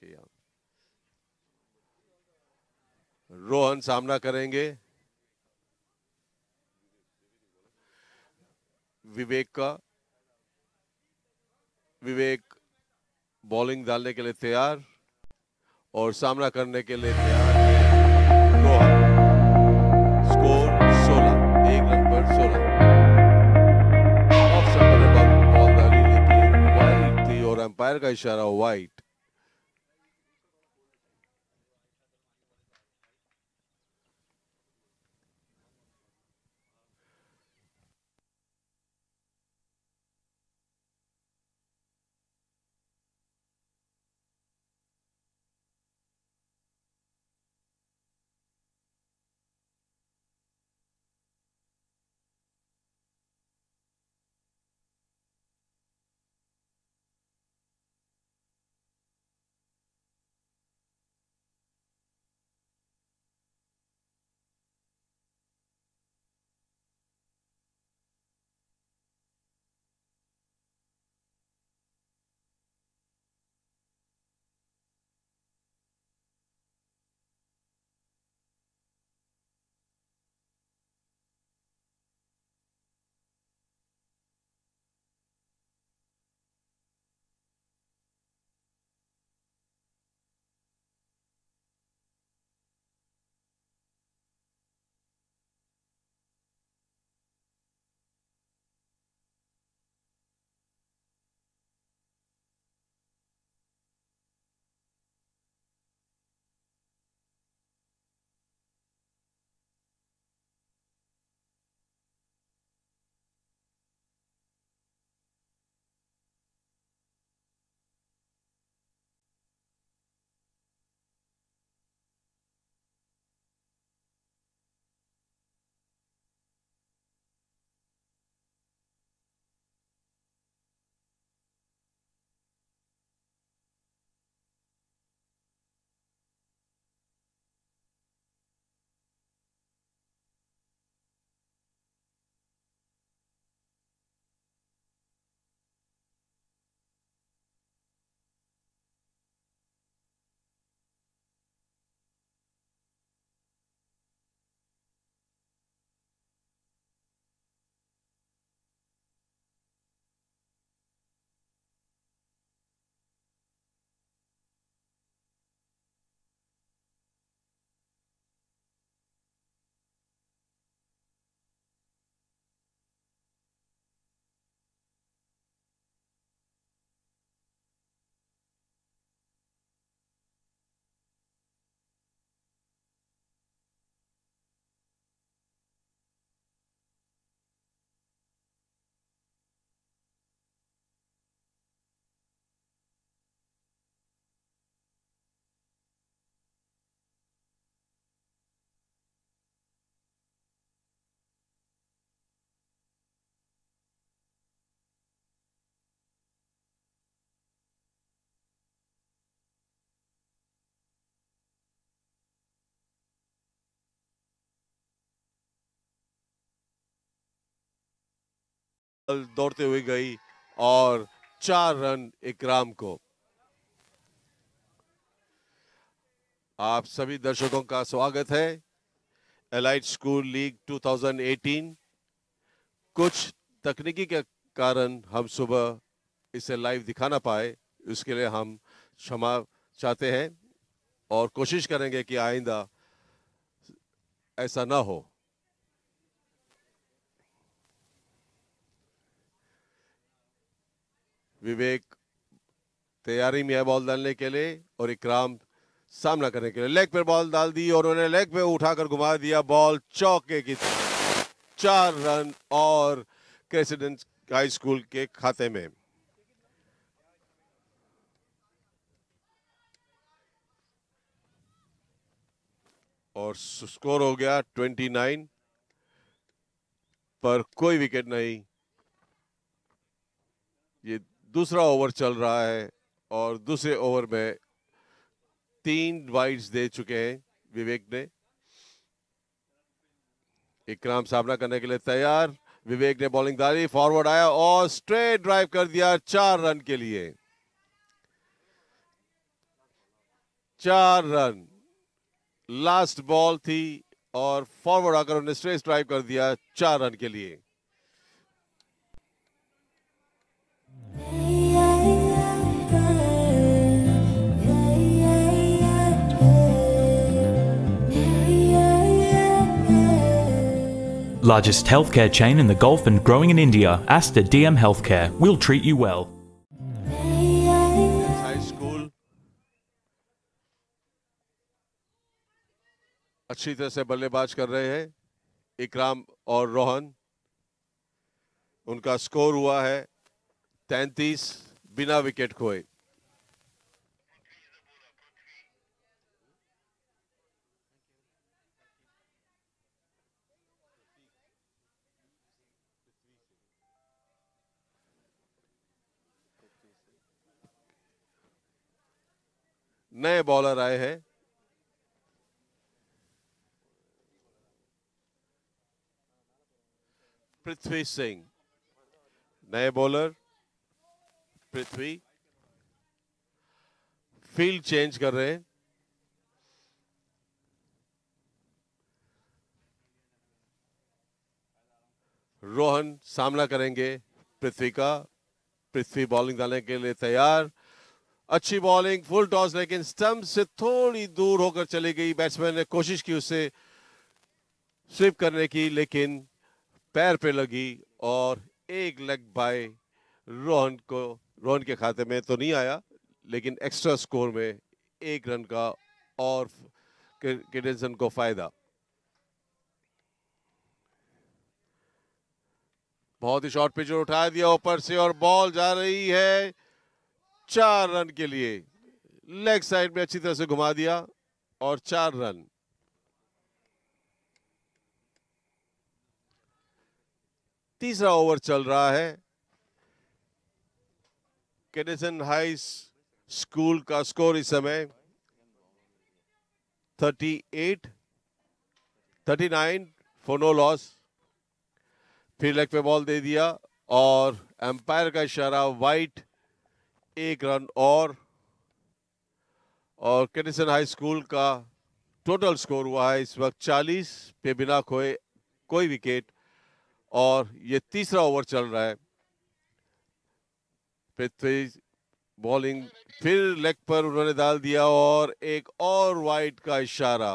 के यहाँ रोहन सामना करेंगे विवेक का। विवेक बॉलिंग डालने के लिए तैयार और सामना करने के लिए तैयार है रोहन। स्कोर 16, 1 रन पर 16। ऑफ स्टंप पर बॉल डाली लेकिन वाइड थी और अंपायर का इशारा वाइड। दौड़ते हुए गई और 4 रन इकराम को। आप सभी दर्शकों का स्वागत है एलाइट स्कूल लीग 2018। कुछ तकनीकी के कारण हम सुबह इसे लाइव दिखा ना पाए, उसके लिए हम क्षमा चाहते हैं और कोशिश करेंगे कि आइंदा ऐसा ना हो। विवेक तैयारी में है बॉल डालने के लिए और इकराम सामना करने के लिए। लेग पे बॉल डाल दी और उन्होंने लेग पे उठाकर घुमा दिया बॉल चौके की। 4 रन और क्रेसिडेंस हाई स्कूल के खाते में। और स्कोर हो गया 29 पर कोई विकेट नहीं। ये दूसरा ओवर चल रहा है और दूसरे ओवर में 3 वाइड्स दे चुके हैं विवेक ने। इकराम सामना करने के लिए तैयार। विवेक ने बॉलिंग डाली, फॉरवर्ड आया और स्ट्रेट ड्राइव कर दिया 4 रन के लिए। 4 रन। लास्ट बॉल थी और फॉरवर्ड आकर उन्होंने स्ट्रेट ड्राइव कर दिया 4 रन के लिए। Largest healthcare chain in the Gulf and growing in India, Aster DM Healthcare. We'll treat you well. High school अच्छी तरह से बल्लेबाज कर रहे हैं इकराम और रोहन। उनका स्कोर हुआ है 33 बिना विकेट खोए। नए बॉलर आए हैं। पृथ्वी सिंह नए बॉलर। पृथ्वी फील्ड चेंज कर रहे हैं। रोहन सामना करेंगे पृथ्वी का। पृथ्वी बॉलिंग डालने के लिए तैयार। अच्छी बॉलिंग, फुल टॉस, लेकिन स्टंप से थोड़ी दूर होकर चली गई। बैट्समैन ने कोशिश की उसे स्विप करने की, लेकिन पैर पे लगी और एक लेग बाय रोहन के खाते में तो नहीं आया, लेकिन एक्स्ट्रा स्कोर में 1 रन का और क्रेडेंसन को फायदा। बहुत ही शॉर्ट पिच उठा दिया ऊपर से और बॉल जा रही है 4 रन के लिए। लेग साइड में अच्छी तरह से घुमा दिया और 4 रन। तीसरा ओवर चल रहा है। कैडेसन हाई स्कूल का स्कोर इस समय 39 फॉर नो लॉस। फिर लेग पे बॉल दे दिया और एम्पायर का इशारा वाइट। 1 रन और कैडेसन हाई स्कूल का टोटल स्कोर हुआ है इस वक्त 40 पे बिना खोए कोई विकेट। और ये तीसरा ओवर चल रहा है। पृथ्वी बॉलिंग, फिर लेग पर उन्होंने डाल दिया और एक और वाइड का इशारा।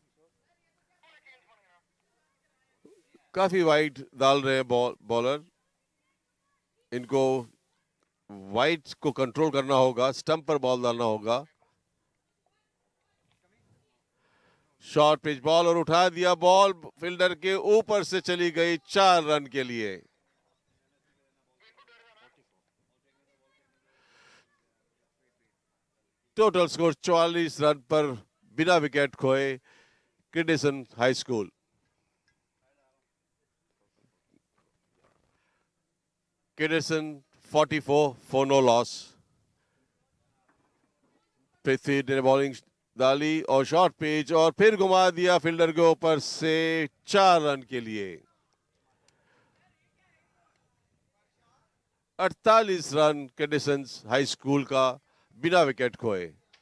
काफी वाइड डाल रहे हैं बॉलर। इनको वाइड को कंट्रोल करना होगा, स्टंप पर बॉल डालना होगा। शॉर्ट पिच बॉल और उठा दिया बॉल, फील्डर के ऊपर से चली गई 4 रन के लिए। टोटल स्कोर 44 रन पर बिना विकेट खोए Credence high school. Credence 44 for no loss. Prithvi ने बॉलिंग डाली और शॉर्ट पिच और फिर घुमा दिया फील्डर के ऊपर से 4 रन के लिए। 48 रन कैडेसन हाई स्कूल का बिना विकेट खोए।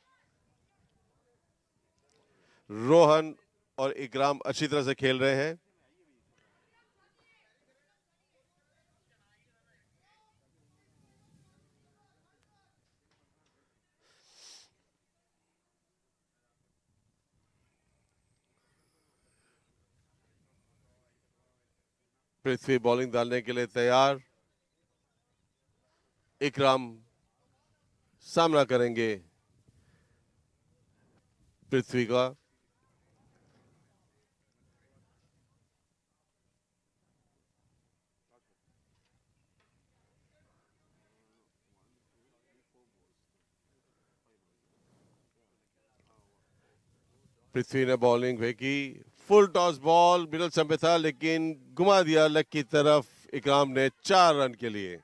रोहन और इकराम अच्छी तरह से खेल रहे हैं। पृथ्वी बॉलिंग डालने के लिए तैयार। इकराम सामना करेंगे पृथ्वी का। पृथ्वी ने बॉलिंग फेंकी, full toss ball middle stump पे था, लेकिन घुमा दिया लेग की तरफ इकराम ने 4 रन के लिए।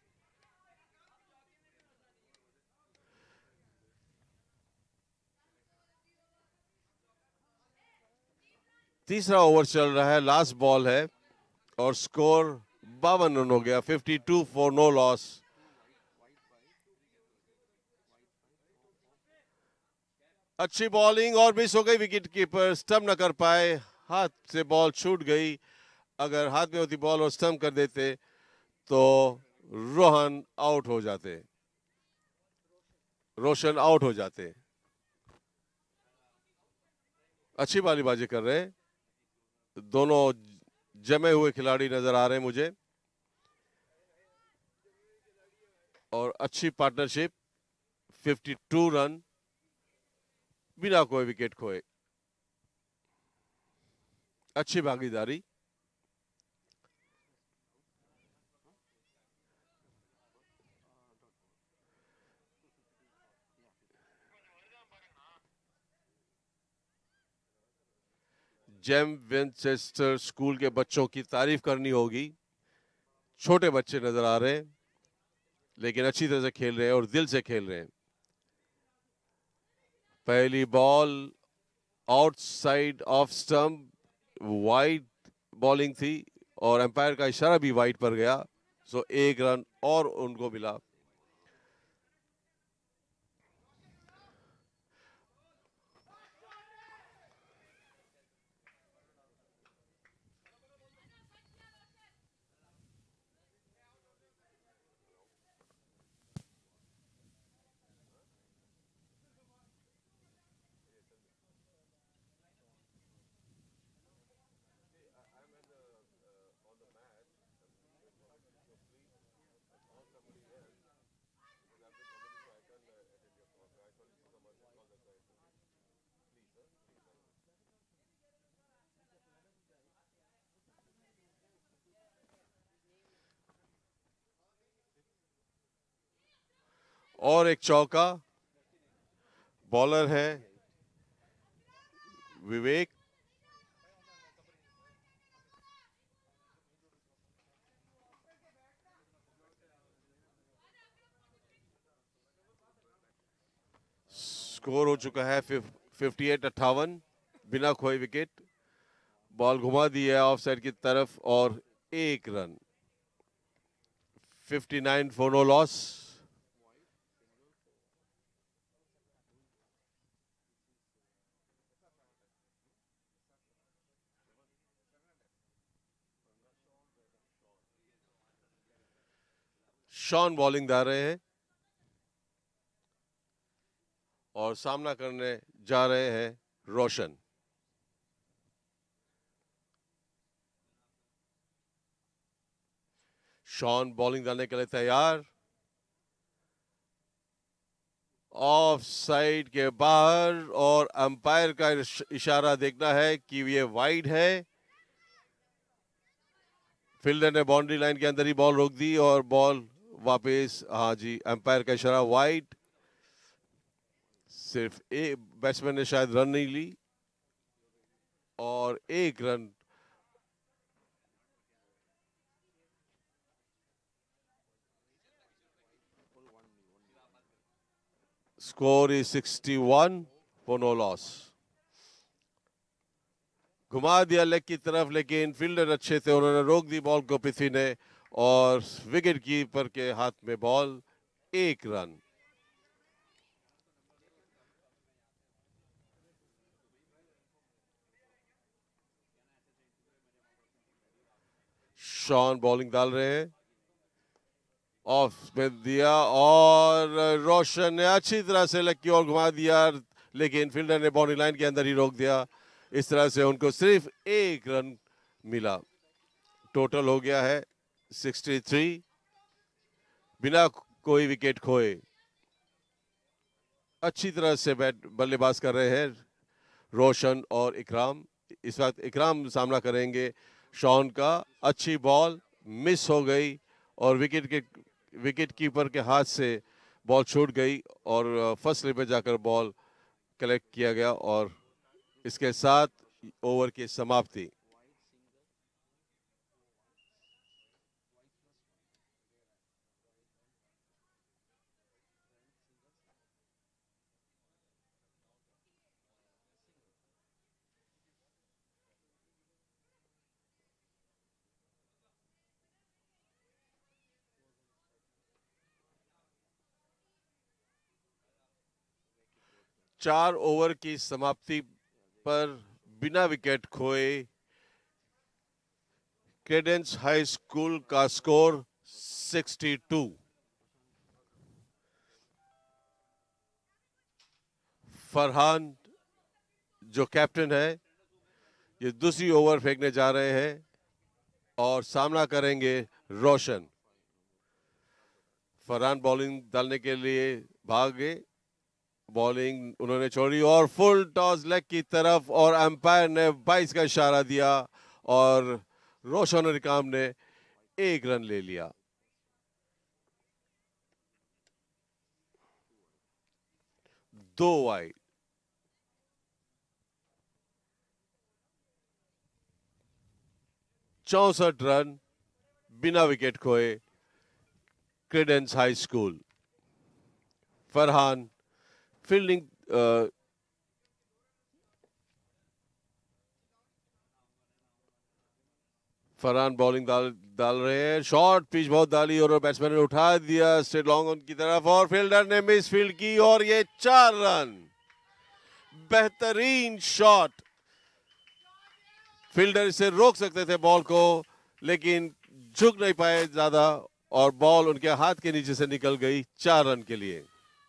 तीसरा ओवर चल रहा है, लास्ट बॉल है और स्कोर 52 रन हो गया। 52 फॉर नो लॉस। अच्छी बॉलिंग और मिस हो गई, विकेट कीपर स्टंप न कर पाए, हाथ से बॉल छूट गई। अगर हाथ में होती बॉल और स्टंप कर देते तो रोहन आउट हो जाते, रोशन आउट हो जाते। अच्छी बल्लेबाजी कर रहे हैं दोनों, जमे हुए खिलाड़ी नजर आ रहे हैं मुझे, और अच्छी पार्टनरशिप। 52 रन बिना कोई विकेट खोए, अच्छी भागीदारी। जेम विंचेस्टर स्कूल के बच्चों की तारीफ करनी होगी। छोटे बच्चे नजर आ रहे हैं लेकिन अच्छी तरह से खेल रहे हैं और दिल से खेल रहे हैं। पहली ball outside off stump, wide bowling थी और एम्पायर का इशारा भी वाइड पर गया, सो एक रन और उनको मिला। और एक चौका, बॉलर है विवेक। स्कोर हो चुका है 58-58, बिना खोए विकेट। बॉल घुमा दी है ऑफ साइड की तरफ और एक run, 59 for no loss. Shaun bowling डाल रहे हैं और सामना करने जा रहे हैं रोशन। शॉन बॉलिंग डालने के लिए तैयार, ऑफ साइड के बाहर, और अंपायर का इशारा देखना है कि ये वाइड है। फील्डर ने बाउंड्री लाइन के अंदर ही बॉल रोक दी और बॉल वापस, हाँ जी, अंपायर का इशारा वाइड। सिर्फ एक बैट्समैन ने शायद रन नहीं ली और एक run. Score is 61 for no loss. घुमा दिया लेग की तरफ लेकिन फील्डर अच्छे थे, उन्होंने रोक दी बॉल को पृथ्वी ने, और विकेट कीपर के हाथ में बॉल, एक रन। शॉन बॉलिंग डाल रहे हैं, ऑफ में दिया और रोशन ने अच्छी तरह से लेग की ओर घुमा दिया लेकिन फील्डर ने बाउंड्री लाइन के अंदर ही रोक दिया। इस तरह से उनको सिर्फ एक रन मिला। टोटल हो गया है 63 बिना कोई विकेट खोए। अच्छी तरह से बैट बल्लेबाज कर रहे हैं रोशन और इकराम। इस वक्त इकराम सामना करेंगे शॉन का। अच्छी बॉल मिस हो गई और विकेट कीपर के हाथ से बॉल छूट गई और फर्स्ट स्लिप पे जाकर बॉल कलेक्ट किया गया और इसके साथ ओवर की समाप्ति। 4 ओवर की समाप्ति पर बिना विकेट खोए क्रेडेंस हाई स्कूल का स्कोर 62। फरहान जो कैप्टन है ये दूसरी ओवर फेंकने जा रहे हैं और सामना करेंगे रोशन। फरहान बॉलिंग डालने के लिए भागे, बॉलिंग उन्होंने छोड़ी और फुल टॉस लेग की तरफ और अंपायर ने 22 का इशारा दिया और रोशन रिकाम ने 1 रन ले लिया। दो वाइड। 64 रन बिना विकेट खोए Credence high school. Farhan fielding Farhan bowling डाल रहे हैं, शॉर्ट पिच बहुत डाली और बैट्समैन ने उठा दिया स्ट्रेट लॉन्ग ऑन की तरफ और फील्डर ने मिस फील्ड की और ये 4 रन। बेहतरीन शॉट, फील्डर इसे रोक सकते थे बॉल को लेकिन झुक नहीं पाए ज्यादा और बॉल उनके हाथ के नीचे से निकल गई 4 रन के लिए।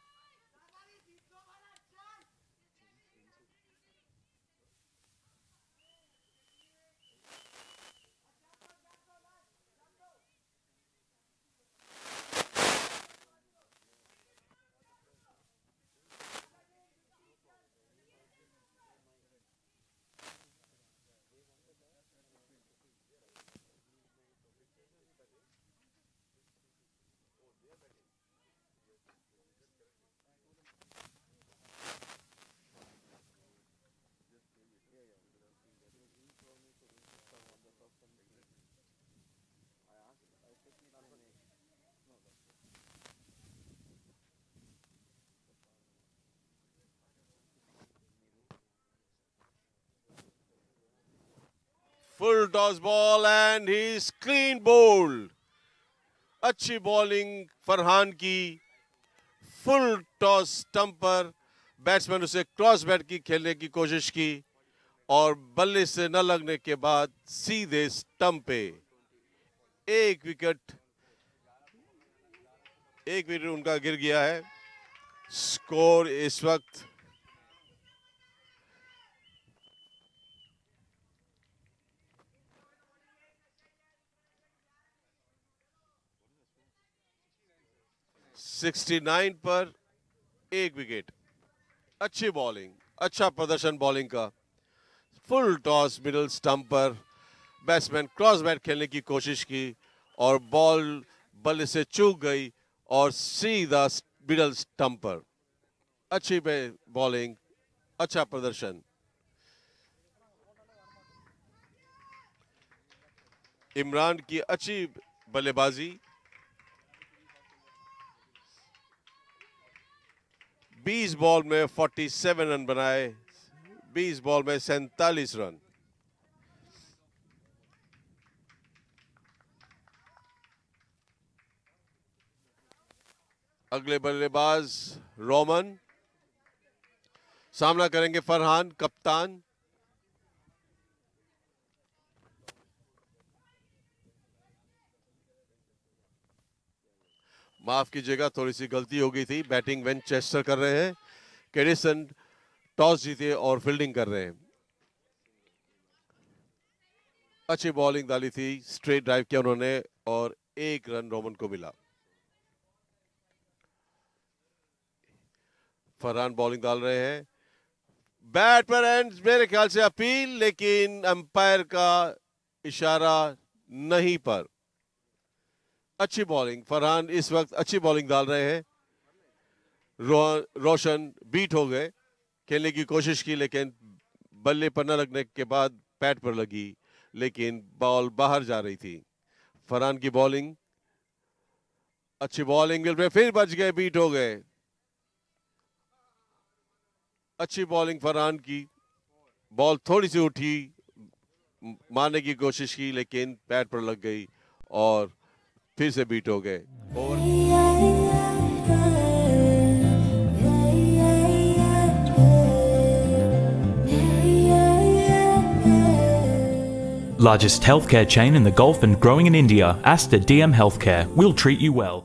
Full toss ball and he is clean bowled. अच्छी बॉलिंग फरहान की, फुल टॉस स्टंप पर बैट्समैन उसे क्रॉस बैट की खेलने की कोशिश की और बल्ले से न लगने के बाद सीधे स्टंप पे एक विकेट उनका गिर गया है। स्कोर इस वक्त 69 पर 1 विकेट। अच्छी बॉलिंग, अच्छा प्रदर्शन बॉलिंग का। फुल टॉस मिडिल स्टंप पर बैट्समैन क्रॉस बैट खेलने की कोशिश की और बॉल बल्ले से चूक गई और सीधा मिडिल स्टंप पर। अच्छी बॉलिंग, अच्छा प्रदर्शन। इमरान की अच्छी बल्लेबाजी, 20 बॉल में 47 रन बनाए, 20 बॉल में 47 रन। अगले बल्लेबाज रोमन, सामना करेंगे फरहान कप्तान। माफ कीजिएगा, थोड़ी सी गलती हो गई थी। बैटिंग विंचेस्टर कर रहे हैं, कैडिसन टॉस जीते और फील्डिंग कर रहे हैं। अच्छी बॉलिंग डाली थी, स्ट्रेट ड्राइव किया उन्होंने और 1 रन रोमन को मिला। फरहान बॉलिंग डाल रहे हैं, बैट पर एंड मेरे ख्याल से अपील, लेकिन अंपायर का इशारा नहीं पर। अच्छी बॉलिंग, फरहान इस वक्त अच्छी बॉलिंग डाल रहे हैं। रोशन बीट हो गए, खेलने की कोशिश की लेकिन बल्ले पर न लगने के बाद पैड पर लगी, लेकिन बॉल बाहर जा रही थी। फरहान की बॉलिंग, अच्छी बॉलिंग मिल रही, फिर बच गए, बीट हो गए। अच्छी बॉलिंग फरहान की, बॉल थोड़ी सी उठी, मारने की कोशिश की लेकिन पैड पर लग गई और फिर से बीट हो गए। Over Largest healthcare chain in the Gulf and growing in India, Aster DM Healthcare. We'll treat you well.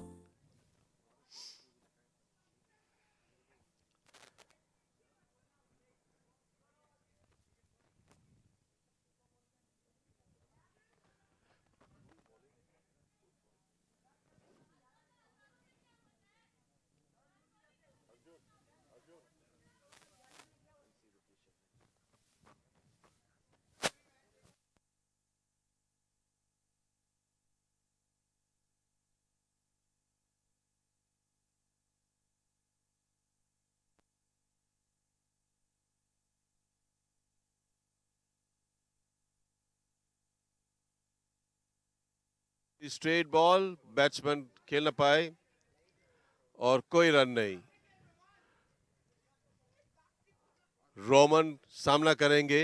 Straight ball, batsman खेल न पाए और कोई रन नहीं। रोमन सामना करेंगे।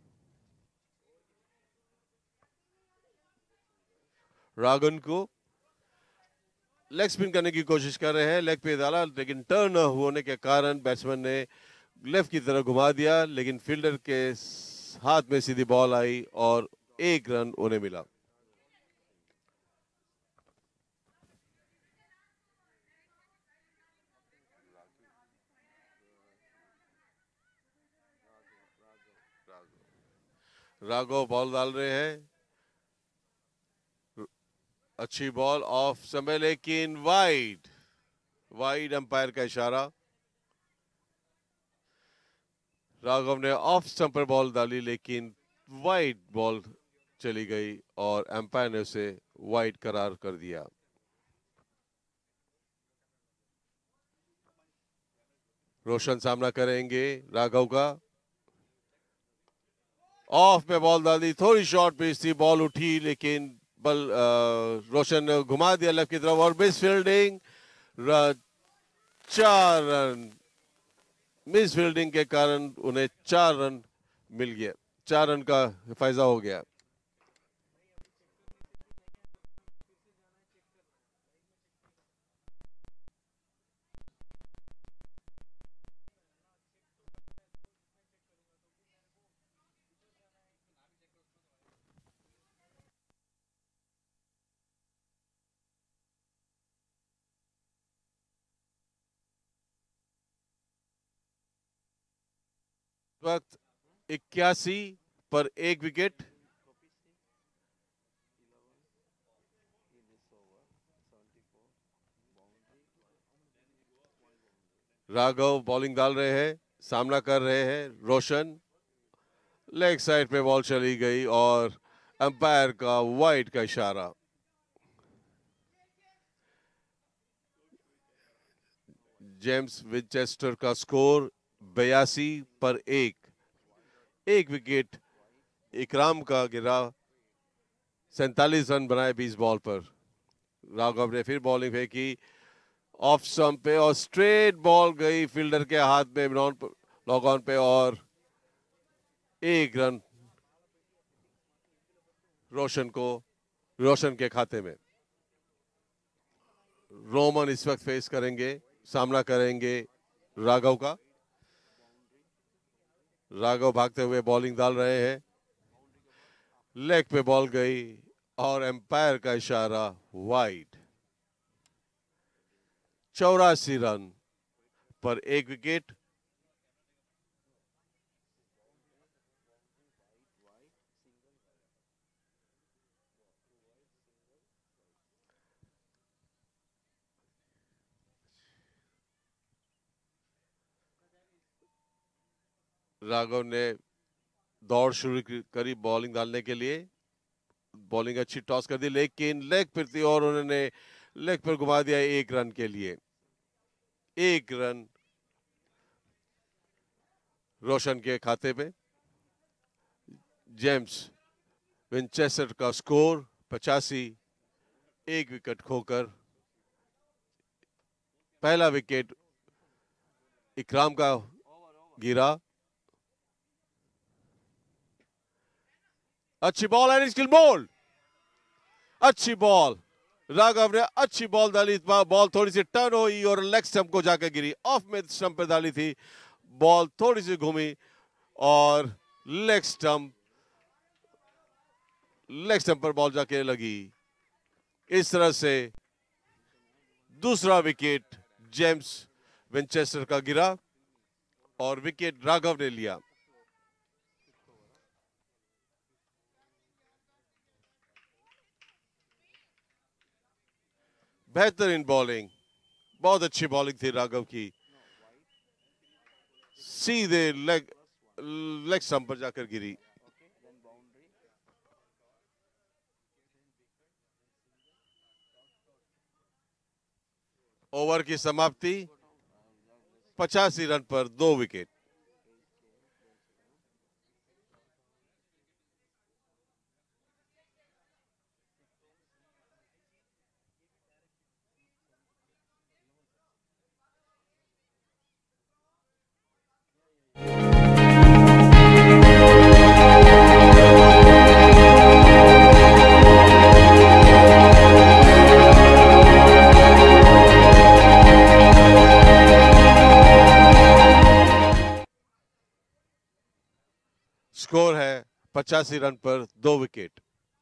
रागन को लेग स्पिन करने की कोशिश कर रहे हैं, लेग पे डाला लेकिन टर्न न होने के कारण बैट्समैन ने लेफ्ट की तरफ घुमा दिया, लेकिन फील्डर के हाथ में सीधी बॉल आई और एक रन उन्हें मिला। राघव बॉल डाल रहे हैं, अच्छी बॉल ऑफ समय लेकिन वाइड, वाइड अंपायर का इशारा। राघव ने ऑफ स्टंप पर बॉल डाली लेकिन वाइड बॉल चली गई और अंपायर ने उसे वाइड करार कर दिया। रोशन सामना करेंगे राघव का। ऑफ में बॉल डाली, थोड़ी शॉर्ट पिच थी, बॉल उठी लेकिन रोशन ने घुमा दिया लेफ्ट की तरफ और miss fielding. 4 run, miss fielding के कारण उन्हें 4 रन मिल गया, 4 रन का फायदा हो गया। वक्त 81 पर 1 विकेट। राघव बॉलिंग डाल रहे हैं, सामना कर रहे हैं रोशन। लेग साइड पे बॉल चली गई और अंपायर का वाइड का इशारा। जेम्स विंचेस्टर का स्कोर 82 पर 1 विकेट इकराम का गिरा, 47 रन बनाए 20 बॉल पर। राघव ने फिर बॉलिंग फेंकी ऑफ स्टंप पे और स्ट्रेट बॉल गई फील्डर के हाथ में लॉग ऑन पे और 1 रन रोशन के खाते में। रोमन इस वक्त फेस करेंगे, सामना करेंगे राघव का। राघव भागते हुए बॉलिंग डाल रहे हैं, लेग पे बॉल गई और एम्पायर का इशारा वाइड। 84 रन पर 1 विकेट। राघव ने दौड़ शुरू करी बॉलिंग डालने के लिए, बॉलिंग अच्छी टॉस कर दी लेकिन लेग पर थी और उन्होंने लेग पर घुमा दिया 1 रन के लिए। 1 रन रोशन के खाते पे। जेम्स विंचेस्टर का स्कोर 85, 1 विकेट खोकर। पहला विकेट इकराम का गिरा। अच्छी बॉल एंड स्किल बॉल, अच्छी बॉल। राघव ने अच्छी बॉल डाली, बॉल थोड़ी सी टर्न हुई और लेग स्टंप को जाकर गिरी। ऑफ में स्टंप पे डाली थी, बॉल थोड़ी सी घूमी और लेग स्टंप लेग स्टंप पर बॉल जाके लगी। इस तरह से दूसरा विकेट जेम्स विंचेस्टर का गिरा और विकेट राघव ने लिया। बेहतरीन बॉलिंग, बहुत अच्छी बॉलिंग थी राघव की। सीधे लेग स्टंप पर जाकर गिरी। ओवर की समाप्ति 85 रन पर 2 विकेट। स्कोर है 85 रन पर 2 विकेट।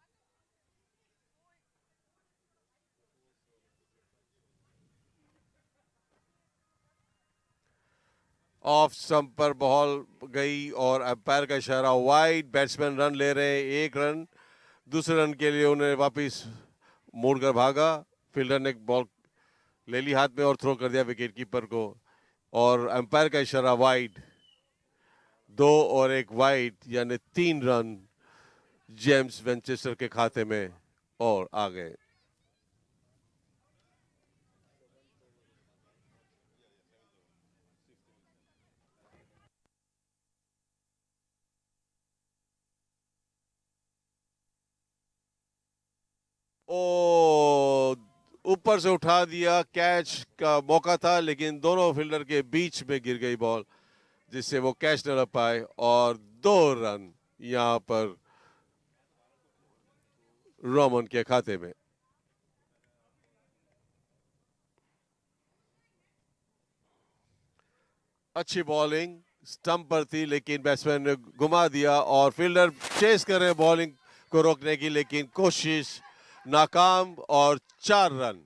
ऑफ स्टंप पर बॉल गई और अंपायर का इशारा वाइड। बैट्समैन रन ले रहे हैं, 1 रन। दूसरे रन के लिए उन्हें वापस मोड़कर भागा। फील्डर ने बॉल ले ली हाथ में और थ्रो कर दिया विकेट कीपर को, और अंपायर का इशारा वाइड। 2 और 1 वाइड, यानी 3 रन जेम्स विंचेस्टर के खाते में और आ गए। ओ, ऊपर से उठा दिया, कैच का मौका था लेकिन दोनों फील्डर के बीच में गिर गई बॉल, जिससे वो कैच न रह पाए और 2 रन यहां पर रोमन के खाते में। अच्छी बॉलिंग स्टंप पर थी लेकिन बैट्समैन ने घुमा दिया और फील्डर चेस कर रहे बॉलिंग को रोकने की, लेकिन कोशिश नाकाम और 4 रन।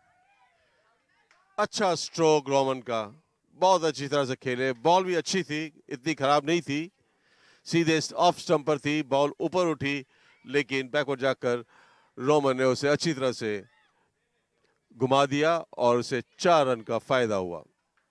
अच्छा स्ट्रोक रोमन का, बहुत अच्छी तरह से खेले। बॉल भी अच्छी थी, इतनी खराब नहीं थी। सीधे ऑफ स्टंप पर थी, बॉल ऊपर उठी लेकिन बैकवर्ड जाकर रोमन ने उसे अच्छी तरह से घुमा दिया और उसे 4 रन का फायदा हुआ।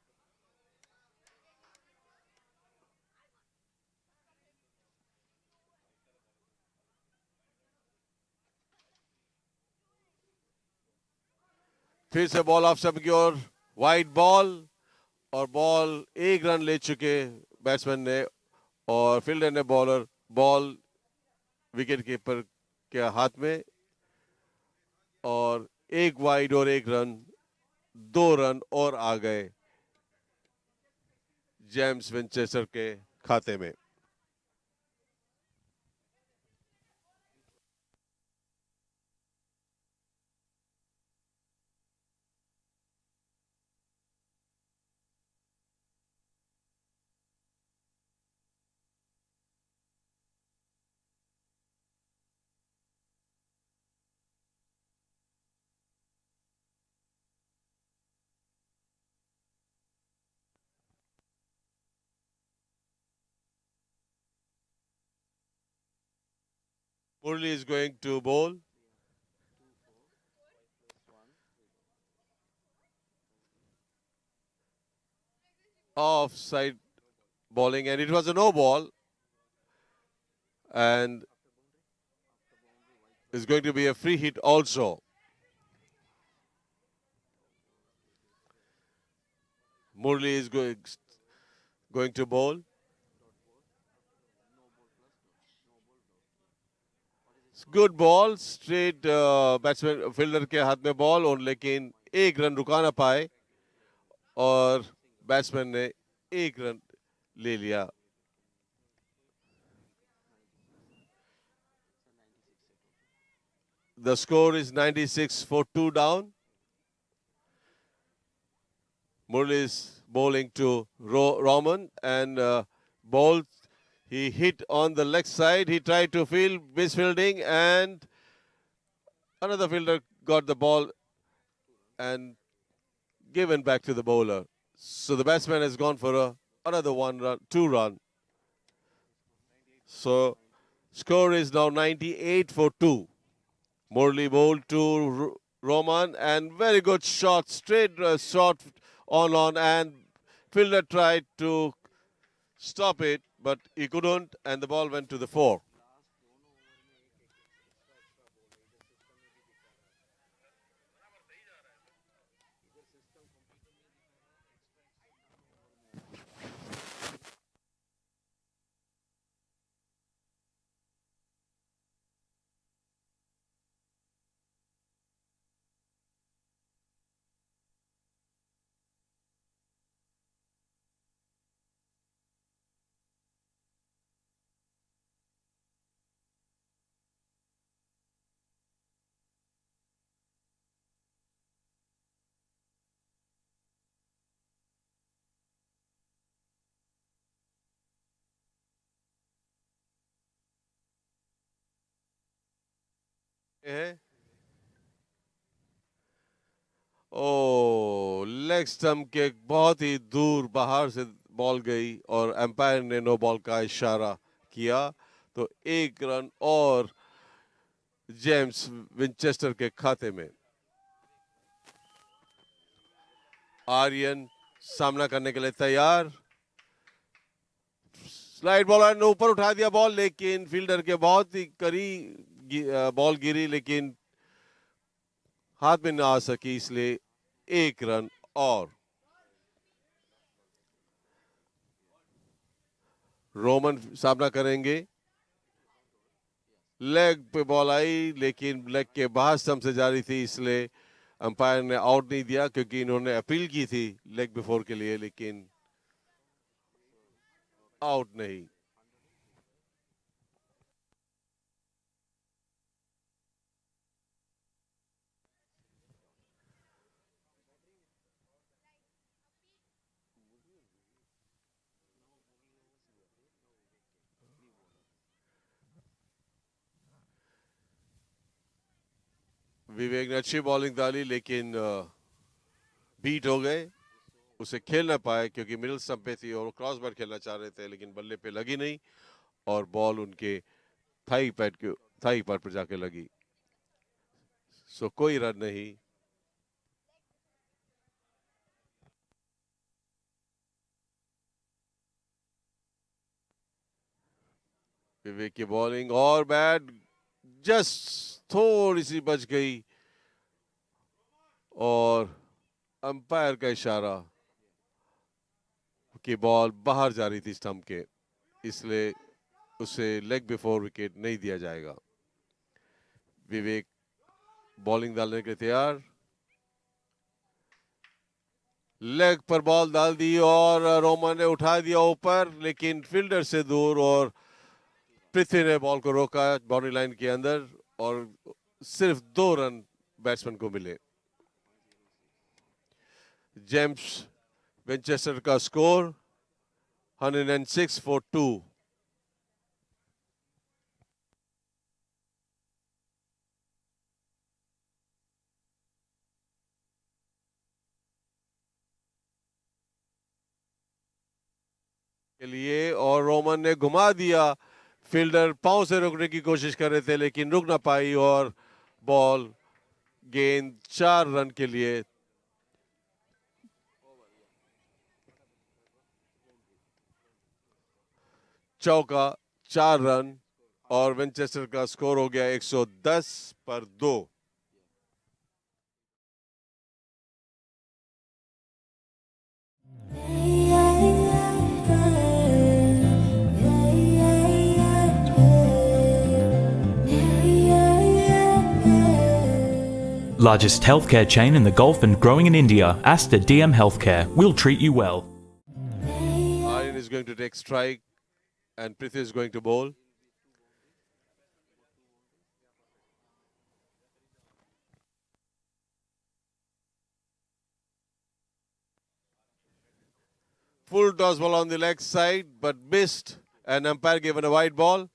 फिर से बॉल ऑफ स्टंप की ओर, वाइड बॉल, और बॉल 1 रन ले चुके बैट्समैन ने, और फील्डर ने बॉल विकेट कीपर के हाथ में, और 1 वाइड और 1 रन, 2 रन और आ गए जेम्स विंचेस्टर के खाते में। Murli is going to bowl. Offside bowling, and it was a no ball, and it's going to be a free hit also. Murli is going to bowl. Good ball, straight batsman fielder के हाथ में ball, और लेकिन 1 run रुका ना पाए और batsman ने 1 रन ले लिया। The score is 96 for 2 down. Murli is bowling to Roman, and ball He hit on the leg side. He tried to field, misfielding, and another fielder got the ball and given back to the bowler. So the batsman has gone for another 1 run, 2 run. So score is now 98 for 2. Morley bowled to Roman and very good shot, straight shot on and fielder tried to stop it, but he couldn't, and the ball went to the 4. Oh leg stump के बहुत ही दूर बाहर से ball गई और empire ने no ball का इशारा किया, तो 1 रन और जेम्स विंचेस्टर के खाते में। आर्यन सामना करने के लिए तैयार। स्लाइड बॉलर ने ऊपर उठा दिया बॉल, लेकिन फील्डर के बहुत ही करीब बॉल गिरी, लेकिन हाथ में ना आ सकी, इसलिए 1 रन और। रोमन सामना करेंगे। लेग पे बॉल आई, लेकिन लेग के बाहर स्टंप से जा रही थी, इसलिए अंपायर ने आउट नहीं दिया, क्योंकि इन्होंने अपील की थी लेग बिफोर के लिए, लेकिन आउट नहीं। विवेक ने अच्छी बॉलिंग डाली, लेकिन बीट हो गए, उसे खेल ना पाए, क्योंकि मिडिल स्टंप पे थी और क्रॉस बार खेलना चाह रहे थे, लेकिन बल्ले पे लगी नहीं और बॉल उनके थाई पैड पर जाके लगी। सो कोई रन नहीं। विवेक की बॉलिंग और बैट जस्ट थोड़ी सी बच गई और अंपायर का इशारा कि बॉल बाहर जा रही थी स्टंप के, इसलिए उसे लेग बिफोर विकेट नहीं दिया जाएगा। विवेक बॉलिंग डालने के लिए तैयार। लेग पर बॉल डाल दी और रोमन ने उठा दिया ऊपर, लेकिन फील्डर से दूर, और पृथ्वी ने बॉल को रोका बाउंड्री लाइन के अंदर और सिर्फ 2 रन बैट्समैन को मिले। जेम्स विंचेस्टर का स्कोर 106 for 2। के लिए, और रोमन ने घुमा दिया, फील्डर पांव से रोकने की कोशिश कर रहे थे, लेकिन रुक ना पाई और बॉल गेंद 4 रन के लिए। चौका, 4 रन और विंचेस्टर का स्कोर हो गया 110 पर 2। Largest healthcare chain in the Gulf and growing in India, Aster DM Healthcare. We'll treat you well. Aryan is going to take strike and Prithvi is going to bowl. Full toss ball on the leg side, but missed, An umpire given a white ball.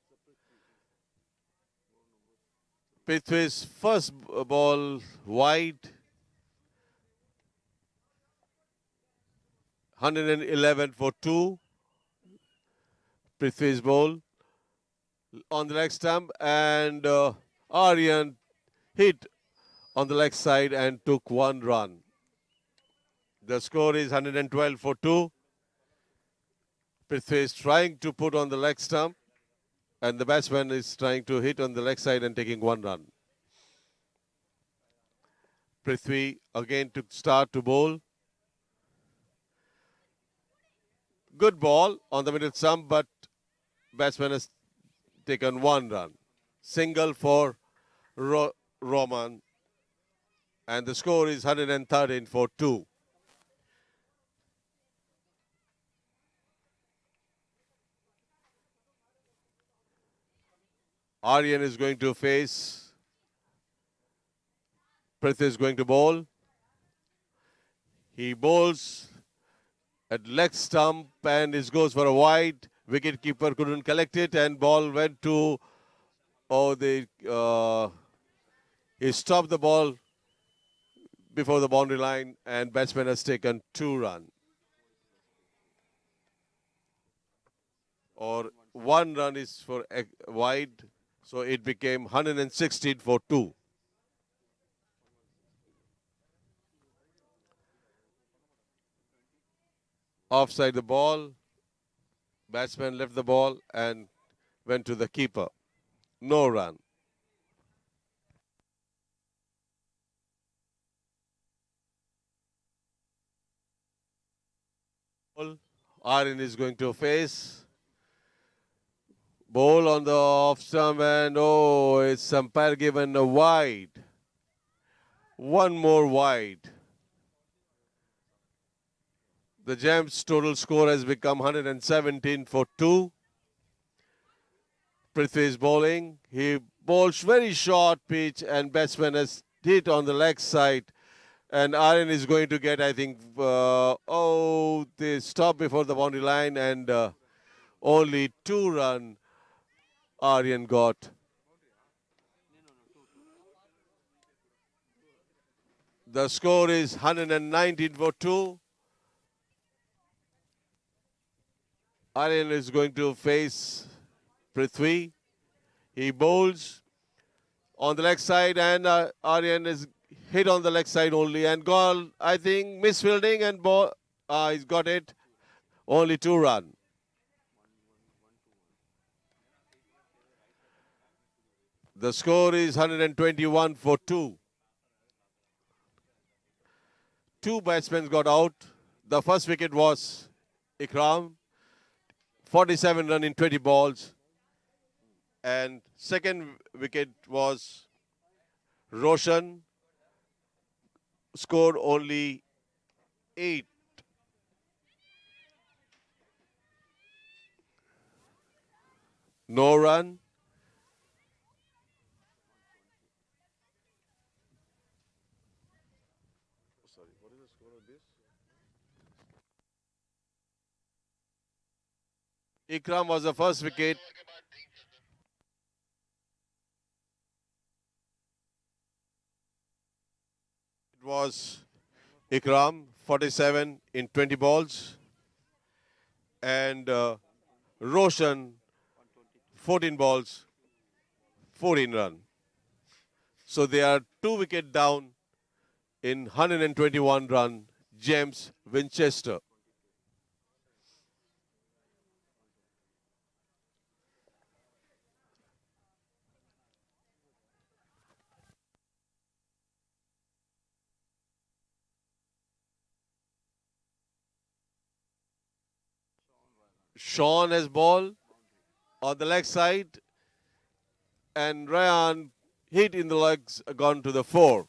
Prithvi's first ball wide. 111 for 2. Prithvi's ball on the leg stump, and Aryan hit on the leg side and took 1 run. The score is 112 for 2. Prithvi is trying to put on the leg stump, and the batsman is trying to hit on the leg side and taking 1 run. Prithvi again to start to bowl. Good ball on the middle stump, but batsman has taken 1 run. Single for Roman, and the score is 113 for 2. Aryan is going to face. Prithvi is going to bowl. He bowls at leg stump and it goes for a wide. Wicketkeeper couldn't collect it and ball went to, he stopped the ball before the boundary line and batsman has taken 2 run. Or 1 run is for wide, so it became 116 for 2. Offside the ball, batsman left the ball and went to the keeper. No run. Aryan is going to face. Ball on the off stump and it's umpire given a wide. 1 more wide. The Gems' total score has become 117 for 2. Prithvi is bowling. He bowls very short pitch and batsman has hit on the leg side. And Aryan is going to get, I think, they stop before the boundary line and only 2 run Aryan got. The score is 119 for 2. Aryan is going to face Prithvi. He bowls on the leg side and Aryan is hit on the leg side only and goal, I think, misfielding and ball. He's got it. Only 2 run. The score is 121 for 2. 2 batsmen got out. The first wicket was Ikram, 47 run in 20 balls. And second wicket was Roshan, scored only 8. No run. Sorry, what is the score of this? Ikram was the first wicket. It was Ikram, 47 in 20 balls. And Roshan, 14 balls, 14 run. So they are 2 wicket down in 121 run, James Winchester. Sean has ball on the leg side and Ryan hit in the legs, gone to the 4.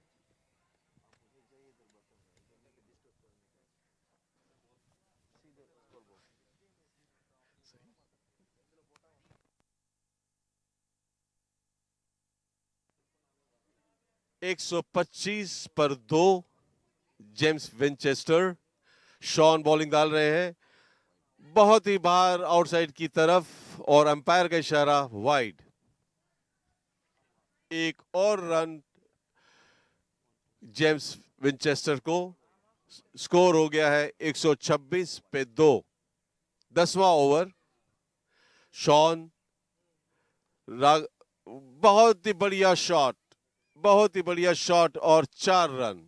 (125 पर 2 James Winchester. Shawn bowling डाल रहे हैं. बहुत ही बाहर outside की तरफ और umpire का इशारा वाइड। एक और रन जेम्स विंचेस्टर को। स्कोर हो गया है 126 पे 2। 10वां ओवर। शॉन बहुत ही बढ़िया शॉट, बहुत ही बढ़िया शॉट और 4 रन।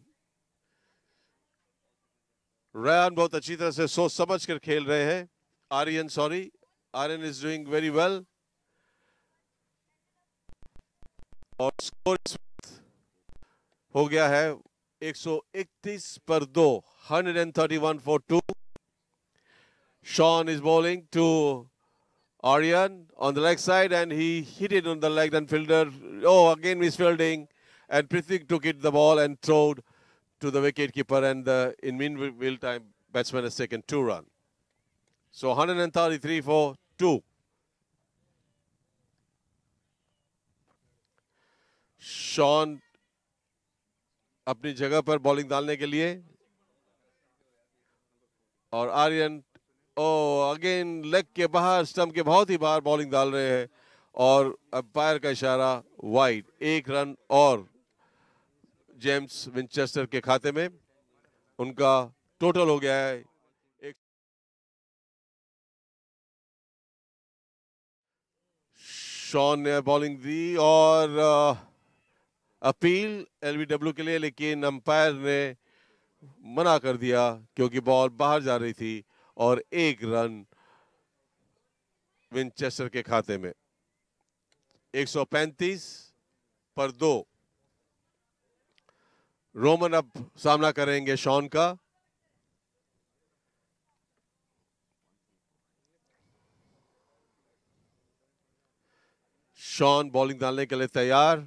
रयान बहुत अच्छी तरह से सोच समझ कर खेल रहे हैं। Aryan is doing very well. और स्कोर हो गया है 131 पर 2। 131 for 2. Sean is bowling to Aryan on the leg side and he hit it on the leg, and fielder, again misfielding, and Prithik took it the ball and throwed to the wicket keeper, and in meanwhile time batsman has taken 2 runs. So 133 for 2. Sean अपनी जगह पर bowling डालने के लिए, और Aryan again leg के बाहर, stump के बहुत ही बाहर बॉलिंग डाल रहे हैं और अंपायर का इशारा वाइड। 1 रन और जेम्स विंचेस्टर के खाते में। उनका टोटल हो गया है शॉन ने बॉलिंग दी और अपील एलबीडब्ल्यू के लिए, लेकिन अंपायर ने मना कर दिया क्योंकि बॉल बाहर जा रही थी और 1 रन विंचेस्टर के खाते में। 135 पर 2। रोमन अब सामना करेंगे शॉन का। शॉन बॉलिंग डालने के लिए तैयार।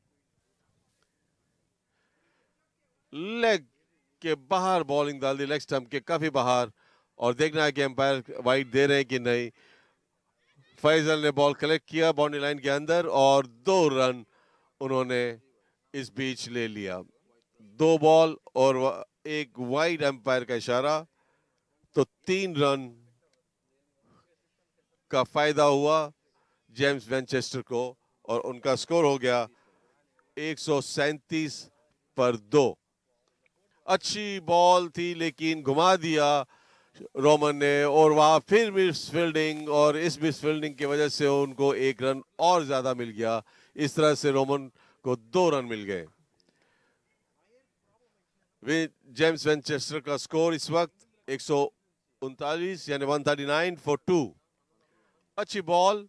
लेग के बाहर बॉलिंग डाल दी, लेग स्टंप के काफी बाहर, और देखना है कि अंपायर वाइड दे रहे हैं कि नहीं। फैजल ने बॉल कलेक्ट किया बाउंड्री लाइन के अंदर और 2 रन उन्होंने इस बीच ले लिया। 2 बॉल और 1 वाइड अंपायर का इशारा, तो 3 रन का फायदा हुआ जेम्स विंचेस्टर को और उनका स्कोर हो गया 137 पर 2। अच्छी बॉल थी लेकिन घुमा दिया रोमन ने, और वहां फिर मिस फील्डिंग, और इस मिस फील्डिंग की वजह से उनको 1 रन और ज्यादा मिल गया। इस तरह से रोमन को 2 रन मिल गए। जेम्स विंचेस्टर का स्कोर इस वक्त 139 यानी 139 for 2। अच्छी बॉल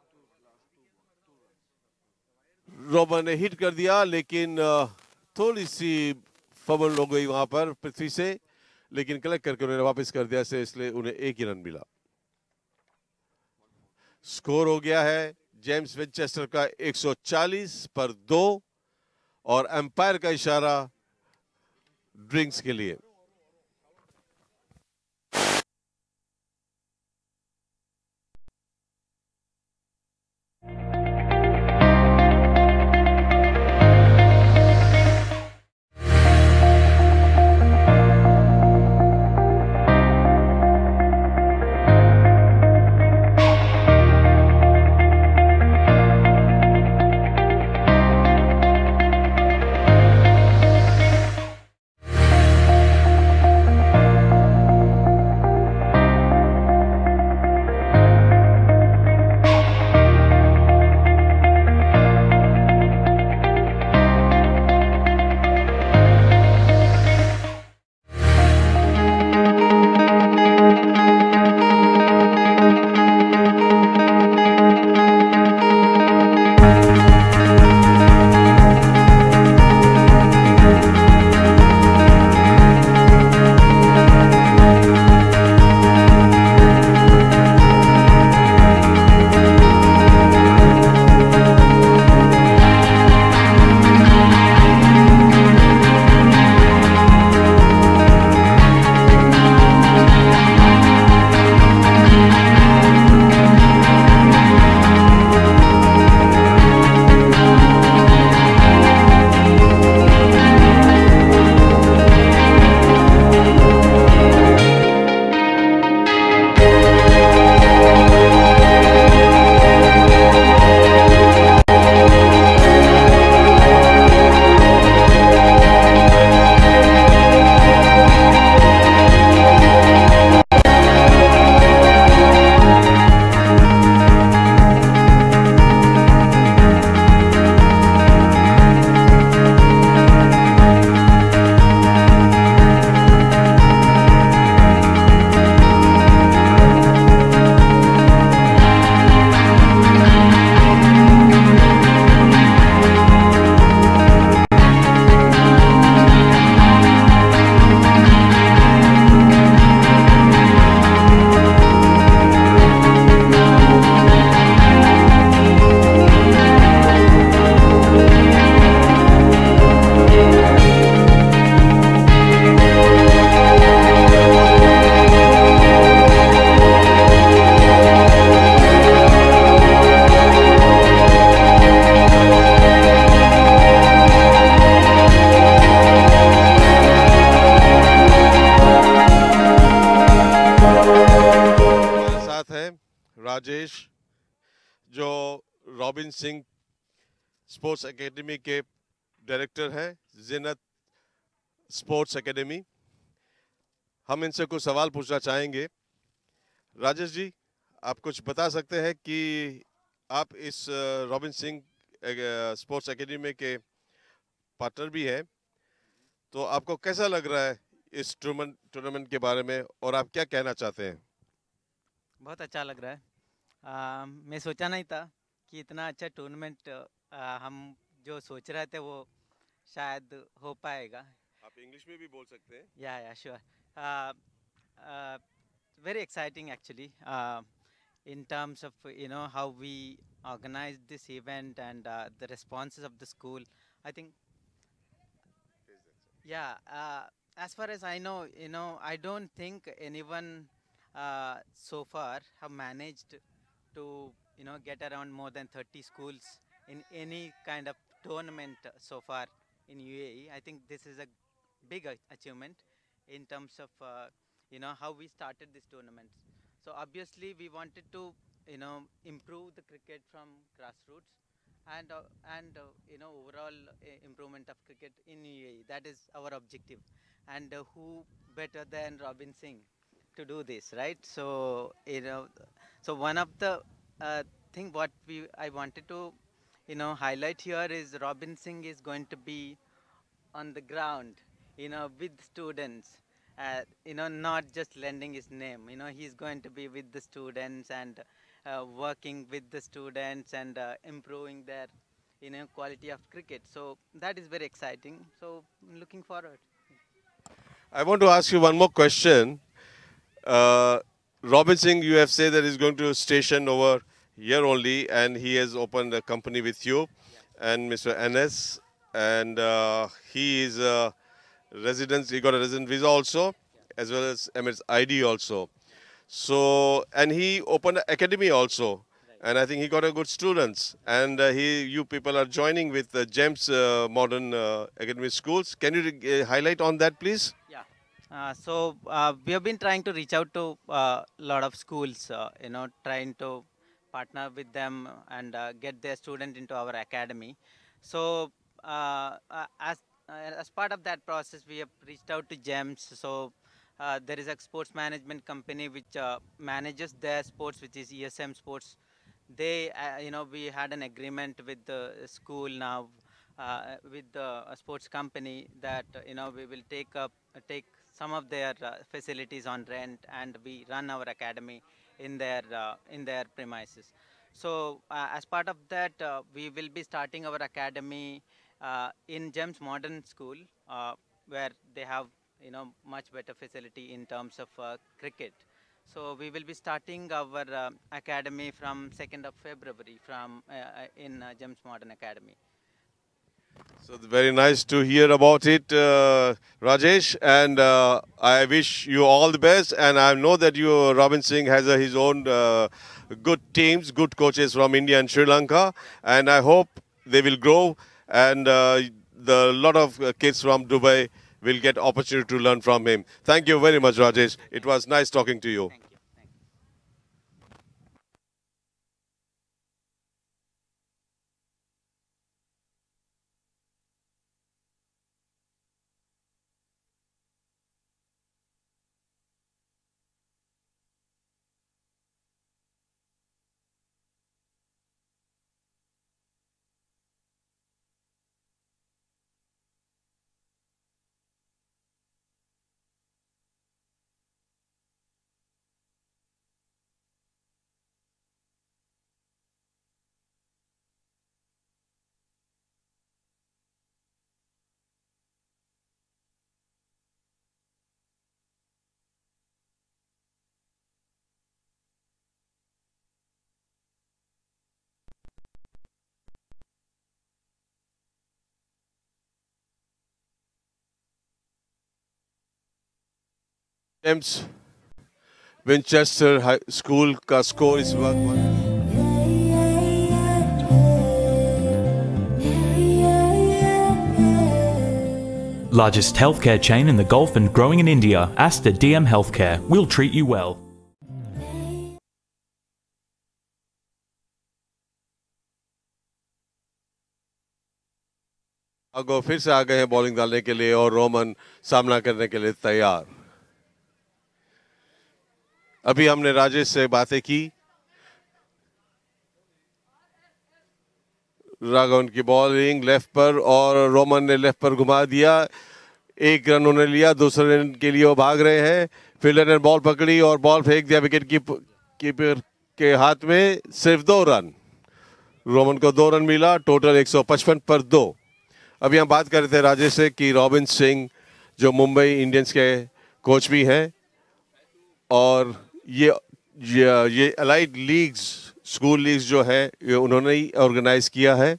रोमन ने हिट कर दिया, लेकिन थोड़ी सी फबल हो गई वहां पर पृथ्वी से, लेकिन कलेक्ट करके उन्होंने वापस कर दिया, इसलिए उन्हें 1 ही रन मिला। स्कोर हो गया है जेम्स विंचेस्टर का 140 पर 2 और अंपायर का इशारा ड्रिंक्स के लिए। रॉबिन सिंह स्पोर्ट्स एकेडमी के डायरेक्टर हैं, जिन्नत स्पोर्ट्स एकेडमी। हम इनसे कुछ सवाल पूछना चाहेंगे। राजेश जी, आप कुछ बता सकते हैं कि आप इस रॉबिन सिंह स्पोर्ट्स एकेडमी के पार्टनर भी हैं, तो आपको कैसा लग रहा है इस टूर्नामेंट के बारे में, और आप क्या कहना चाहते हैं? बहुत अच्छा लग रहा है। मैं सोचा नहीं था कि इतना अच्छा टूर्नामेंट हम जो सोच रहे थे वो शायद हो पाएगा। आप इंग्लिश में भी बोल सकते हैं। Yeah sure. Very exciting actually, in terms of how we organize this event and the responses of the school. I think, yeah, as far as I know, I don't think anyone so far have managed to get around more than 30 schools in any kind of tournament so far in UAE. I think this is a big achievement in terms of how we started this tournament. So obviously we wanted to improve the cricket from grassroots and overall improvement of cricket in UAE. That is our objective. And who better than Robin Singh to do this, right? So so one of the thing what I wanted to highlight here is Robin Singh is going to be on the ground, with students, not just lending his name. He's going to be with the students and working with the students and improving their, quality of cricket. So that is very exciting. So looking forward. I want to ask you one more question. Robin Singh, you have said that he's going to station over here only, and he has opened a company with you, and Mr. NS, and he is a resident. He got a resident visa also, as well as Emirates ID also. So, and he opened an academy also, and I think he got a good students. And you people are joining with GEMS Modern Academy Schools. Can you highlight on that, please? Yeah. So we have been trying to reach out to a lot of schools, trying to partner with them and get their student into our academy. So as part of that process, we have reached out to GEMS. So there is a sports management company which manages their sports, which is ESM Sports. They, we had an agreement with the school now, with the sports company that we will take some of their facilities on rent, and we run our academy in their premises. So as part of that, we will be starting our academy in GEMS Modern School, where they have much better facility in terms of cricket. So we will be starting our academy from 2nd of February from in GEMS Modern Academy. So very nice to hear about it, Rajesh, and I wish you all the best. And I know that Robin Singh has his own good teams, good coaches from India and Sri Lanka, and I hope they will grow, and the lot of kids from Dubai will get opportunity to learn from him. Thank you very much, Rajesh. It was nice talking to you. Thank you. James Winchester High School का score इस वक्त Largest healthcare chain in the Gulf and growing in India, Aster DM Healthcare. We'll treat you well. Raghav फिर से आ गए हैं bowling डालने के लिए और रोमन सामना करने के लिए तैयार। अभी हमने राजेश से बातें की। राघवन की बॉलिंग लेफ्ट पर और रोमन ने लेफ्ट पर घुमा दिया। एक रन उन्होंने लिया, दूसरे रन के लिए वो भाग रहे हैं। फील्डर ने बॉल पकड़ी और बॉल फेंक दिया विकेट कीपर के हाथ में। सिर्फ 2 रन, रोमन को 2 रन मिला, टोटल 155 पर 2। अभी हम बात कर रहे थे राजेश से कि रॉबिन सिंह जो मुंबई इंडियंस के कोच भी हैं और ये एलाइड लीग्स, स्कूल लीग्स जो है ये उन्होंने ही ऑर्गेनाइज किया है।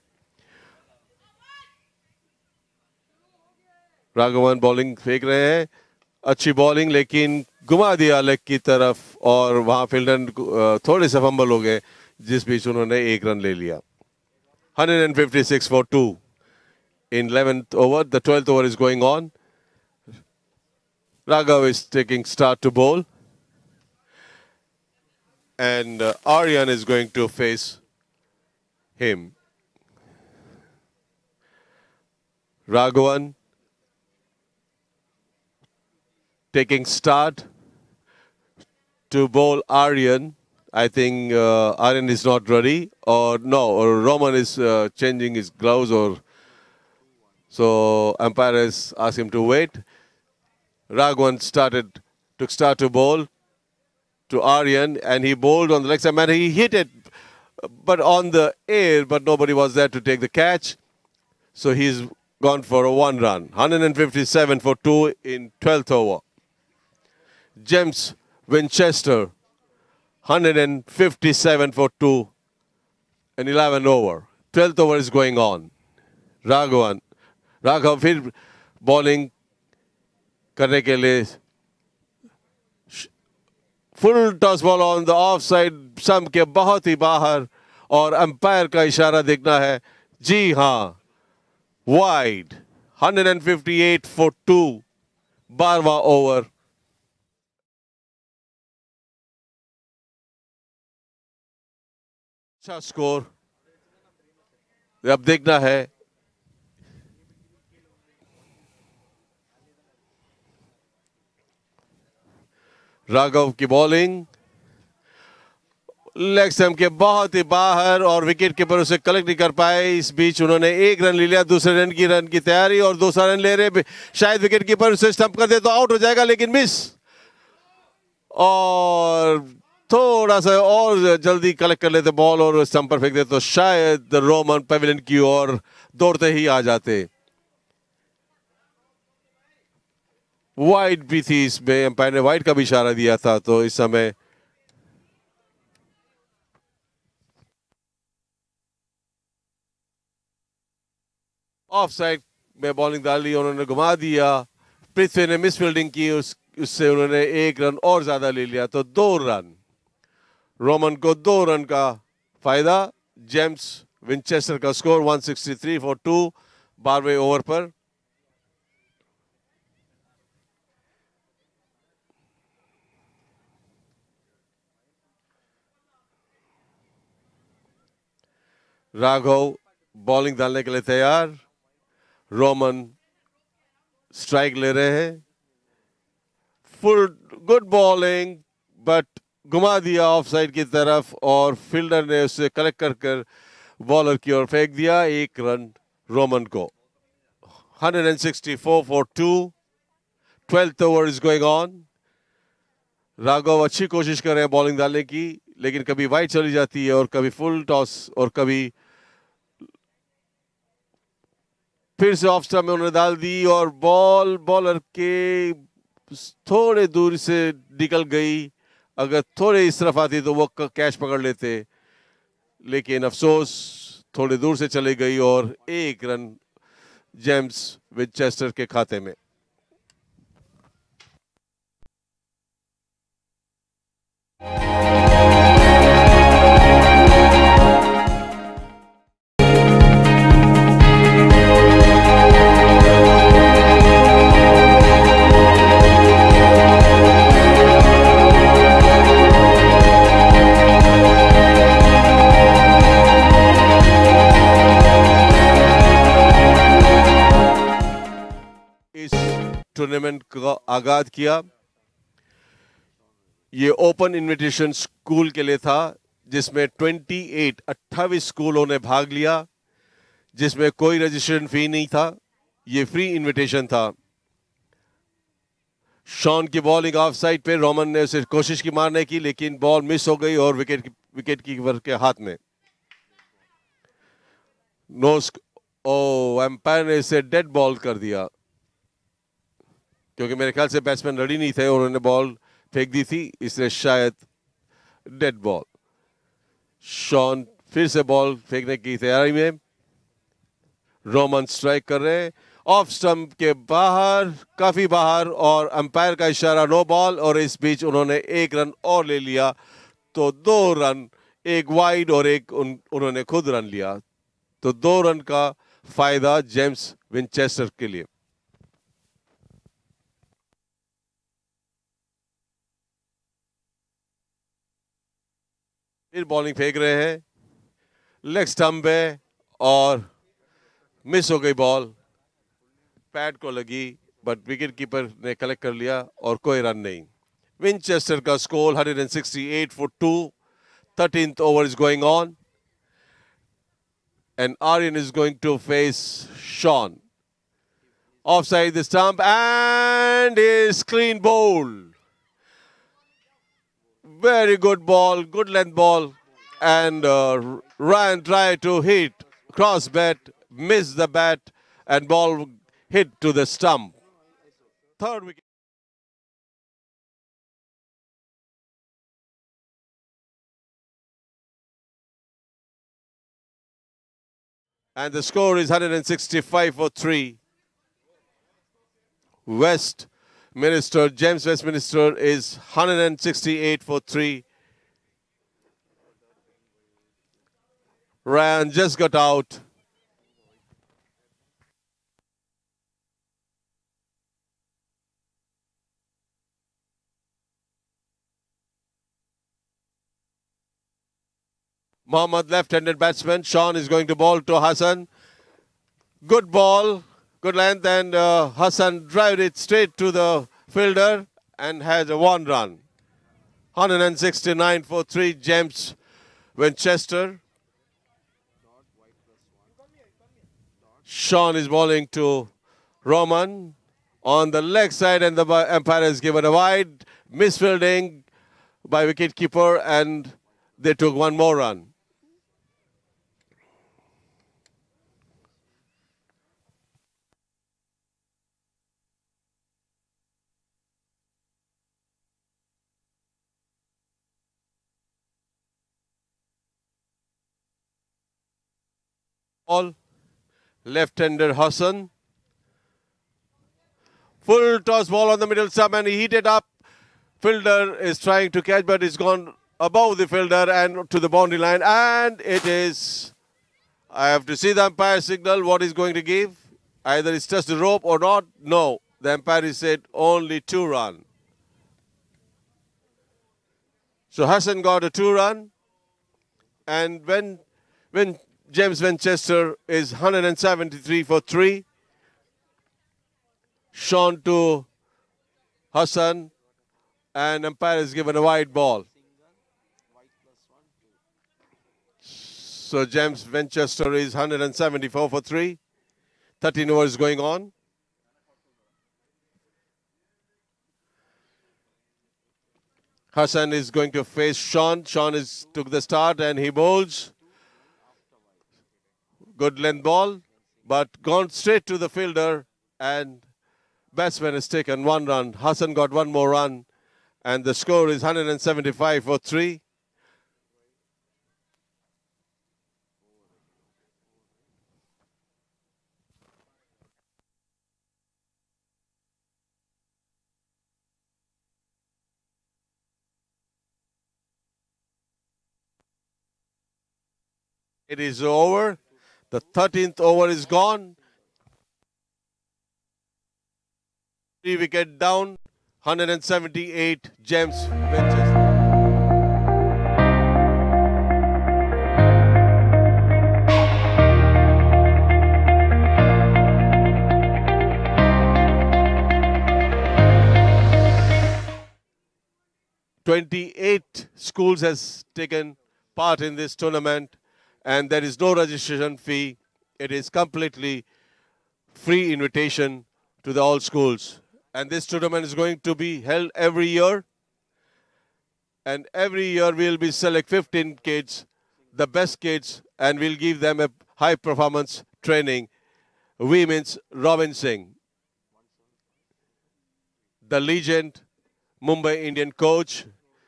राघवन बॉलिंग फेंक रहे हैं, अच्छी बॉलिंग, लेकिन घुमा दिया लेग की तरफ और वहां फील्डर थोड़े से फंबल हो गए, जिस बीच उन्होंने 1 रन ले लिया। 156 for 2 in 11th over. The 12th over is going on. Raghav is taking start to bowl. And Aryan is going to face him. Raghavan taking start to bowl Aryan. I think Aryan is not ready, or no, or Roman is changing his gloves, or so umpire has asked him to wait. Raghavan took start to bowl to Aryan, and he bowled on the leg side. Man, he hit it, but on the air, but nobody was there to take the catch. So he's gone for a 1 run. 157 for 2 in 12th over. James Winchester, 157 for 2 in 11 over. 12th over is going on. Raghav फिर bowling करने के लिए, full toss ball on the off side, सम के बहुत ही बाहर, और umpire का इशारा देखना है। जी हां, वाइड। 158 for 2, 12वां ओवर। अच्छा स्कोर अब देखना है। राघव की बॉलिंग लेग स्टंप के बहुत ही बाहर और विकेट कीपर उसे कलेक्ट नहीं कर पाए। इस बीच उन्होंने 1 रन ले लिया, दूसरे रन की तैयारी और दूसरा रन ले रहे, शायद विकेट कीपर उसे स्टंप कर दे तो आउट हो जाएगा, लेकिन मिस। और थोड़ा सा और जल्दी कलेक्ट कर लेते बॉल और स्टंप पर फेंक दे तो शायद रोमन पेविलियन की ओर दौड़ते ही आ जाते। वाइड भी थी इसमें, अंपायर ने वाइड का भी इशारा दिया था, तो इस समय ऑफ साइड में बॉलिंग डाली, उन्होंने घुमा दिया। पृथ्वी ने मिस फील्डिंग की, उससे उन्होंने 1 रन और ज्यादा ले लिया, तो 2 रन। रोमन को 2 रन का फायदा। जेम्स विंचेस्टर का स्कोर 163 for 2, 12वें ओवर पर। राघव बॉलिंग डालने के लिए तैयार। रोमन स्ट्राइक ले रहे हैं। फुल गुड बॉलिंग, बट घुमा दिया ऑफ साइड की तरफ और फील्डर ने उसे कलेक्ट कर बॉलर की ओर फेंक दिया। 1 रन रोमन को। 164 for 2, 12th over is going on. Raghav अच्छी कोशिश कर रहे हैं बॉलिंग डालने की, लेकिन कभी वाइड चली जाती है और कभी फुल टॉस और कभी फिर से ऑफ स्टंप में उन्होंने डाल दी और बॉलर के थोड़े दूर से निकल गई। अगर थोड़े इस तरफ आती तो वो कैच पकड़ लेते, लेकिन अफसोस थोड़े दूर से चली गई और 1 रन जेम्स विंचेस्टर के खाते में। टूर्नामेंट का आगाज किया। ये ओपन इनविटेशन स्कूल के लिए था, जिसमें 28 स्कूलों ने भाग लिया, जिसमें कोई रजिस्ट्रेशन फी नहीं था। ये फ्री इनविटेशन था। शॉन की बॉलिंग ऑफ साइड पे, रोमन ने उसे कोशिश की मारने की, लेकिन बॉल मिस हो गई और विकेट कीपर के हाथ में। एम्पायर ने इसे डेड बॉल कर दिया, क्योंकि मेरे ख्याल से बैट्समैन रेडी नहीं थे और उन्होंने बॉल फेंक दी थी, इसलिए शायद डेड बॉल। शॉन फिर से बॉल फेंकने की तैयारी में। रोमन स्ट्राइक कर रहे हैं ऑफ स्टंप के बाहर, काफी बाहर, और अंपायर का इशारा नो बॉल, और इस बीच उन्होंने एक रन और ले लिया। तो 2 रन, एक वाइड और एक उन्होंने खुद रन लिया। तो 2 रन का फायदा जेम्स विंचेस्टर के लिए। फिर बॉलिंग फेंक रहे हैं लेग स्टंप पे और मिस हो गई बॉल, पैड को लगी, बट विकेट कीपर ने कलेक्ट कर लिया और कोई रन नहीं। विंचेस्टर का score 168 for 2। 13th over is going on and Aryan is going to face Sean. Offside the stump and is clean bowled. Very good ball, good length ball, and Ryan tried to hit cross bat, missed the bat, and ball hit to the stump. Third wicket. And the score is 165 for 3. James Westminster is 168 for 3. Ryan just got out. Mohammad, left-handed batsman. Sean is going to bowl to Hassan. Good ball, good length, and Hassan drive it straight to the fielder and has a 1 run. 169 for 3, James Winchester. Sean is bowling to Roman on the leg side, and the umpire has given a wide. Misfielding by wicketkeeper, and they took 1 more run. Ball, left-hander Hassan. Full toss ball on the middle stump, and he hit it up. Fielder is trying to catch, but it's gone above the fielder and to the boundary line. And it is, I have to see the umpire signal what he's going to give. Either it's just the rope or not. No, the umpire has said only 2 run. So Hassan got a 2 run. And when James Winchester is 173 for 3. Sean to Hassan, and umpire is given a wide ball. So James Winchester is 174 for 3. 13 overs going on. Hassan is going to face Sean. Sean took the start and he bowls. Good length ball, but gone straight to the fielder, and batsman has taken 1 run. Hassan got 1 more run, and the score is 175 for 3. It is over. The 13th over is gone. 3 wicket down. 178 James Winchester. 28 schools has taken part in this tournament, and there is no registration fee. It is completely free invitation to the all schools. And this tournament is going to be held every year. And every year we'll be select 15 kids, the best kids, and we'll give them a high performance training. We means Robin Singh, the legend Mumbai Indian coach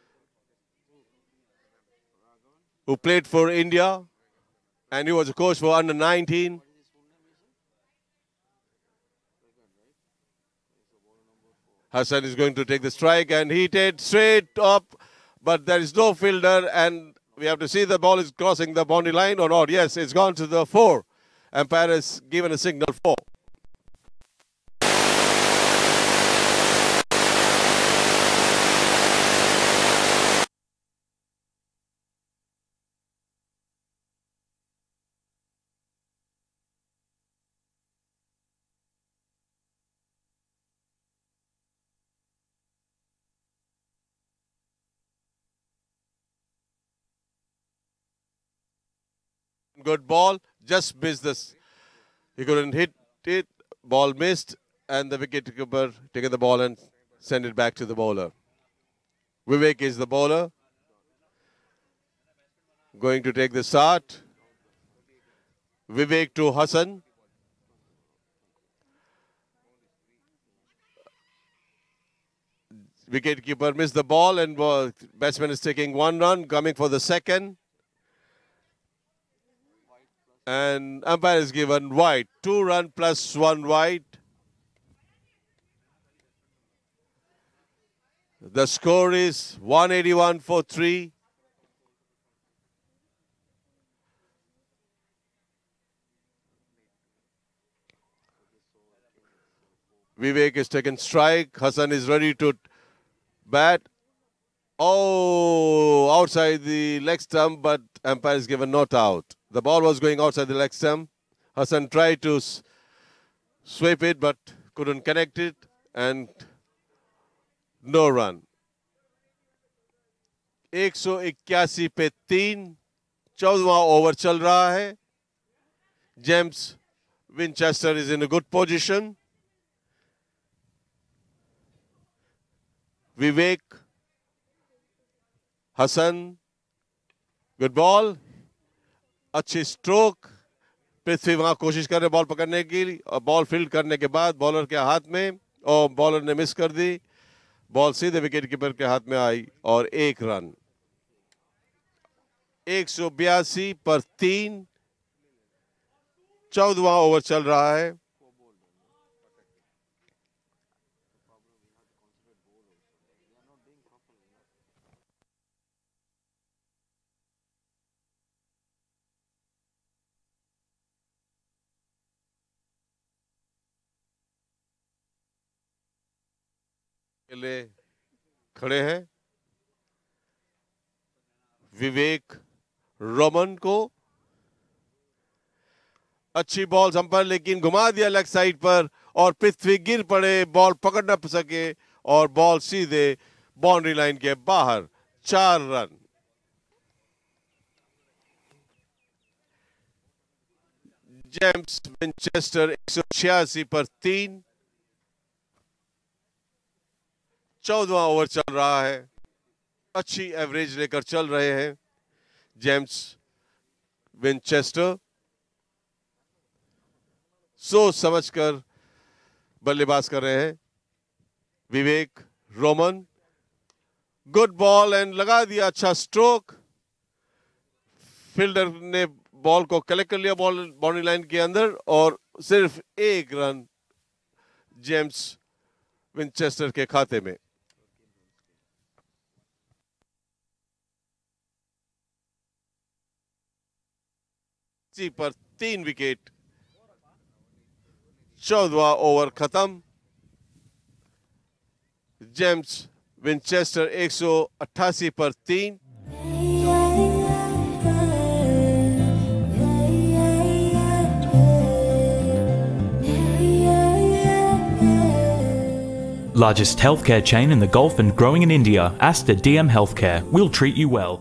who played for India, and he was a coach for under 19. Hassan is going to take the strike, and he hit straight up, but there is no fielder, and we have to see the ball is crossing the boundary line or not. Yes, it's gone to the 4. Umpire has given a signal 4. Good ball, just missed this. He couldn't hit it, ball missed, and the wicketkeeper taken the ball and sent it back to the bowler. Vivek is the bowler, going to take the start. Vivek to Hassan. Wicketkeeper missed the ball, and batsman is taking 1 run, coming for the second. And umpire is given wide. 2 run plus 1 wide. The score is 181 for 3. Vivek is taken strike. Hassan is ready to bat. Oh, outside the leg stump, but umpire is given not out. The ball was going outside the leg stump. Hassan tried to sweep it, but couldn't connect it, and no run. 181 पे 3, 14वां over चल रहा है. James Winchester is in a good position. Vivek, Hassan, good ball. अच्छी stroke. Prithvi वहां कोशिश कर रहे ball पकड़ने की, और बॉल फील्ड करने के बाद बॉलर के हाथ में, और बॉलर ने मिस कर दी. बॉल सीधे विकेट कीपर के हाथ में आई और 1 रन. 182 पर 3, 14वां ओवर चल रहा है. लिए खड़े हैं. विवेक रोमन को अच्छी बॉल हम पर, लेकिन घुमा दिया लेग साइड पर, और पृथ्वी गिर पड़े, बॉल पकड़ न सके, और बॉल सीधे बाउंड्री लाइन के बाहर. 4 रन. जेम्स विंचेस्टर 186 पर 3. 14वां ओवर चल रहा है. अच्छी एवरेज लेकर चल रहे हैं जेम्स विंचेस्टर. सोच समझकर बल्लेबाज कर रहे हैं. Vivek Roman, good ball, and लगा दिया अच्छा स्ट्रोक. फील्डर ने बॉल को कलेक्ट कर लिया बॉल बाउंड्री लाइन के अंदर, और सिर्फ 1 रन जेम्स विंचेस्टर के खाते में. पर 3 विकेट. 14वां ओवर खत्म. जेम्स विंचेस्टर 188 पर 3. Largest healthcare chain in the Gulf and growing in India, Aster DM Healthcare. We'll treat you well.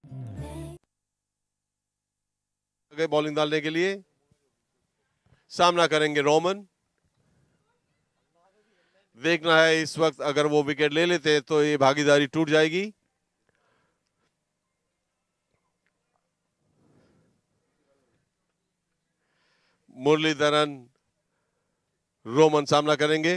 Bowling डालने के लिए सामना करेंगे रोमन। देखना है इस वक्त अगर वो विकेट ले लेते हैं तो ये भागीदारी टूट जाएगी। मुरलीधरन रोमन सामना करेंगे।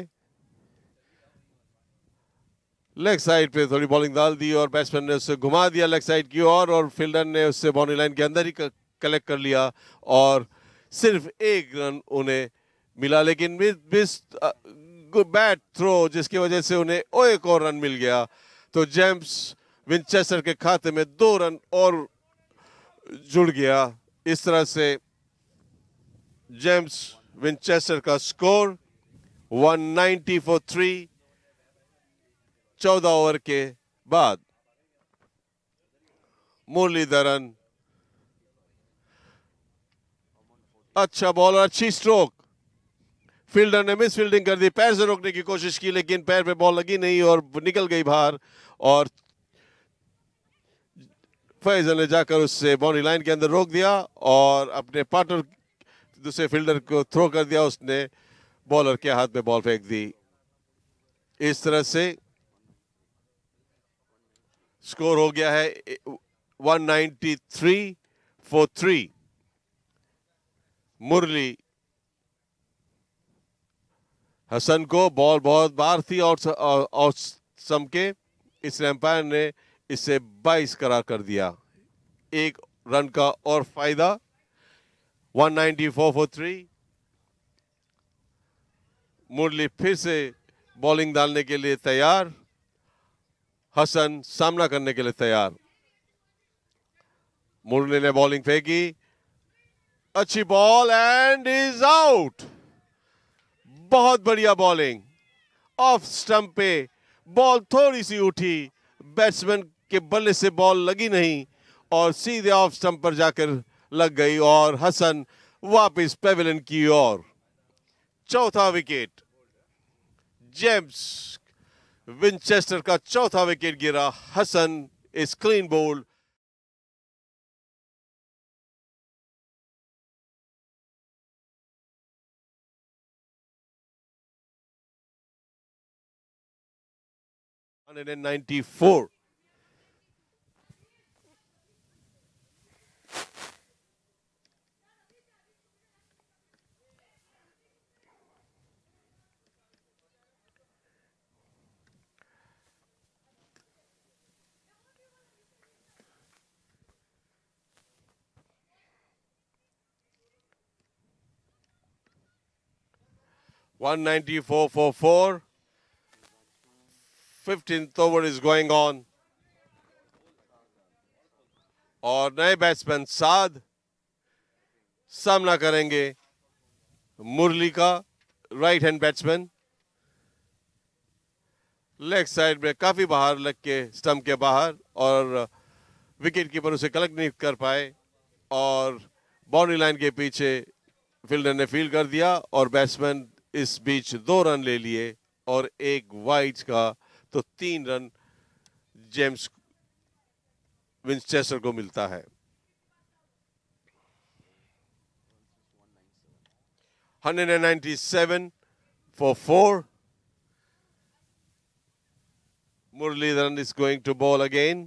लेग साइड पे थोड़ी बॉलिंग डाल दी और बैट्समैन ने उससे घुमा दिया लेग साइड की ओर और फील्डर ने उससे बाउंड्री लाइन के अंदर ही कलेक्ट कर लिया और सिर्फ एक रन उन्हें मिला, लेकिन बैट थ्रो जिसकी वजह से उन्हें एक और रन मिल गया। तो जेम्स विंचेस्टर के खाते में 2 रन और जुड़ गया। इस तरह से जेम्स विंचेस्टर का स्कोर 190 फॉर 3 14 ओवर के बाद। मुरलीधरन अच्छा बॉल और अच्छी स्ट्रोक। फील्डर ने मिस फील्डिंग कर दी, पैर से रोकने की कोशिश की लेकिन पैर पे बॉल लगी नहीं और निकल गई बाहर और फैजल ने जाकर उससे बाउंड्री लाइन के अंदर रोक दिया और अपने पार्टनर दूसरे फील्डर को थ्रो कर दिया। उसने बॉलर के हाथ में बॉल फेंक दी। इस तरह से स्कोर हो गया है 193 फॉर 3। मुरली हसन को बॉल बहुत बार थी और सम के, इसलिए एम्पायर ने इसे 22 करार कर दिया। 1 रन का और फायदा। 194 फॉर 3। मुरली फिर से बॉलिंग डालने के लिए तैयार, हसन सामना करने के लिए तैयार। मुरली ने बॉलिंग फेंकी, अच्छी बॉल एंड इज आउट। बहुत बढ़िया बॉलिंग, ऑफ स्टंप पे बॉल थोड़ी सी उठी, बैट्समैन के बल्ले से बॉल लगी नहीं और सीधे ऑफ स्टंप पर जाकर लग गई और हसन वापस पेविलियन की ओर। चौथा विकेट, जेम्स विंचेस्टर का चौथा विकेट गिरा। Hasan is clean bowled. and 94। $194 for 4। 15th over is going on और नए बैट्समैन साद सामना करेंगे मुरली का, right hand batsman. Leg side में काफी बाहर लग के स्टंप के बाहर और विकेट कीपर उसे कलेक्ट नहीं कर पाए और बाउंड्री लाइन के पीछे फील्डर ने फील्ड कर दिया और बैट्समैन इस बीच 2 रन ले लिए और 1 वाइड का, तो 3 रन जेम्स विंचेस्टर को मिलता है। 197 for 4। Muralidharan is going to bowl again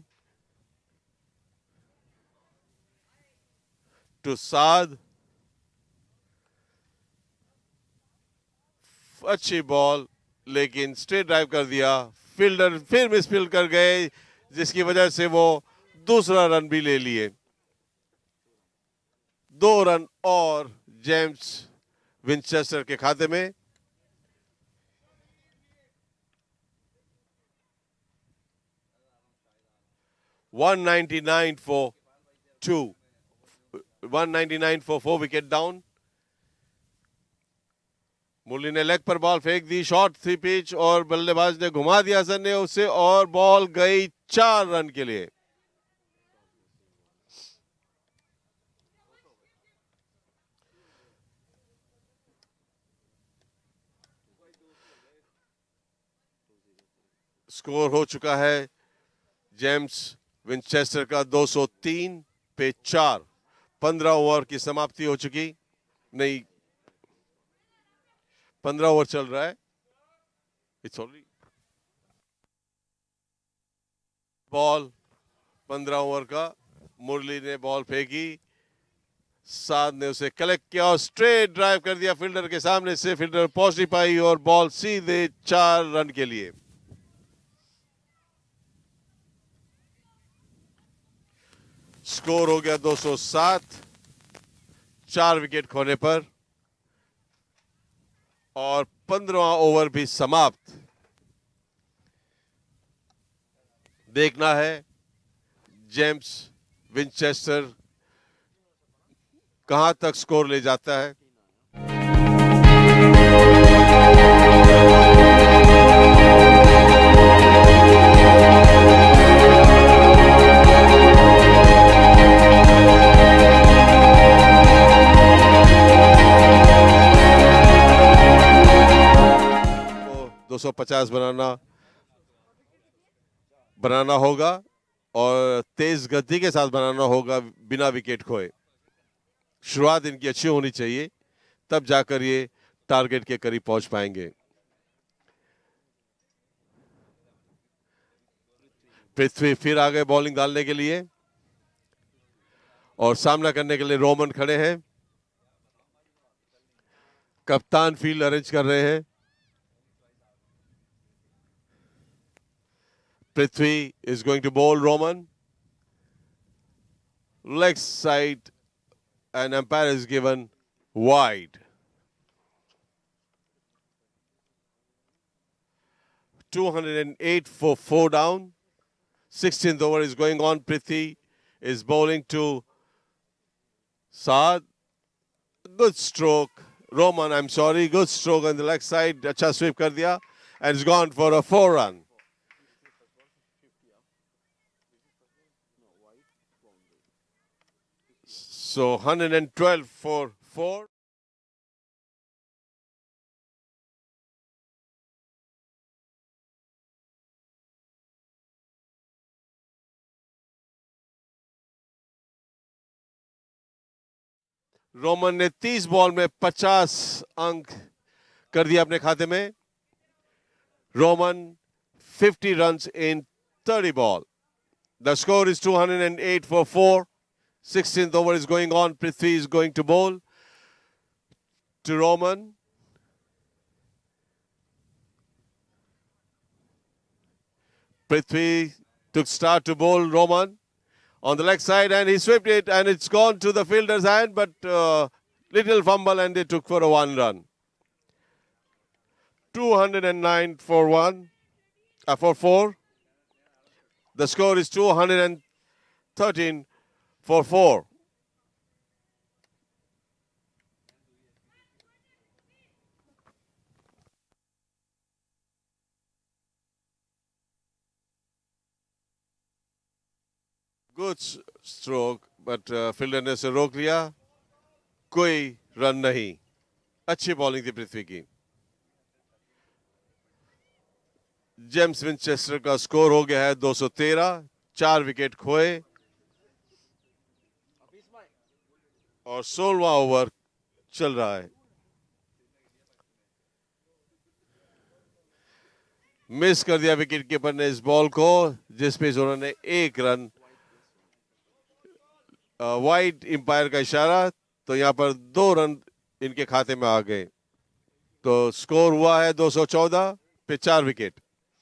to Saad। अच्छी बॉल लेकिन स्ट्रेट ड्राइव कर दिया, फील्डर फिर मिसफील्ड कर गए जिसकी वजह से वो दूसरा रन भी ले लिए। 2 रन और जेम्स विंचेस्टर के खाते में। $199 for 2। 199 for 4 wicket down. Murali ने लेग पर बॉल फेंक दी, शॉर्ट थी पिच और बल्लेबाज ने घुमा दिया हसन ने उसे और बॉल गई 4 रन के लिए। स्कोर हो चुका है जेम्स विंचेस्टर का 203 पे 4। 15 ओवर की समाप्ति हो चुकी, नहीं 15 ओवर चल रहा है। इट्स ऑलरेडी बॉल 15 ओवर का। मुरली ने बॉल फेंकी, साद ने उसे कलेक्ट किया और स्ट्रेट ड्राइव कर दिया फील्डर के सामने से। फील्डर पहुंच नहीं पाई और बॉल सीधे 4 रन के लिए। स्कोर हो गया 207 4 विकेट खोने पर और 15वां ओवर भी समाप्त। देखना है जेम्स विंचेस्टर कहां तक स्कोर ले जाता है। तो 250 बनाना होगा और तेज गति के साथ बनाना होगा बिना विकेट खोए। शुरुआत इनकी अच्छी होनी चाहिए, तब जाकर ये टारगेट के करीब पहुंच पाएंगे। पृथ्वी फिर आ गए बॉलिंग डालने के लिए और सामना करने के लिए रोमन खड़े हैं। कप्तान फील्ड अरेंज कर रहे हैं। Prithvi is going to bowl Roman leg side and umpire is given wide. 208 for 4 down. 16th over is going on. Prithvi is bowling to Saad. Good stroke. Roman, I'm sorry. Good stroke on the leg side. Acha sweep kar diya and it's gone for a 4 run. So 112 for 4. Roman ने 30 ball में 50 अंक कर दिया अपने खाते में। Roman 50 runs in 30 ball. The score is 208 for 4. 16th over is going on. Prithvi is going to bowl to Roman. Prithvi took start to bowl Roman on the leg side and he swept it and it's gone to the fielder's hand, but little fumble and they took for a 1 run. 209 for 4. The score is 213 for 4. Good stroke, but fielder ने उसे रोक लिया। कोई run नहीं। अच्छी bowling थी पृथ्वी की। James Winchester का स्कोर हो गया है 213। 4 विकेट खोए और 16वां ओवर चल रहा है। मिस कर दिया विकेट कीपर ने इस बॉल को, जिस पे उन्होंने 1 रन। वाइड एम्पायर का इशारा, तो यहां पर 2 रन इनके खाते में आ गए। तो स्कोर हुआ है 214 पे 4 विकेट।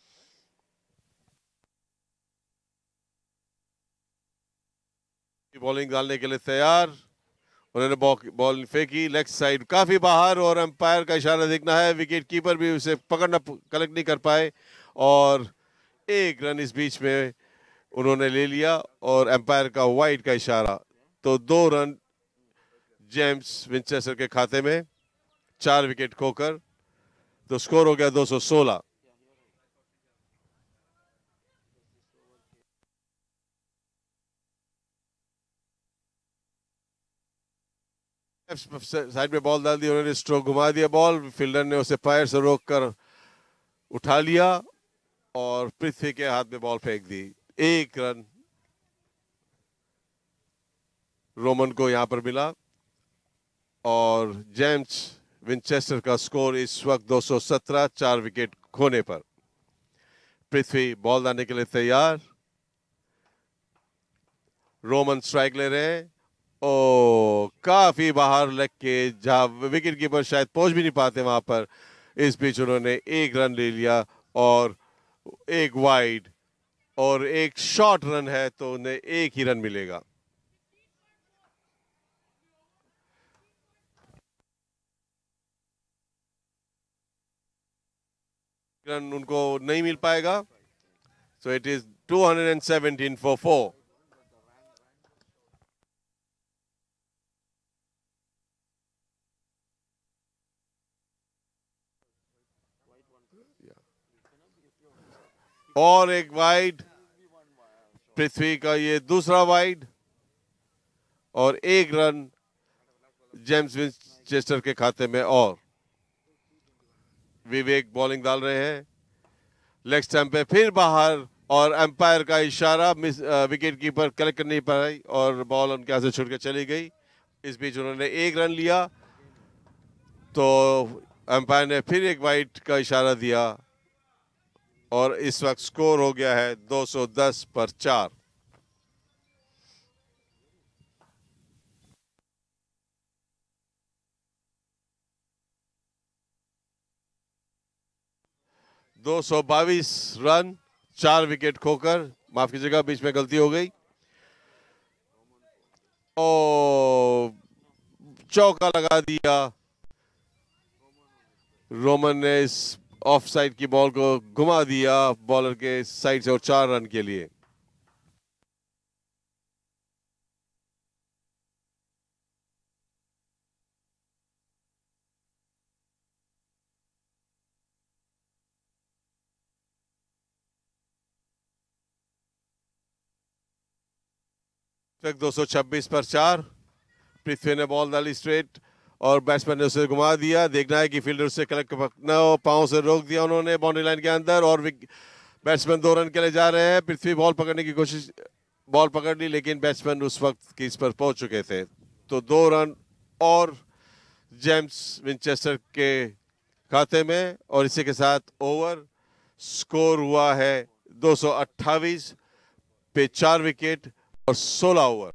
बॉलिंग डालने के लिए तैयार। उन्होंने बॉल फेंकी लेग साइड काफी बाहर और अंपायर का इशारा देखना है। विकेट कीपर भी उसे पकड़ना कलेक्ट नहीं कर पाए और 1 रन इस बीच में उन्होंने ले लिया और अंपायर का वाइड का इशारा। तो 2 रन जेम्स विंचेस्टर के खाते में 4 विकेट खोकर। तो स्कोर हो गया 216। साइड में बॉल डाल दी उन्होंने, स्ट्रोक घुमा दिया बॉल। फील्डर ने उसे पैर से रोक कर उठा लिया और पृथ्वी के हाथ में बॉल फेंक दी। 1 रन रोमन को यहां पर मिला और जेम्स विंचेस्टर का स्कोर इस वक्त 217, 4 विकेट खोने पर। पृथ्वी बॉल डालने के लिए तैयार। रोमन स्ट्राइक ले रहे हैं। ओ काफी बाहर लग के, जहां विकेट कीपर शायद पहुंच भी नहीं पाते वहां पर। इस बीच उन्होंने 1 रन ले लिया और एक वाइड और एक शॉर्ट रन है तो उन्हें 1 ही रन मिलेगा। रन उनको नहीं मिल पाएगा। So it is 217 for 4। और एक वाइड, पृथ्वी का ये दूसरा वाइड और 1 रन जेम्स विंचेस्टर के खाते में। और विवेक बॉलिंग डाल रहे हैं लेग स्टंप पे, फिर बाहर और एम्पायर का इशारा। विकेट कीपर कलेक्ट कर नहीं पाई और बॉल उनके हाथ से छूट के चली गई। इस बीच उन्होंने 1 रन लिया तो एम्पायर ने फिर एक वाइड का इशारा दिया और इस वक्त स्कोर हो गया है 210 पर 4। दो 222 रन, 4 विकेट खोकर। माफ कीजिएगा, बीच में गलती हो गई। ओ चौका लगा दिया। रोमन ने इस ऑफ साइड की बॉल को घुमा दिया बॉलर के साइड से और 4 रन के लिए। तक 226 पर 4। पृथ्वी ने बॉल डाली स्ट्रेट और बैट्समैन ने उसे घुमा दिया। देखना है कि फील्डर उसे कलेक्ट पकड़ना हो। पांव से रोक दिया उन्होंने बाउंड्री लाइन के अंदर और बैट्समैन 2 रन के लिए जा रहे हैं। पृथ्वी बॉल पकड़ने की कोशिश, बॉल पकड़ ली लेकिन बैट्समैन उस वक्त क्रीज पर पहुंच चुके थे। तो 2 रन और जेम्स विंचेस्टर के खाते में और इसी के साथ ओवर स्कोर हुआ है 228 पे 4 विकेट और 16 ओवर।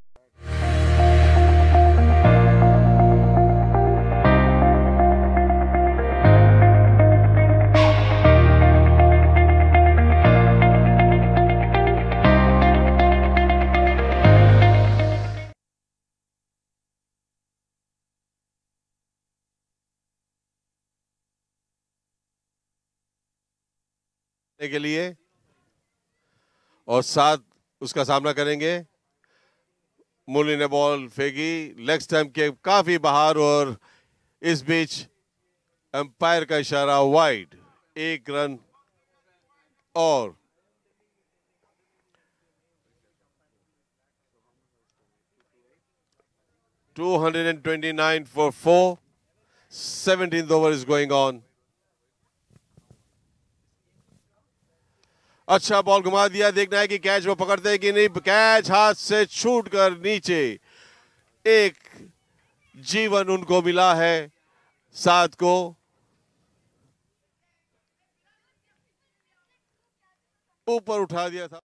के लिए और 7 उसका सामना करेंगे। मुरली ने बॉल फेंकी लेग स्टंप के काफी बाहर और इस बीच एम्पायर का इशारा वाइड। 1 रन और 229 for 4. 17th over is going on. अच्छा बॉल घुमा दिया। देखना है कि कैच वो पकड़ते हैं कि नहीं। कैच हाथ से छूटकर नीचे। एक जीवन उनको मिला है 7 को। ऊपर उठा दिया था,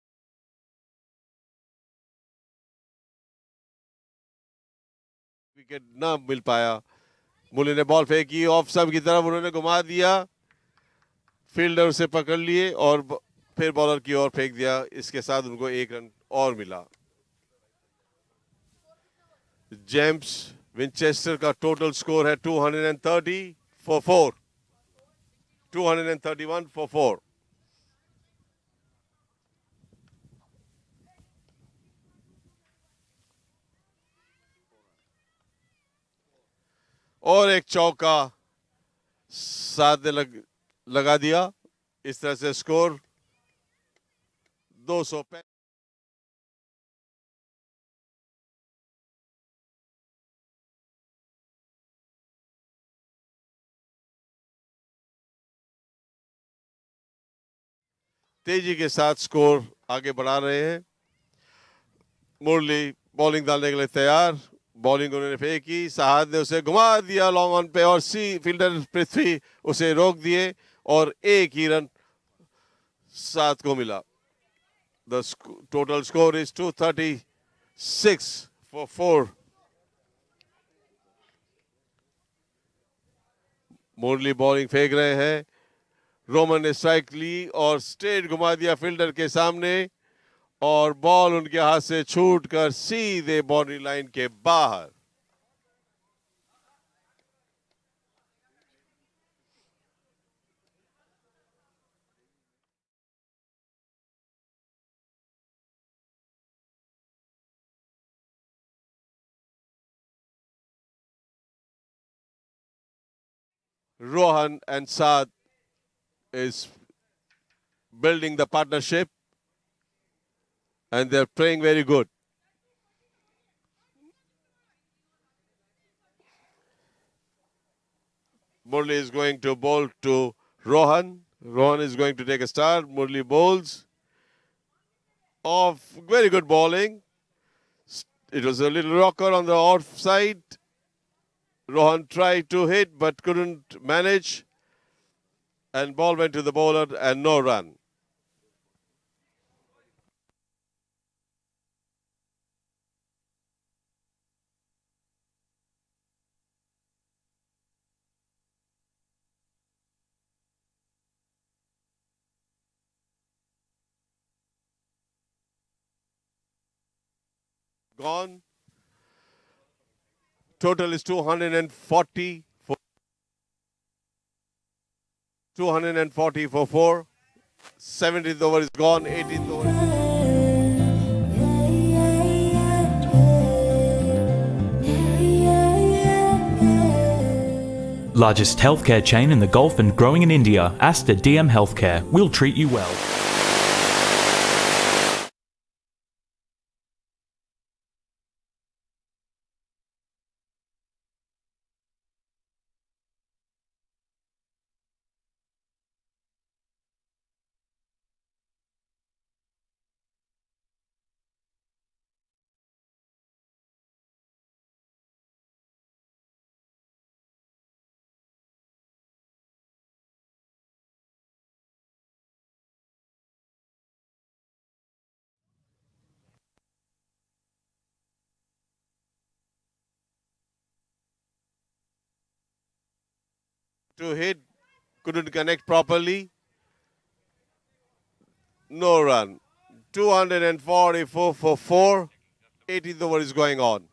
विकेट ना मिल पाया। मुरली ने बॉल फेंकी ऑफ स्टंप की तरफ, उन्होंने घुमा दिया। फील्डर उसे पकड़ लिए और फिर बॉलर की ओर फेंक दिया। इसके साथ उनको 1 रन और मिला। जेम्स विंचेस्टर का टोटल स्कोर है 230 फॉर 4, 231 फॉर 4। और एक चौका साथ लगा दिया। इस तरह से स्कोर 200 पे। तेजी के साथ स्कोर आगे बढ़ा रहे हैं। मुरली बॉलिंग डालने के लिए तैयार। बॉलिंग उन्होंने फेंकी, साहद ने उसे घुमा दिया लॉन्ग ऑन पे और फील्डर पृथ्वी उसे रोक दिए और एक ही रन सात को मिला। The total score is 236 for 4. Murali bowling फेंक रहे हैं। रोमन ने स्ट्राइक ली और स्ट्रेट घुमा दिया फील्डर के सामने और बॉल उनके हाथ से छूटकर सीधे बाउंड्री लाइन के बाहर। Rohan and Saad is building the partnership and they're playing very good. Murli is going to bowl to Rohan. Rohan is going to take a start. Murli bowls off. Very good bowling. It was a little rocker on the offside. Rohan tried to hit but couldn't manage. And ball went to the bowler and no run. Gone. Total is 240 for 240 for 4. 17th over is gone. 18th over. Largest healthcare chain in the Gulf and growing in India, Aster DM Healthcare. We'll treat you well. To hit, couldn't connect properly. No run. 244 for 4. 18th over is going on.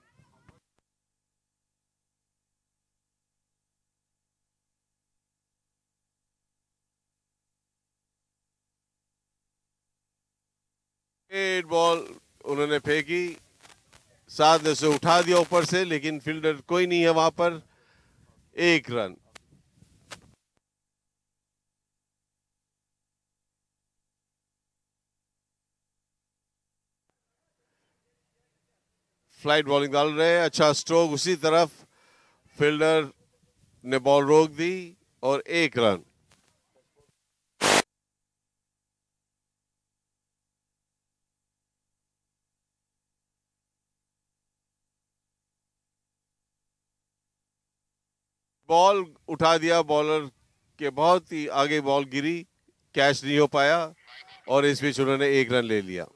Eight ball उन्होंने फेंकी, साथ ने उसे उठा दिया ऊपर से, लेकिन फील्डर कोई नहीं है वहां पर। एक रन। फ्लाइट बॉलिंग डाल रहे हैं, अच्छा स्ट्रोक उसी तरफ, फील्डर ने बॉल रोक दी और एक रन। बॉल उठा दिया बॉलर के, बहुत ही आगे बॉल गिरी, कैच नहीं हो पाया और इस बीच उन्होंने एक रन ले लिया।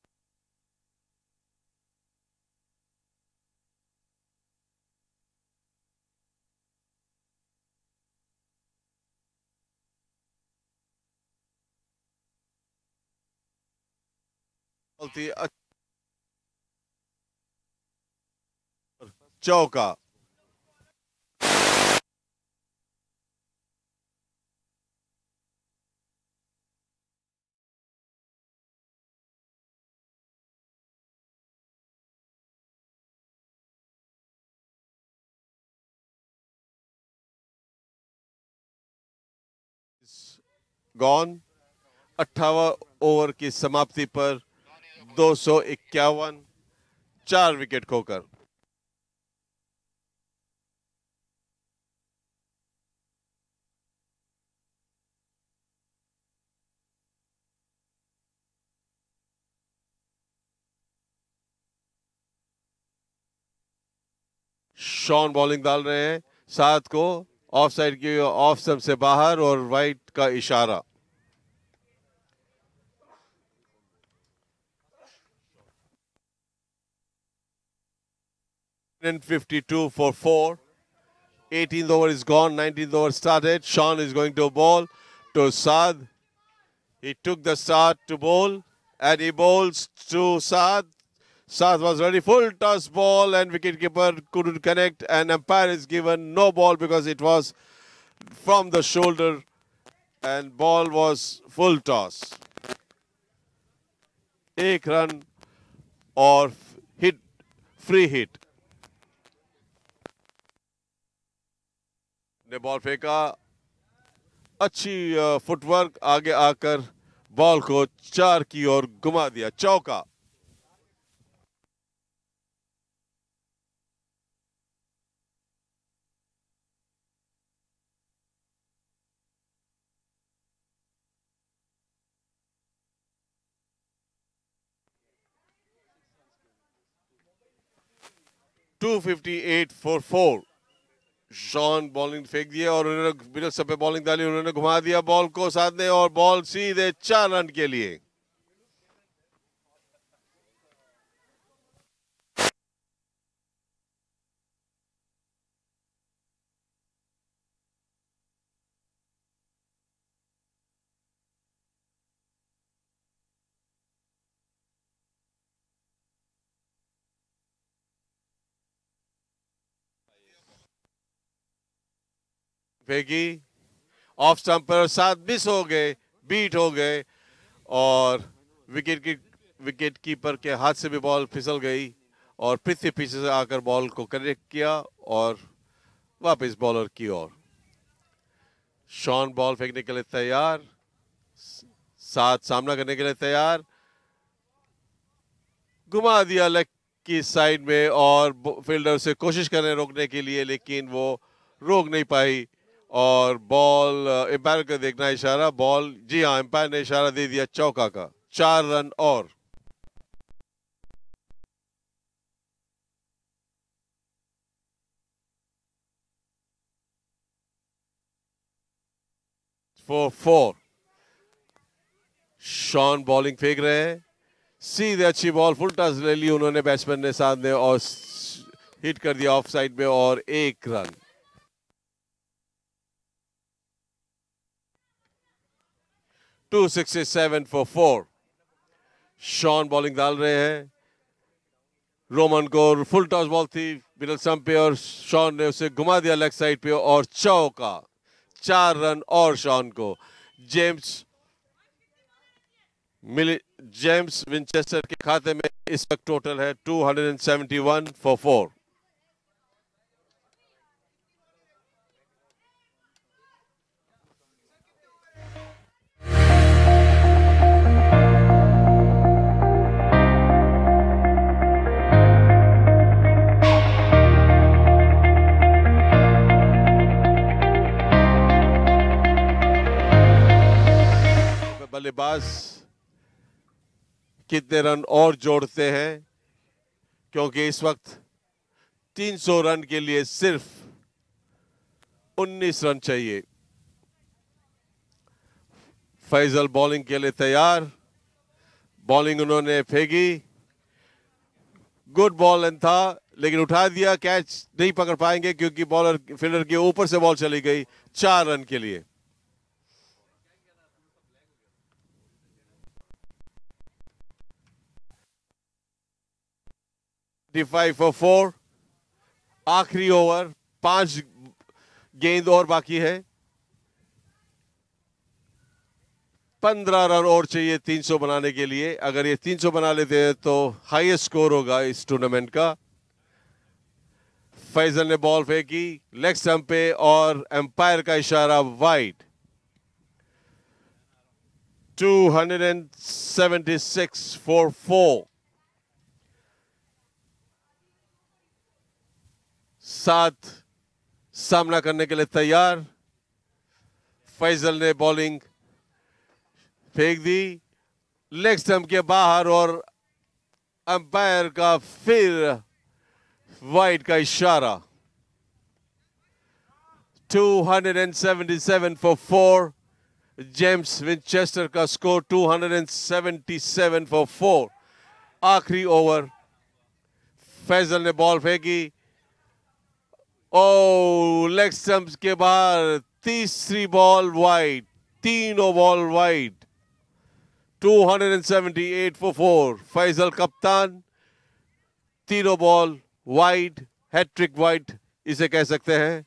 चौका। गॉन। 58 ओवर की समाप्ति पर 251, 4 विकेट खोकर। शॉन बॉलिंग डाल रहे हैं, 7 को ऑफ साइड की ऑफ स्टंप से बाहर और वाइट का इशारा। And 52 for 4. 18th over is gone. 19th over started. Sean is going to bowl to Saad. He took the start to bowl and he bowls to Saad. Saad was ready. Full toss ball and wicketkeeper couldn't connect and umpire is given no ball because it was from the shoulder and ball was full toss. एक run और hit, free hit. ने ball फेंका, अच्छी footwork, आगे आकर ball को 4 की ओर घुमा दिया, चौका। $258 for 4। शॉन बॉलिंग फेंक दिया और उन्होंने मिडल सब पे बॉलिंग डाली, उन्होंने घुमा दिया बॉल को साथ में और बॉल सीधे 4 रन के लिए। फेंकी ऑफ स्टंप पर, 7 मिस हो गए, बीट हो गए और विकेट कीपर के हाथ से भी बॉल फिसल गई और पृथ्वी पीछे से आकर बॉल को कनेक्ट किया और वापस बॉलर की ओर। शॉन बॉल फेंकने के लिए तैयार, साथ सामना करने के लिए तैयार, घुमा दिया लेग की साइड में और फील्डर से कोशिश कर रहे रोकने के लिए लेकिन वो रोक नहीं पाई और बॉल, एम्पायर का देखना इशारा, बॉल, जी हाँ एम्पायर ने इशारा दे दिया चौका का, 4 रन और। For 4। शॉन बॉलिंग फेंक रहे हैं, सीधे अच्छी बॉल फुल टॉस ले ली उन्होंने बैट्समैन ने साथ में और हिट कर दिया ऑफ साइड में और 1 रन। $267 for 4। शॉन बॉलिंग डाल रहे हैं, रोमन को फुल टॉस बॉल थी मिडल स्टंप पे और शॉन ने उसे घुमा दिया लेग साइड पे और चौका, 4 रन और शॉन को। जेम्स विंचेस्टर के खाते में इस वक्त टोटल है 271 for 4। बल्लेबाज कितने रन और जोड़ते हैं क्योंकि इस वक्त 300 रन के लिए सिर्फ 19 रन चाहिए। फैजल बॉलिंग के लिए तैयार, बॉलिंग उन्होंने फेंकी, गुड बॉल एंड था लेकिन उठा दिया, कैच नहीं पकड़ पाएंगे क्योंकि बॉलर फील्डर के ऊपर से बॉल चली गई, 4 रन के लिए। $5 for 4। आखिरी ओवर, 5 गेंद और बाकी है, 15 रन और चाहिए 300 बनाने के लिए। अगर ये 300 बना लेते हैं तो हाईएस्ट स्कोर होगा इस टूर्नामेंट का। फैजल ने बॉल फेंकी लेग स्टंप पे और एम्पायर का इशारा वाइड। 276 for 4। साथ सामना करने के लिए तैयार, फैजल ने बॉलिंग फेंक दी लेग स्टंप के बाहर और अंपायर का फिर वाइड का इशारा। 277 for 4. जेम्स विंचेस्टर का स्कोर 277 for 4. आखिरी ओवर, फैजल ने बॉल फेंकी, ओ लेग स्टंप्स के बाहर, तीसरी बॉल वाइड, तीनों बॉल वाइड, 278 for 4. फैजल कप्तान, तीनों बॉल वाइड, हैट्रिक वाइड इसे कह सकते हैं।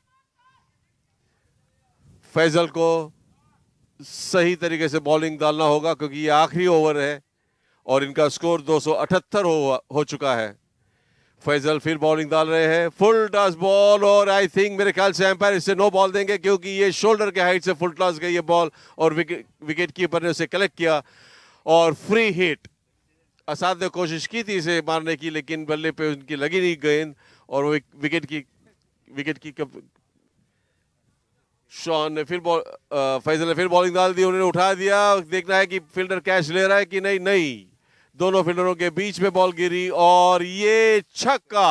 फैजल को सही तरीके से बॉलिंग डालना होगा क्योंकि ये आखिरी ओवर है और इनका स्कोर 278 हो चुका है। फैजल फिर बॉलिंग डाल रहे हैं, फुल टॉस बॉल, और आई थिंक मेरे ख्याल से एम्पायर इसे नो बॉल देंगे क्योंकि ये शोल्डर के हाइट से फुल टॉस गई ये बॉल और विकेट कीपर ने उसे कलेक्ट किया और फ्री हिट। असाद ने कोशिश की थी इसे मारने की लेकिन बल्ले पे उनकी लगी नहीं गेंद और वो विकेट की शॉन ने फिर फैजल ने फिर बॉलिंग डाल दी, उन्होंने उठा दिया, देखना है कि फील्डर कैच ले रहा है कि नहीं। नहीं, दोनों फील्डरों के बीच में बॉल गिरी और ये छक्का।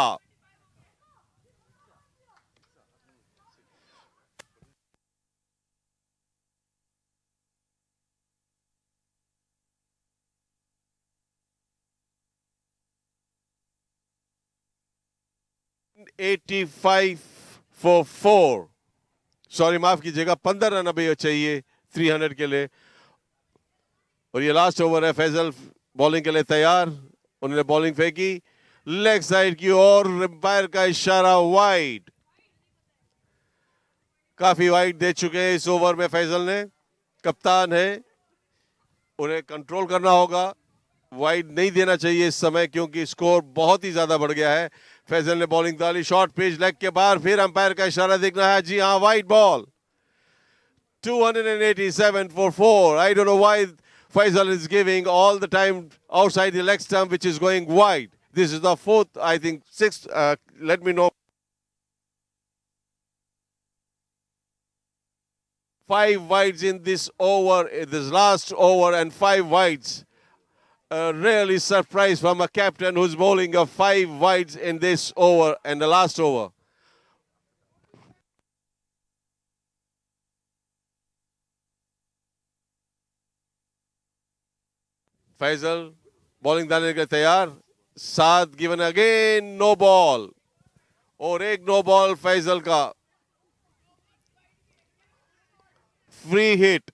$85 for 4. सॉरी माफ कीजिएगा, 15 रन अभी चाहिए 300 के लिए और ये लास्ट ओवर है। फैजल बॉलिंग के लिए तैयार, उन्होंने बॉलिंग फेंकी लेग साइड की ओर, एम्पायर का इशारा वाइड, काफी वाइड दे चुके हैं इस ओवर में। फैजल ने, कप्तान है, उन्हें कंट्रोल करना होगा, वाइड नहीं देना चाहिए इस समय क्योंकि स्कोर बहुत ही ज्यादा बढ़ गया है। फैजल ने बॉलिंग डाली, शॉर्ट पिच लेग के बाहर, फिर अंपायर का इशारा देखना है, जी हाँ wide ball, 287 for 4. I don't know why Faisal is giving all the time outside the leg stump which is going wide. This is the fourth, I think sixth, let me know. 5 wides in this over, this last over, and 5 wides. Really surprised from a captain who's bowling a 5 wides in this over and the last over. Faisal bowling डालने के लिए तैयार, 7 given again, no ball, और एक no ball Faizal का, free hit.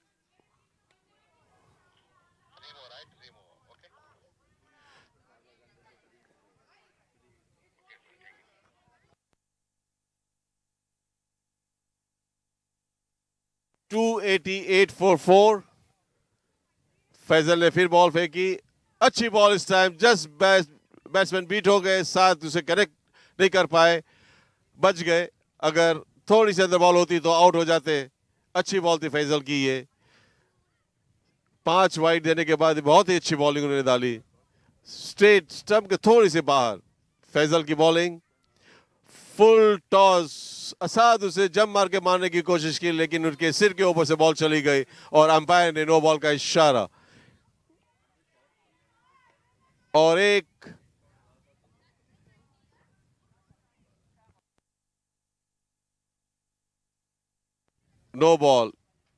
$288 for 4. Faizal ने फिर ball फेंकी, अच्छी बॉल इस टाइम, जस्ट बैट्समैन बीट हो गए, साथ उसे कनेक्ट नहीं कर पाए, बच गए, अगर थोड़ी सी अंदर बॉल होती तो आउट हो जाते। अच्छी बॉल थी फैजल की ये, 5 वाइड देने के बाद बहुत ही अच्छी बॉलिंग उन्होंने डाली, स्ट्रेट स्टंप के थोड़ी से बाहर फैजल की बॉलिंग, फुल टॉस, असाद उसे जंप मार के मारने की कोशिश की लेकिन उनके सिर के ऊपर से बॉल चली गई और अंपायर ने नो बॉल का इशारा, और एक नो बॉल,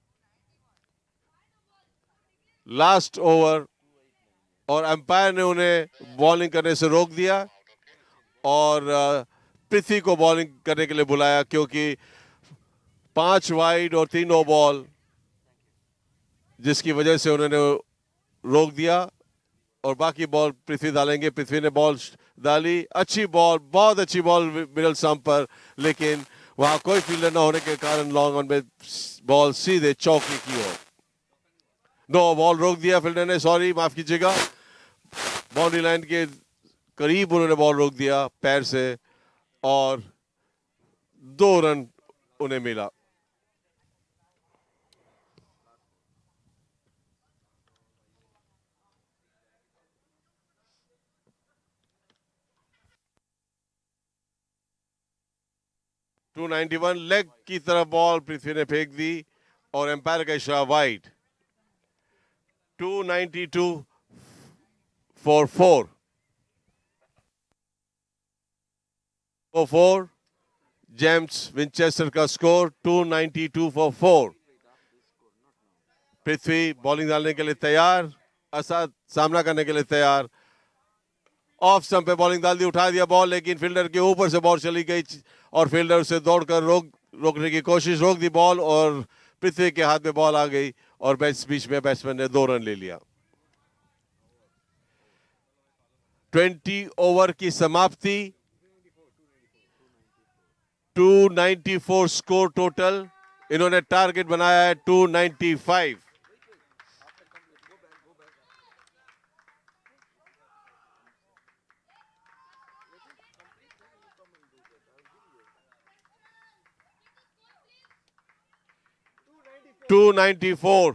लास्ट ओवर, और अंपायर ने उन्हें बॉलिंग करने से रोक दिया और पृथ्वी को बॉलिंग करने के लिए बुलाया क्योंकि 5 वाइड और 3 नो बॉल, जिसकी वजह से उन्होंने रोक दिया और बाकी बॉल पृथ्वी डालेंगे। पृथ्वी ने बॉल डाली, अच्छी बॉल, बहुत अच्छी बॉल मिडल स्टंप पर, लेकिन वहां कोई फील्डर न होने के कारण लॉन्ग ऑन में बॉल सीधे चौकी की ओर, नो बॉल रोक दिया फील्डर ने, सॉरी माफ कीजिएगा, बाउंड्री लाइन के करीब उन्होंने बॉल रोक दिया पैर से और 2 रन उन्हें मिला। $291 लेग की तरफ बॉल पृथ्वी ने फेंक दी और एम्पायर का इशारा वाइड, 292 for 4. जेम्स विंचेस्टर का स्कोर 292 फॉर 4। पृथ्वी बॉलिंग डालने के लिए तैयार, असद सामना करने के लिए तैयार। ऑफ स्टंप पे बॉलिंग डाल दी, उठा दिया बॉल, लेकिन फील्डर के ऊपर से बॉल चली गई और फील्डर उसे दौड़कर रोकने की कोशिश, रोक दी बॉल और पृथ्वी के हाथ में बॉल आ गई और बीच में बैट्समैन ने 2 रन ले लिया। 20 ओवर की समाप्ति, 294 स्कोर टोटल। इन्होंने टारगेट बनाया है 295। टू 294।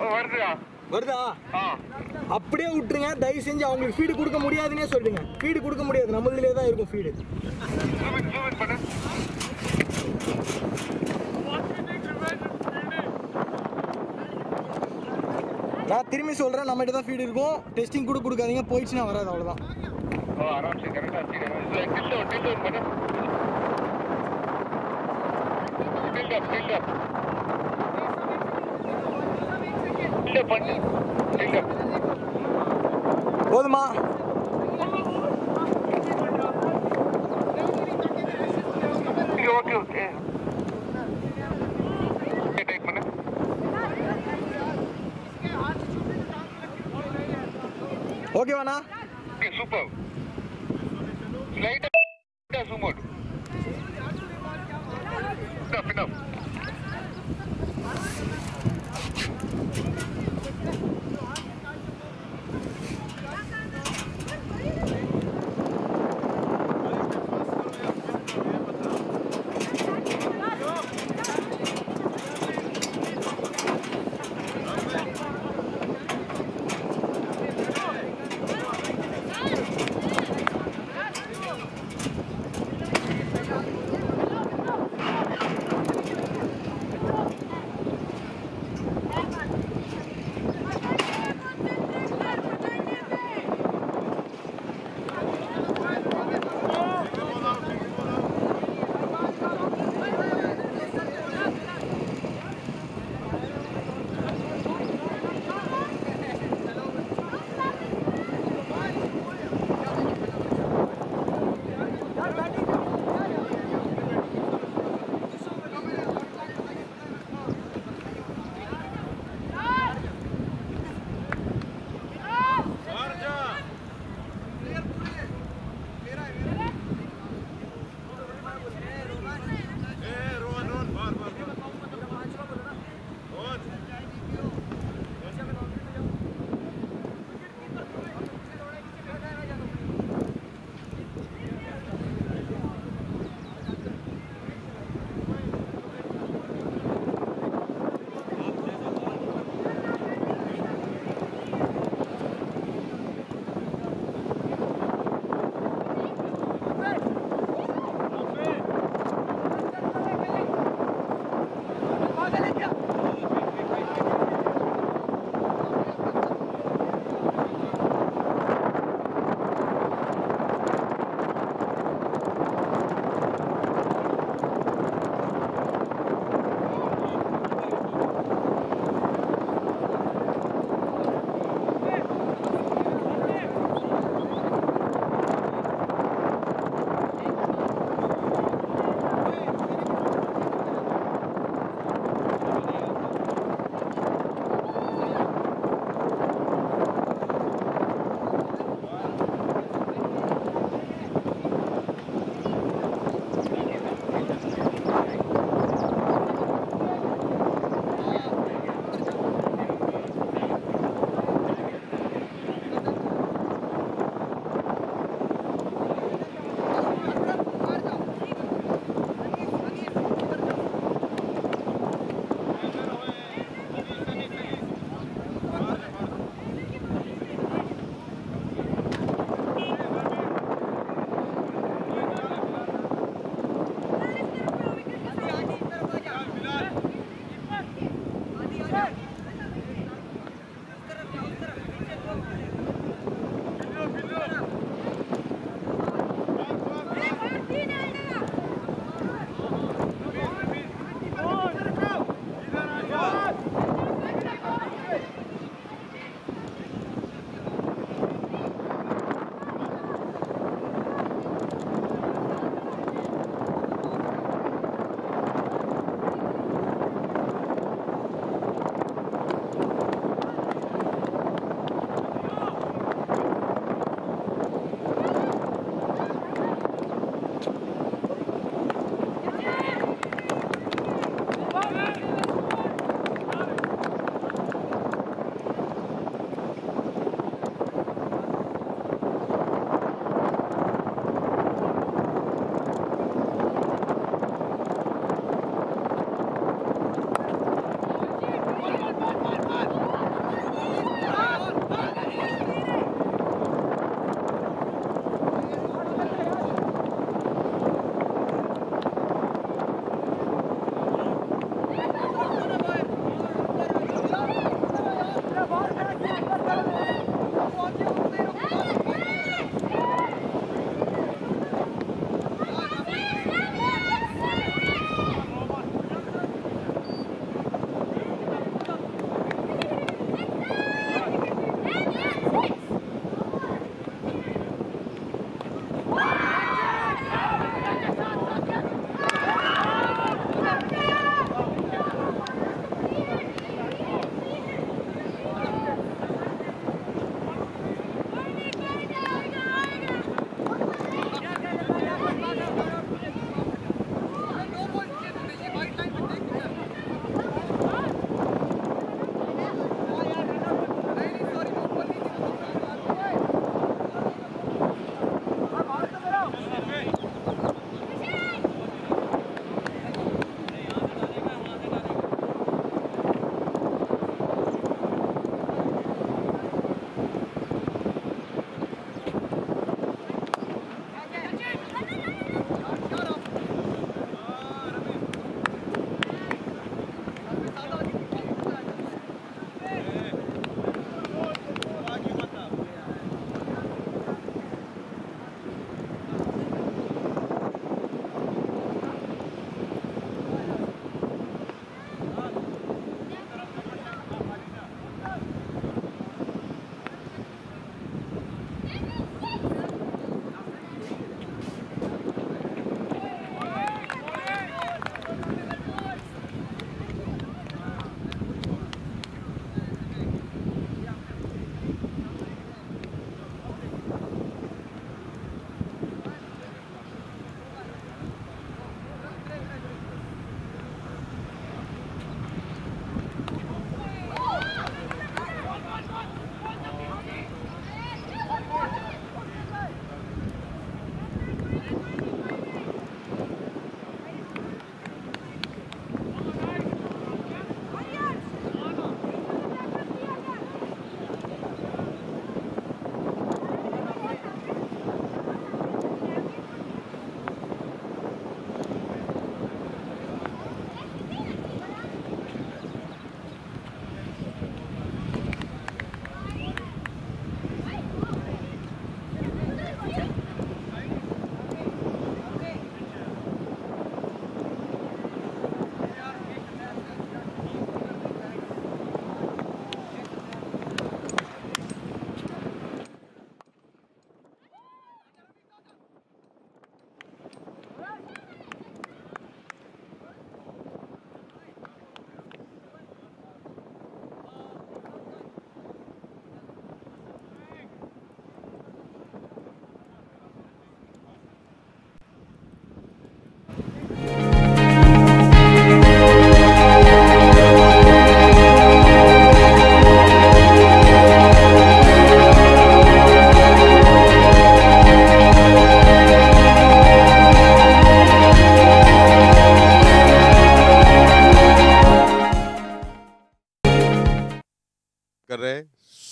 வருதா அப்படியே விட்டுருங்க. தயவு செஞ்சு அவங்களுக்கு ஃபீடு கொடுக்க முடியாதுன்னே சொல்லுங்க. ஃபீடு கொடுக்க முடியாது, நம்மளே தான் இருக்கும் ஃபீடு. நான் திரும்பி சொல்கிறேன், நம்மகிட்ட தான் ஃபீடு இருக்கும். டெஸ்டிங் கூட கொடுக்காதீங்க, போயிடுச்சுன்னா வராது, அவ்வளோதான். போதுமா? ஓகே ஓகே ஓகேவாண்ணா? சூப்பர். ஸ்லைடா ஜூம் அவுட். enough.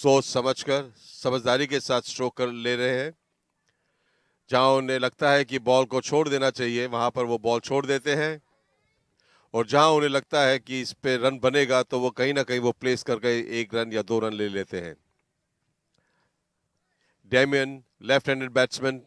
सोच समझकर समझदारी के साथ स्ट्रोक कर ले रहे हैं। जहां उन्हें लगता है कि बॉल को छोड़ देना चाहिए वहां पर वो बॉल छोड़ देते हैं, और जहां उन्हें लगता है कि इस पे रन बनेगा तो वो कहीं ना कहीं वो प्लेस करके 1 रन या 2 रन ले लेते हैं। Damian left handed batsman,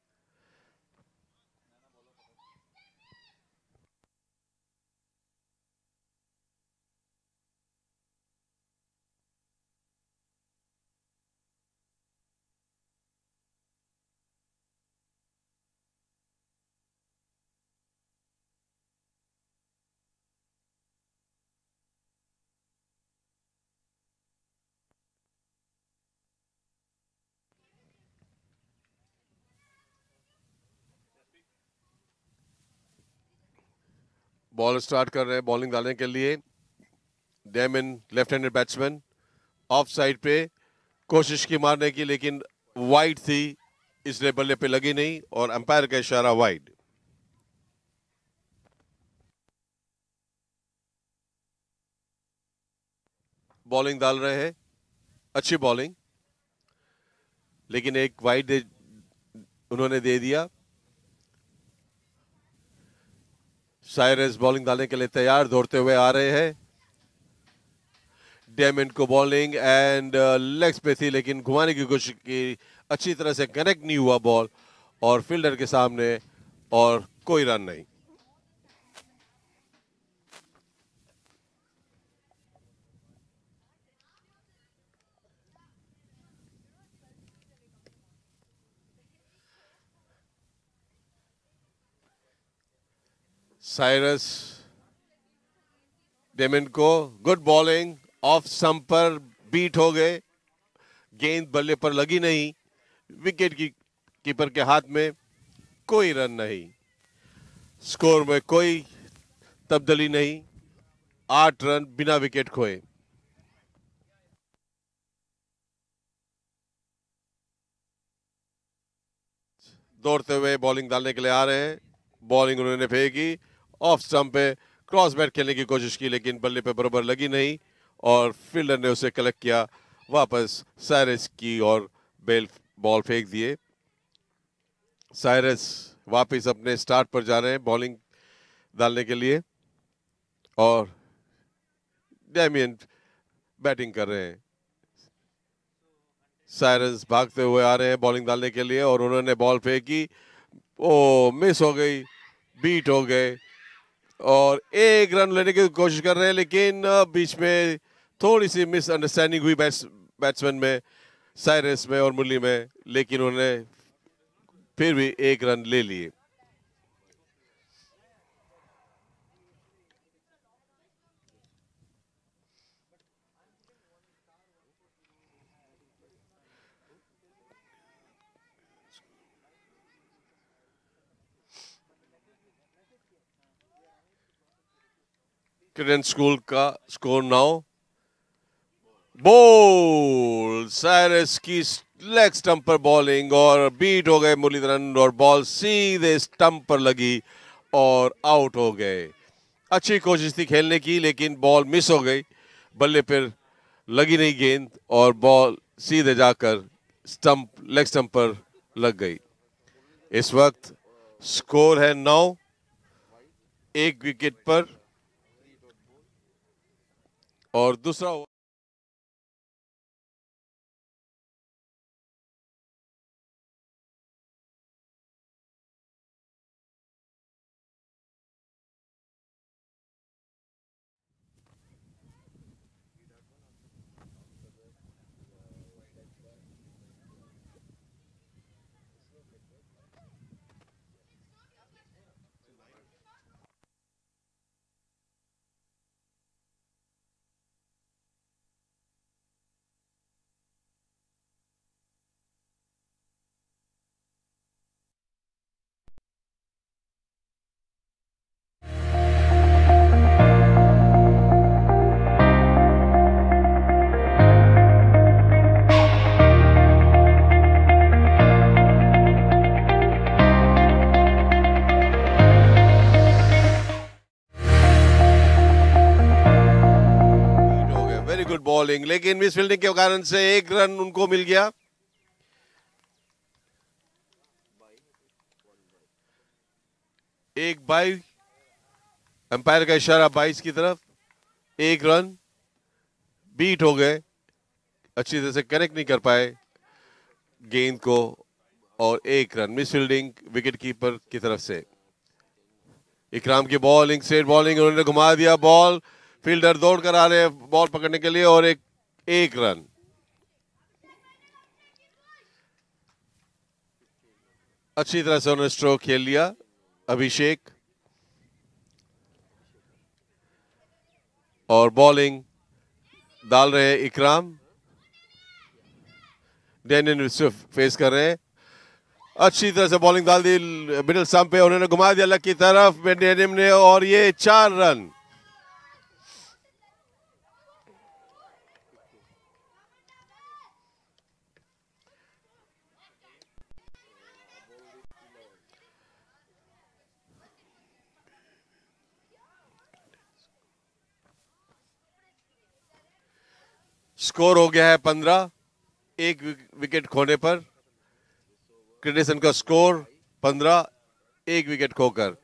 ball start कर रहे हैं बॉलिंग डालने के लिए। Damian left handed batsman off side पे कोशिश की मारने की, लेकिन वाइड थी इसलिए बल्ले पे लगी नहीं और अंपायर का इशारा वाइड। बॉलिंग डाल रहे हैं, अच्छी बॉलिंग, लेकिन एक वाइड उन्होंने दे दिया। साइरस बॉलिंग डालने के लिए तैयार दौड़ते हुए आ रहे हैं। डेमियन को बॉलिंग एंड लेग्स पे थी, लेकिन घुमाने की कोशिश की, अच्छी तरह से कनेक्ट नहीं हुआ बॉल और फील्डर के सामने, और कोई रन नहीं। साइरस डेमियन को गुड बॉलिंग, ऑफ स्टंप पर बीट हो गए, गेंद बल्ले पर लगी नहीं, विकेट की कीपर के हाथ में, कोई रन नहीं। स्कोर में कोई तब्दीली नहीं, 8 रन बिना विकेट खोए। दौड़ते हुए बॉलिंग डालने के लिए आ रहे हैं। बॉलिंग उन्होंने फेंकी, ऑफ स्टंप पे क्रॉस बैट खेलने की कोशिश की, लेकिन बल्ले पे बराबर लगी नहीं और फील्डर ने उसे कलेक्ट किया वापस साइरस की और बेल बॉल फेंक दिए। साइरस वापस अपने स्टार्ट पर जा रहे हैं बॉलिंग डालने के लिए, और डेमियन बैटिंग कर रहे हैं। साइरस भागते हुए आ रहे हैं बॉलिंग डालने के लिए और उन्होंने बॉल फेंकी, ओ मिस हो गई, बीट हो गए और 1 रन लेने की कोशिश कर रहे हैं, लेकिन बीच में थोड़ी सी मिसअंडरस्टैंडिंग हुई बैट्समैन में, साइरस में और मुरली में, लेकिन उन्होंने फिर भी 1 रन ले लिए। क्रेडेंस स्कूल का स्कोर नाउ, बॉल साइरस की लेग स्टंप पर बॉलिंग और बीट हो गए मुरलीधरन, और बॉल सीधे स्टंप पर लगी और आउट हो गए। अच्छी कोशिश थी खेलने की, लेकिन बॉल मिस हो गई, बल्ले पर लगी नहीं गेंद और बॉल सीधे जाकर स्टंप लेग स्टंप पर लग गई। इस वक्त स्कोर है 9, 1 विकेट पर, और दूसरा बॉलिंग, लेकिन मिस फील्डिंग के कारण से 1 रन उनको मिल गया। एक बाई, अंपायर का इशारा 22 की तरफ। 1 रन बीट हो गए, अच्छी तरह से कनेक्ट नहीं कर पाए गेंद को, और 1 run miss fielding wicket keeper की तरफ से। इकराम की बॉलिंग, स्ट्रेट बॉलिंग, उन्होंने घुमा दिया बॉल, फील्डर दौड़ कर आ रहे हैं बॉल पकड़ने के लिए, और एक रन। अच्छी तरह से उन्होंने स्ट्रोक खेल लिया अभिषेक, और बॉलिंग डाल रहे हैं इकराम। डेनियन फेस कर रहे हैं, अच्छी तरह से बॉलिंग डाल दी मिडिल स्टंप पे, उन्होंने घुमा दिया लग की तरफ डेनियम ने, और ये 4 रन। स्कोर हो गया है 15, 1 विकेट खोने पर। क्रेडेंस का स्कोर 15, 1 विकेट खोकर।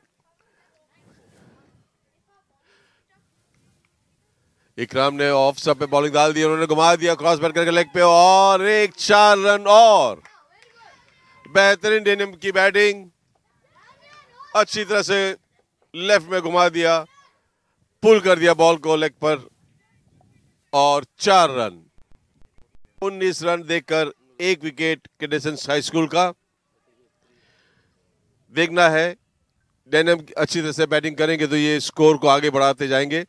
इकराम ने ऑफ स्टंप पे बॉलिंग डाल दी, उन्होंने घुमा दिया क्रॉस बैट करके लेग पे, और 4 रन और। बेहतरीन डेनियम की बैटिंग, अच्छी तरह से लेफ्ट में घुमा दिया, पुल कर दिया बॉल को लेग पर, और 4 रन। 19 रन देकर 1 विकेट क्रेडेंस हाई स्कूल का। देखना है डेनियम अच्छी तरह से बैटिंग करेंगे तो ये स्कोर को आगे बढ़ाते जाएंगे।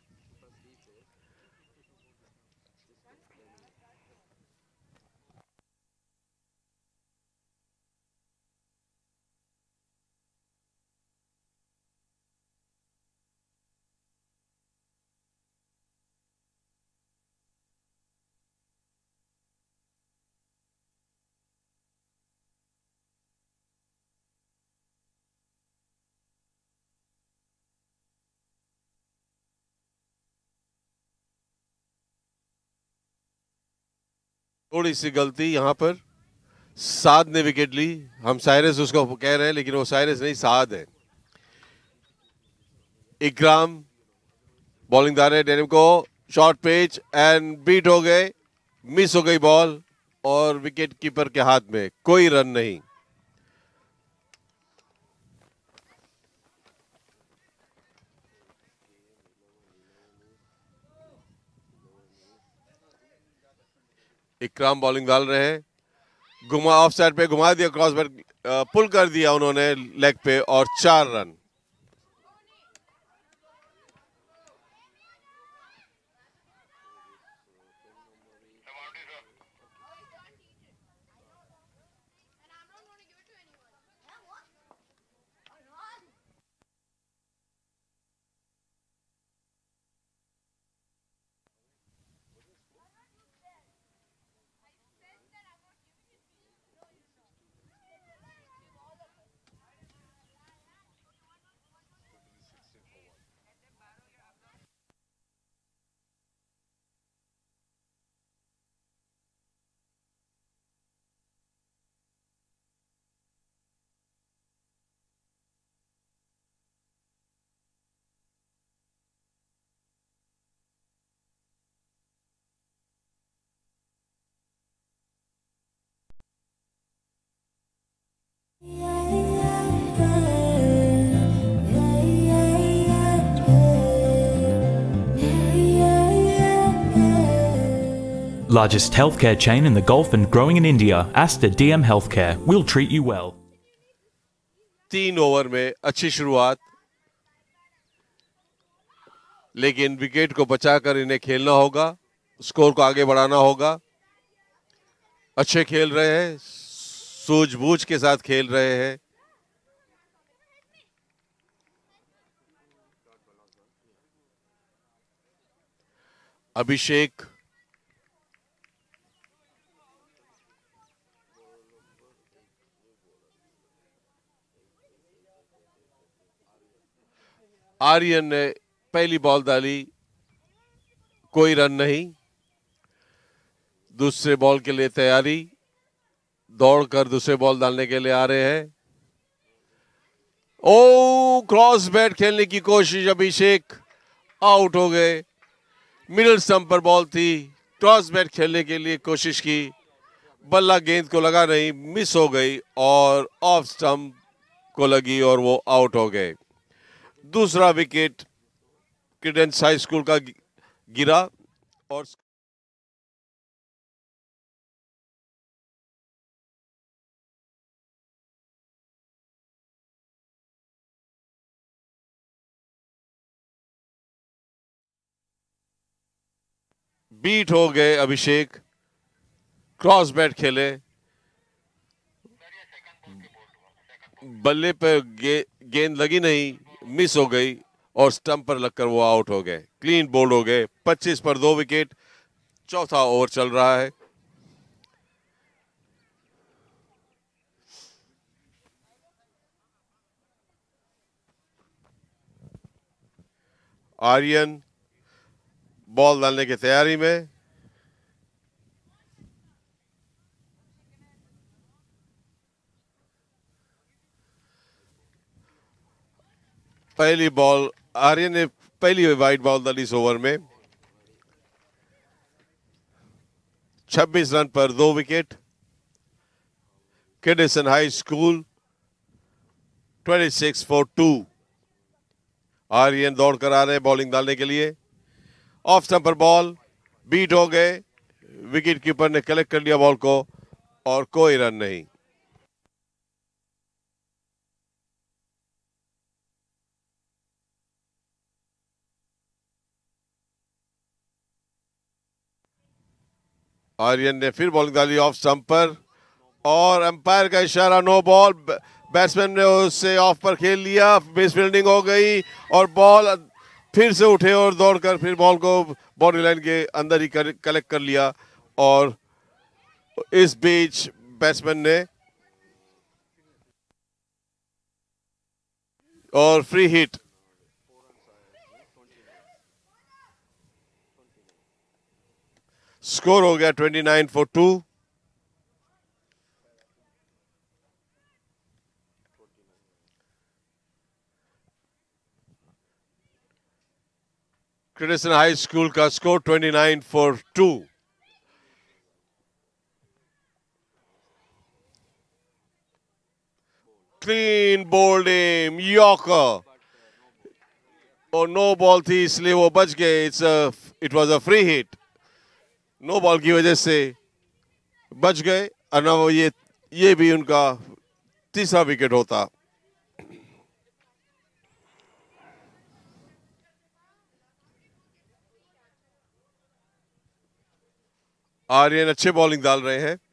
थोड़ी सी गलती यहां पर, साद ने विकेट ली। हम साइरस उसको कह रहे हैं, लेकिन वो साइरस नहीं, साद है। इकराम बॉलिंग डाल रहे हैं डेनियम को, शॉर्ट पिच एंड बीट हो गए, मिस हो गई बॉल, और विकेट कीपर के हाथ में कोई रन नहीं। इकराम बॉलिंग डाल रहे हैं, घुमा ऑफ साइड पे घुमा दिया, क्रॉस बैट पुल कर दिया उन्होंने लेग पे, और 4 run. Largest healthcare chain in the Gulf and growing in India, Aster DM Healthcare. We'll treat you well. 3 over में अच्छी शुरुआत, लेकिन विकेट को बचाकर इन्हें खेलना होगा, स्कोर को आगे बढ़ाना होगा। अच्छे खेल रहे हैं, सूझबूझ के साथ खेल रहे हैं। अभिषेक आर्यन ने पहली बॉल डाली, कोई रन नहीं। दूसरे बॉल के लिए तैयारी, दौड़कर दूसरे बॉल डालने के लिए आ रहे हैं। ओ क्रॉस बैट खेलने की कोशिश, अभिषेक आउट हो गए। मिडिल स्टंप पर बॉल थी, क्रॉस बैट खेलने के लिए कोशिश की, बल्ला गेंद को लगा नहीं, मिस हो गई और ऑफ स्टंप को लगी और वो आउट हो गए। दूसरा विकेट क्रेडेंस हाई स्कूल का गिरा और बीट हो गए अभिषेक, क्रॉस बैट खेले, बल्ले पर गेंद लगी नहीं, मिस हो गई और स्टंप पर लगकर वो आउट हो गए। क्लीन बोल्ड हो गए। 25 पर 2 विकेट, चौथा ओवर चल रहा है। आर्यन बॉल डालने की तैयारी में, पहली बॉल आर्यन ने पहली वाइड बॉल डाली इस ओवर में। 26 रन पर 2 wicket. Credence high school 26 for 2। Aryan दौड़ कर आ रहे हैं बॉलिंग डालने के लिए। ऑफ स्टंप पर बॉल, बीट हो गए, विकेट कीपर ने कलेक्ट कर लिया बॉल को और कोई रन नहीं। आर्यन ने फिर बॉलिंग डाली ऑफ स्टंप पर और अंपायर का इशारा, नो बॉल। बैट्समैन ने उससे ऑफ पर खेल लिया, बेस फील्डिंग हो गई और बॉल फिर से उठे और दौड़कर फिर बॉल को बाउंड्री लाइन के अंदर ही कलेक्ट कर लिया और इस बीच बैट्समैन ने और फ्री हिट। स्कोर हो गया 29 फॉर 2। क्रेडेंस हाई स्कूल का स्कोर 29 फॉर 2। क्लीन बोल्ड एम, यॉर्कर और नो बॉल थी इसलिए वो बच गए। It was a free hit. No ball की वजह से बच गए, और ये भी उनका तीसरा विकेट होता। आर्यन अच्छे बॉलिंग डाल रहे हैं,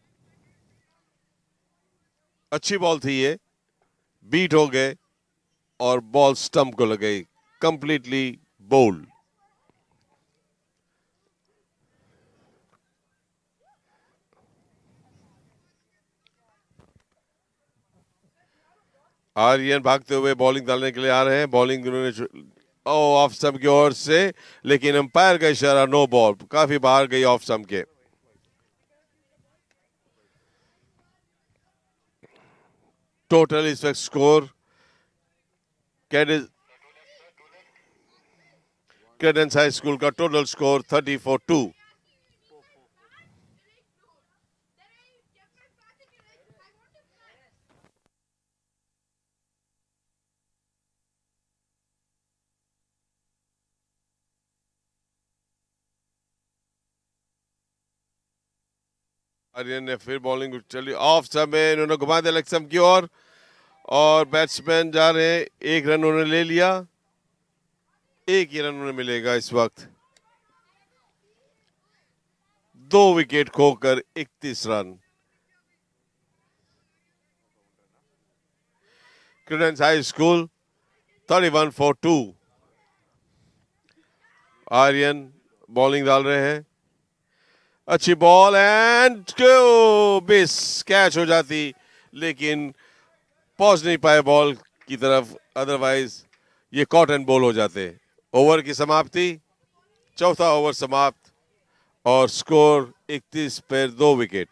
अच्छी बॉल थी ये, बीट हो गए और बॉल स्टंप को लग गई, कंप्लीटली बोल्ड। आर्यन भागते हुए बॉलिंग डालने के लिए आ रहे हैं। बॉलिंग उन्होंने ऑफ स्टंप की ओर से, लेकिन अंपायर का इशारा नो बॉल, काफी बाहर गई ऑफ स्टंप के। टोटल इस वक्त स्कोर क्रेडेंस हाई स्कूल का टोटल स्कोर 30 फॉर 2। आर्यन ने फिर बॉलिंग चली ऑफ स्टंप में, इन्होंने घुमा दिया लेग स्टंप की ओर और बैट्समैन जा रहे हैं। एक रन उन्होंने ले लिया, एक ही रन उन्हें मिलेगा इस वक्त। 2 विकेट खोकर 31 run. Credence high school 31 for 2। Aryan bowling डाल रहे हैं, अच्छी बॉल एंड मिस, कैच हो जाती लेकिन पहुंच नहीं पाए बॉल की तरफ, अदरवाइज ये कॉट एंड बॉल हो जाते। ओवर की समाप्ति, चौथा ओवर समाप्त और स्कोर 31 पर 2 wicket.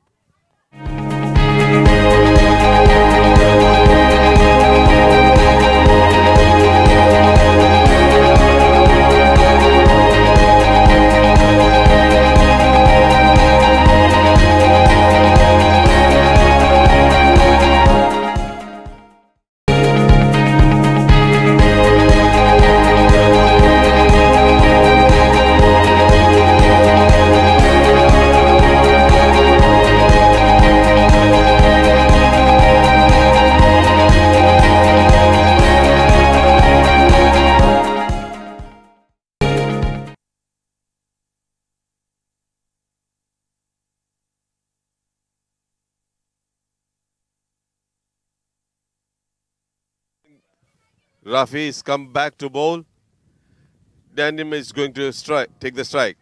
Rafi is come back to bowl. Daniel is going to take the strike.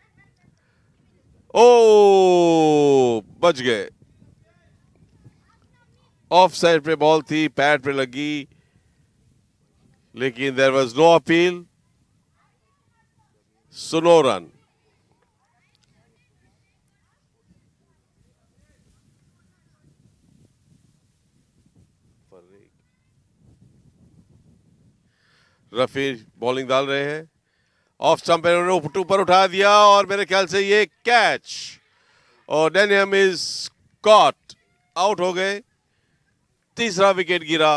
Oh, बच गए। ऑफ साइड पे बॉल थी, पैड पे लगी, लेकिन there was no appeal, so no run. Rafi bowling डाल रहे हैं, ऑफ स्टंप पे उन्होंने ऊपर उठा दिया और मेरे ख्याल से ये कैच, और डेनियम इज कॉट, आउट हो गए। तीसरा विकेट गिरा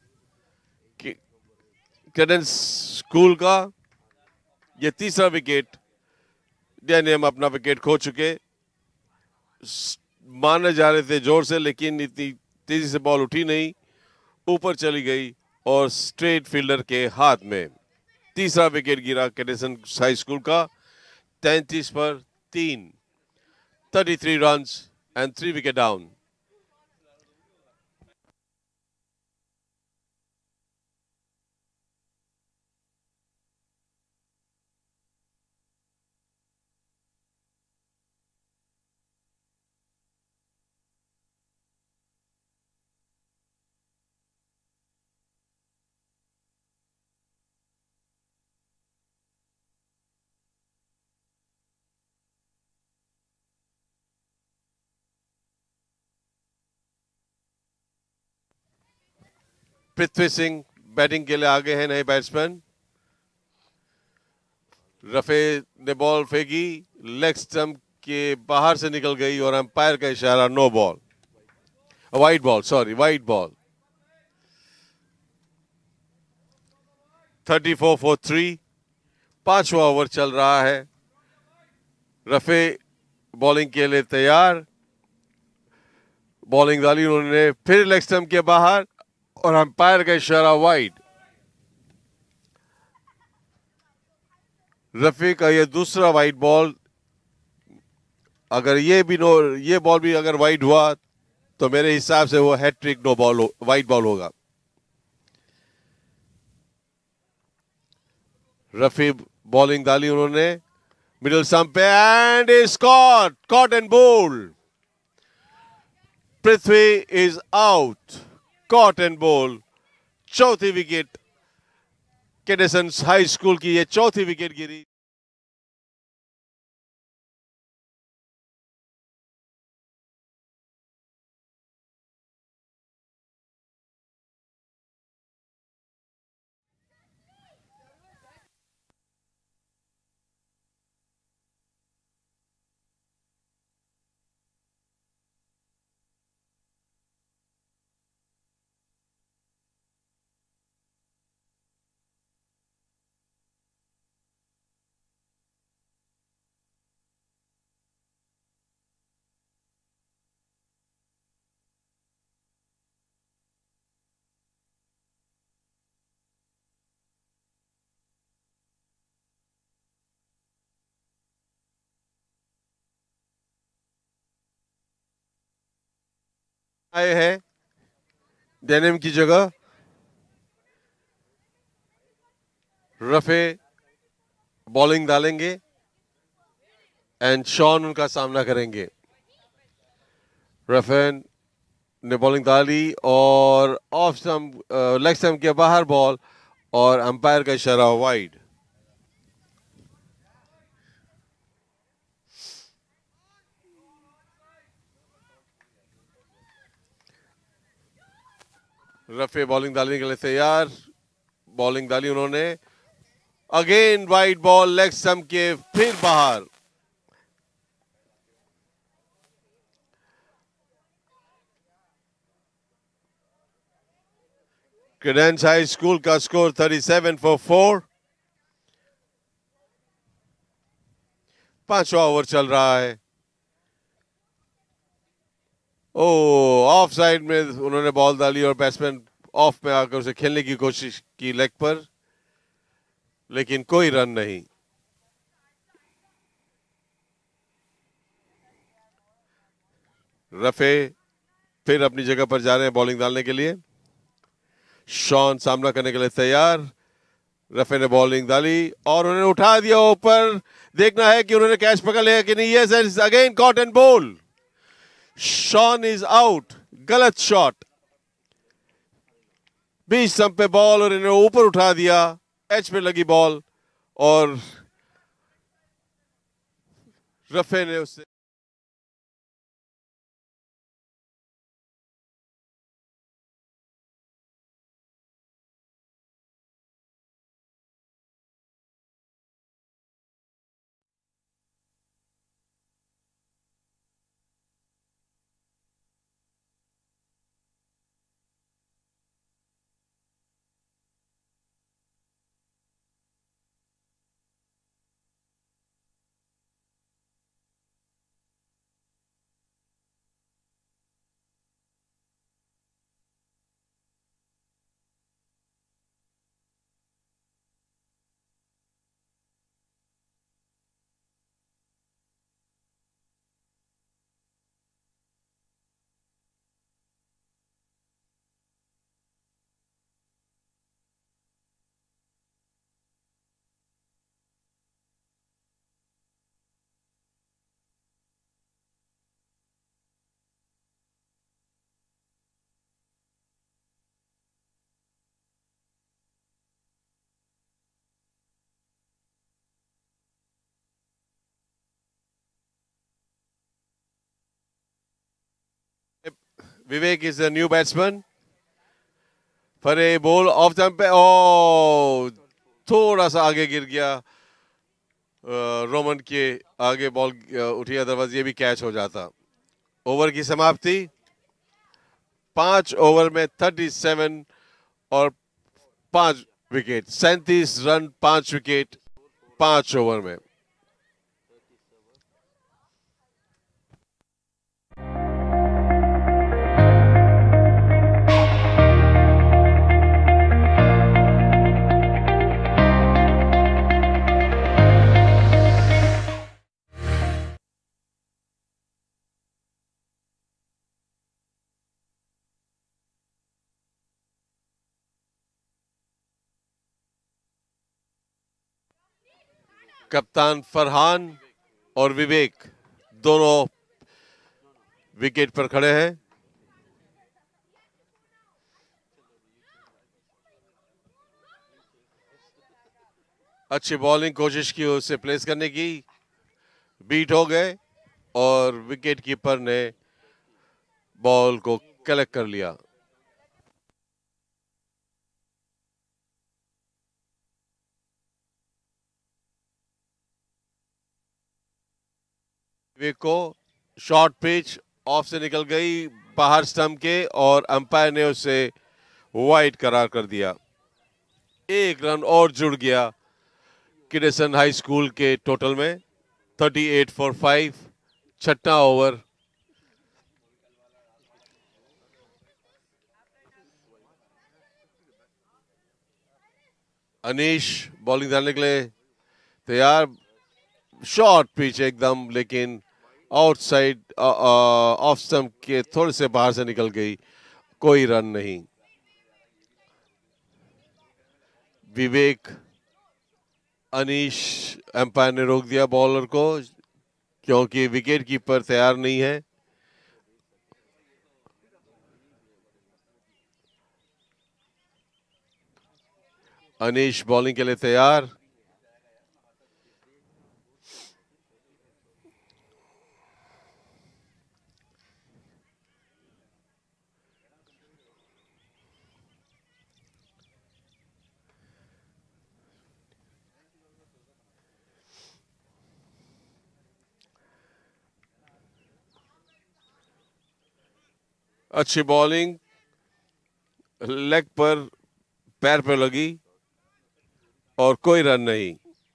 क्रेडेंस स्कूल का। ये तीसरा विकेट, डेनियम अपना विकेट खो चुके। मारने जा रहे थे जोर से, लेकिन इतनी तेजी से बॉल उठी नहीं, ऊपर चली गई और स्ट्रेट फील्डर के हाथ में। तीसरा विकेट गिरा क्रेडेंस हाई स्कूल का। 33 पर 3, 33 runs and 3 wicket down. Prithvi Singh batting के लिए आगे हैं, नए बैट्समैन। रफे ने बॉल फेंकी, लेग स्टंप के बाहर से निकल गई और अंपायर का इशारा no ball, wide ball, sorry wide ball. 34 for 3, 5वां ओवर चल रहा है। रफे बॉलिंग के लिए तैयार, बॉलिंग डाली उन्होंने, फिर लेग स्टंप के बाहर और अंपायर का इशारा वाइड। रफी का ये दूसरा वाइड बॉल, अगर ये बॉल भी अगर वाइड हुआ तो मेरे हिसाब से वो hat trick no ball wide ball होगा। रफी बॉलिंग डाली उन्होंने, मिडिल स्टंप पे and is caught and bowled. Prithvi is out, caught and bowled. चौथी विकेट क्रेडेंस हाई स्कूल की, ये चौथी विकेट गिरी। आए हैं डेनिम की जगह। रफे बॉलिंग डालेंगे एंड शॉन उनका सामना करेंगे। रफे ने बॉलिंग डाली और ऑफ स्टंप, लेग स्टंप के बाहर बॉल और अंपायर का इशारा वाइड। रफे बॉलिंग डालने के लिए तैयार, बॉलिंग डाली उन्होंने, again wide ball leg stump के फिर बाहर। क्रेडेंस हाई स्कूल का स्कोर 37 फॉर 4। 5वां ओवर चल रहा है। ओ, ऑफ साइड में उन्होंने बॉल डाली और बैट्समैन ऑफ में आकर उसे खेलने की कोशिश की लेग पर, लेकिन कोई रन नहीं। रफे फिर अपनी जगह पर जा रहे हैं बॉलिंग डालने के लिए। शॉन सामना करने के लिए तैयार। रफे ने बॉलिंग डाली और उन्होंने उठा दिया ऊपर। देखना है कि उन्होंने कैच पकड़ लिया कि नहीं। Yes, again caught and bowled. Shaun is out. गलत शॉट, बीच स्टंप पे बॉल और इन्होंने ऊपर उठा दिया। एच पे लगी बॉल और रफे ने उससे Vivek is the new batsman for a ball off stump पे। ओ, थोड़ा सा आगे गिर गया। रोमन के आगे बॉल उठी, अदरवाइज ये भी कैच हो जाता। ओवर की समाप्ति। 5 ओवर में 37 और 5 विकेट, 37 रन, 5 विकेट 5 ओवर में। कप्तान फरहान और विवेक दोनों विकेट पर खड़े हैं। अच्छी बॉलिंग कोशिश की उसे प्लेस करने की, बीट हो गए और विकेट कीपर ने बॉल को कलेक्ट कर लिया। विवेक को शॉर्ट पिच ऑफ से निकल गई बाहर स्टंप के और अंपायर ने उसे वाइड करार कर दिया। एक रन और जुड़ गया क्रेडेंस हाई स्कूल के टोटल में। 38 फॉर 5, 6वां ओवर। अनीश बॉलिंग डालने के लिए तैयार। शॉर्ट पिच एकदम, लेकिन आउटसाइड ऑफ स्टंप के थोड़े से बाहर से निकल गई, कोई रन नहीं। विवेक, अनीश, एम्पायर ने रोक दिया बॉलर को क्योंकि विकेट कीपर तैयार नहीं है। अनीश बॉलिंग के लिए तैयार। अच्छी बॉलिंग, लेग पर, पैर पर लगी और कोई रन नहीं।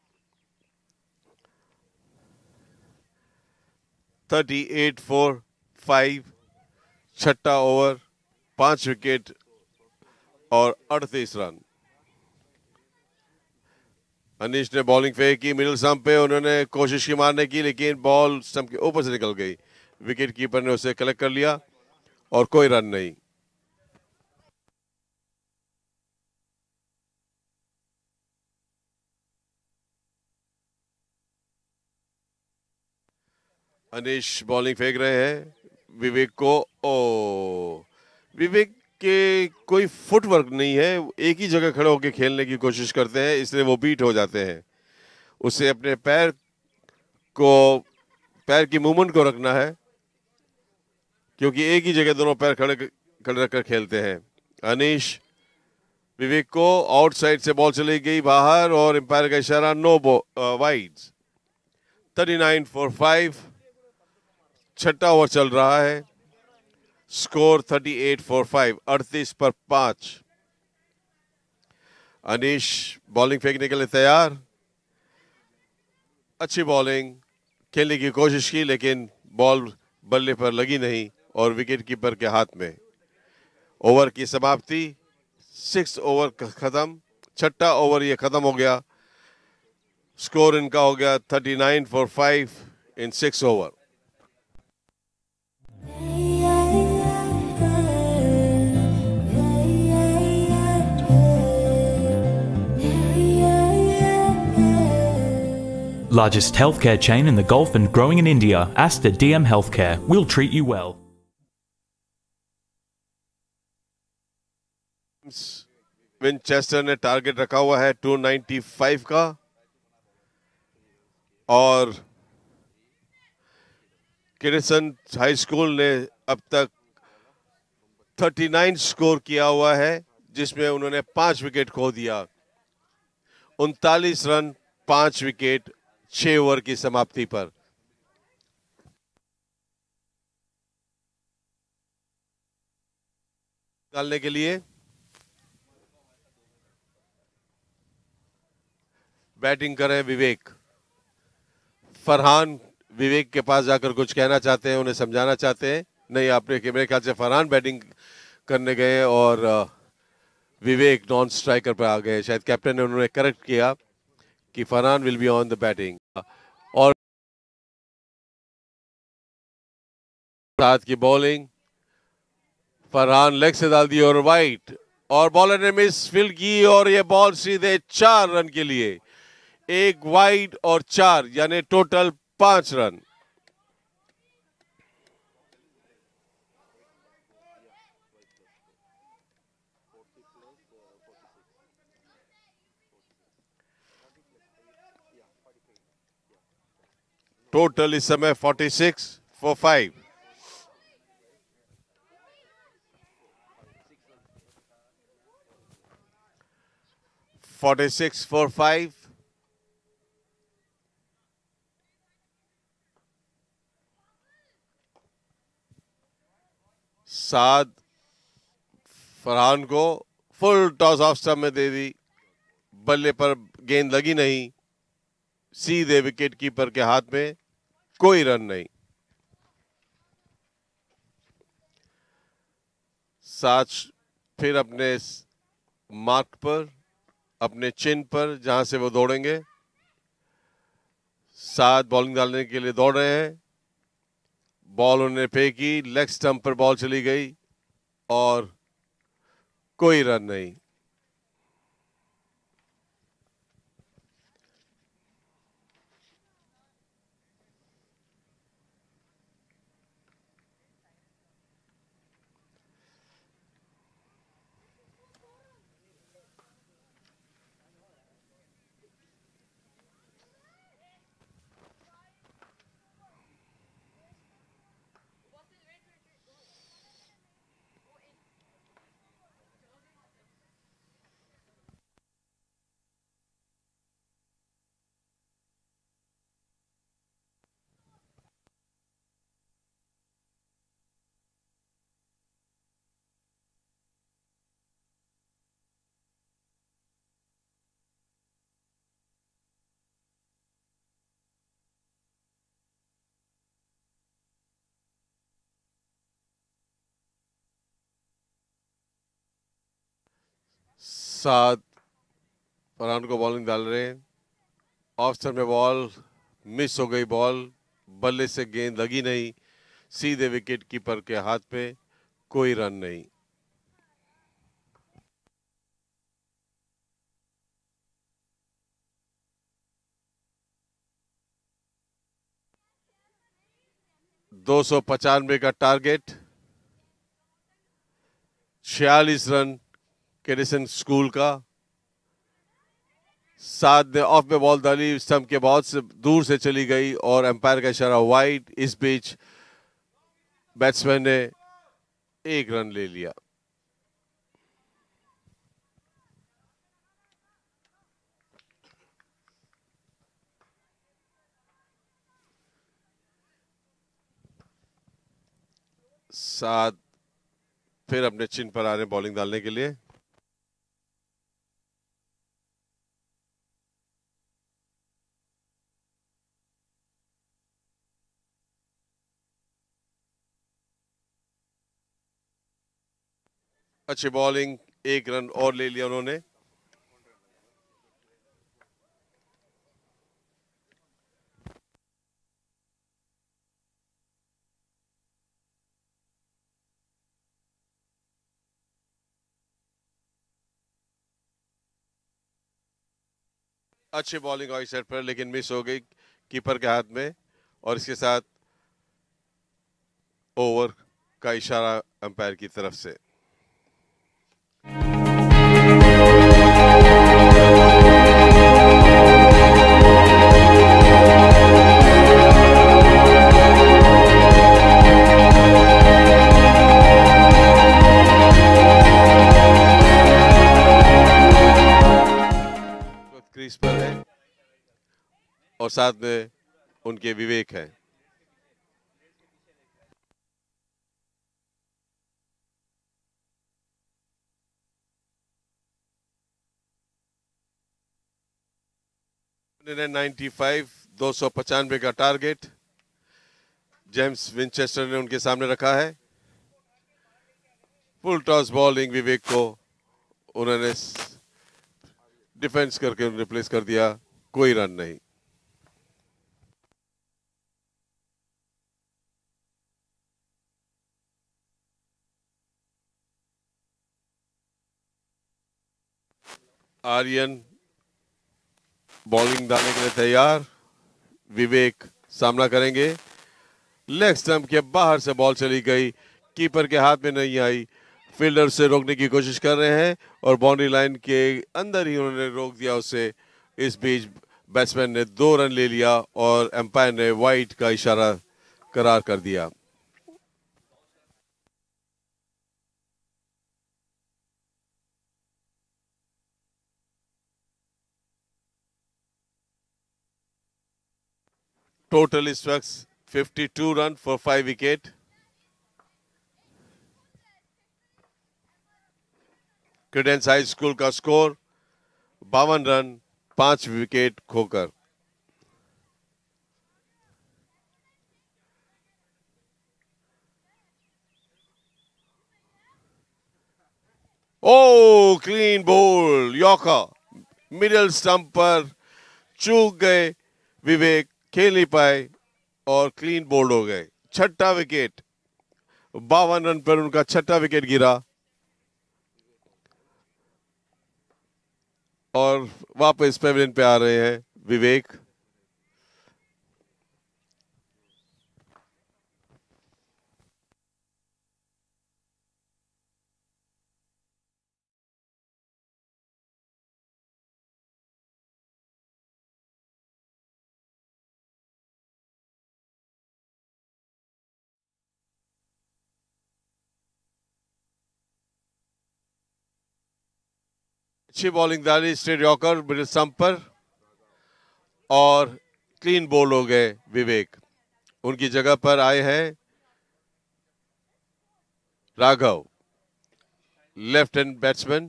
38 फॉर 5, छठा ओवर, 5 विकेट और 38 रन। अनीश ने बॉलिंग फेंक की मिडिल स्टंप पे, उन्होंने कोशिश की मारने की लेकिन बॉल स्टंप के ऊपर से निकल गई। विकेट कीपर ने उसे कलेक्ट कर लिया और कोई रन नहीं। अनीश बॉलिंग फेंक रहे हैं विवेक को। ओ, विवेक के कोई फुटवर्क नहीं है, एक ही जगह खड़े होकर खेलने की कोशिश करते हैं, इसलिए वो बीट हो जाते हैं। उसे अपने पैर की मूवमेंट को रखना है, क्योंकि एक ही जगह दोनों पैर खड़े खड़े रखकर खेलते हैं। अनीश, विवेक को आउटसाइड से बॉल चली गई बाहर और एम्पायर का इशारा, नो वाइड्स। 39 फॉर 5, छठा ओवर चल रहा है। स्कोर 38 फॉर 5, 38 पर 5। अनीश बॉलिंग फेंकने के लिए तैयार। अच्छी बॉलिंग, खेलने की कोशिश की लेकिन बॉल बल्ले पर लगी नहीं और विकेट कीपर के हाथ में। ओवर की समाप्ति, 6 ओवर खत्म, छठा ओवर ये खत्म हो गया। स्कोर इनका हो गया 39 for 5 in 6 over. Largest healthcare chain in the Gulf and growing in India, Aster DM Healthcare. We'll treat you well. Winchester ने टारगेट रखा हुआ है 295 का और क्रेडेंस हाई स्कूल ने अब तक 39 स्कोर किया हुआ है, जिसमें उन्होंने 5 विकेट खो दिया। 39 रन, 5 विकेट, 6 ओवर की समाप्ति पर। डालने के लिए बैटिंग कर रहे हैं विवेक। फरहान विवेक के पास जाकर कुछ कहना चाहते हैं, उन्हें समझाना चाहते हैं। नहीं, आपने मेरे ख्याल से फरहान बैटिंग करने गए और विवेक नॉन स्ट्राइकर पर आ गए। शायद कैप्टन ने उन्होंने करेक्ट किया कि Farhan will be on the batting. और साथ की बॉलिंग, फरहान लेग से डाल दी और वाइट, और बॉलर ने मिस फील्ड की और ये बॉल सीधे 4 रन के लिए। एक वाइड और 4, यानी टोटल 5 रन। टोटल इस समय 46 फॉर 5। फॉर 5। साद फरहान को फुल टॉस ऑफ स्टंप में दे दी, बल्ले पर गेंद लगी नहीं, सीधे विकेट कीपर के हाथ में, कोई रन नहीं। साथ फिर अपने मार्क पर, अपने चिन्ह पर जहां से वो दौड़ेंगे। साथ बॉलिंग डालने के लिए दौड़ रहे हैं। बॉल उन्होंने फेंकी, लेग स्टंप पर बॉल चली गई और कोई रन नहीं। साद फरहान को बॉलिंग डाल रहे हैं। ऑफ स्टंप में बॉल मिस हो गई। बॉल बल्ले से गेंद लगी नहीं, सीधे विकेट कीपर के हाथ पे, कोई रन नहीं। दो सौ पचानवे का टारगेट, 46 रन क्रेडेंस स्कूल का। साथ ने ऑफ में बॉल डाली, स्टंप के बहुत से दूर से चली गई और एम्पायर का इशारा वाइड। इस बीच बैट्समैन ने एक रन ले लिया। साथ फिर अपने चिन्ह पर आ रहे हैं बॉलिंग डालने के लिए। अच्छी बॉलिंग, एक रन और ले लिया उन्होंने। अच्छी बॉलिंग आई साइड पर, लेकिन मिस हो गई कीपर के हाथ में, और इसके साथ ओवर का इशारा अंपायर की तरफ से। क्रीज पर है और साथ में उनके विवेक है। ने 95, 295 का टारगेट जेम्स विंचेस्टर ने उनके सामने रखा है। फुल टॉस बॉलिंग विवेक को उन्होंने डिफेंस करके रिप्लेस कर दिया, कोई रन नहीं। आर्यन बॉलिंग डालने के लिए तैयार। विवेक सामना करेंगे। लेग स्टंप के बाहर से बॉल चली गई, कीपर के हाथ में नहीं आई। फील्डर से रोकने की कोशिश कर रहे हैं और बाउंड्री लाइन के अंदर ही उन्होंने रोक दिया उसे। इस बीच बैट्समैन ने 2 रन ले लिया और एम्पायर ने वाइड का इशारा करार कर दिया। टोटल इस वक्त 52 run for 5 wicket. Credence high school का स्कोर 52 रन 5 विकेट खोकर। Oh clean bowled, yorker middle stump पर चूक गए विवेक, खेल नहीं पाए और क्लीन बोल्ड हो गए। छठा विकेट, 52 रन पर उनका छठा विकेट गिरा और वापस पेविलियन पे आ रहे हैं विवेक। अच्छी बॉलिंग डाली स्ट्रेट यॉर्कर मिडिल स्टंप पर और क्लीन बोल हो गए विवेक। उनकी जगह पर आए हैं राघव, लेफ्ट हैंड बैट्समैन।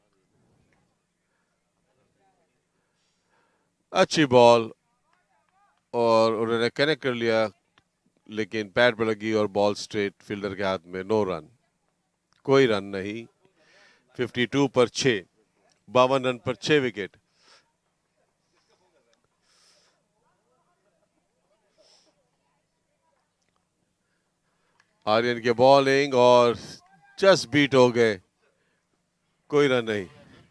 अच्छी बॉल और उन्होंने कनेक्ट कर लिया, लेकिन पैड पर लगी और बॉल स्ट्रेट फील्डर के हाथ में। नो रन, कोई रन नहीं। 52 पर 6। 52 रन पर 6 विकेट। आर्यन के बॉलिंग और जस्ट बीट हो गए, कोई रन नहीं।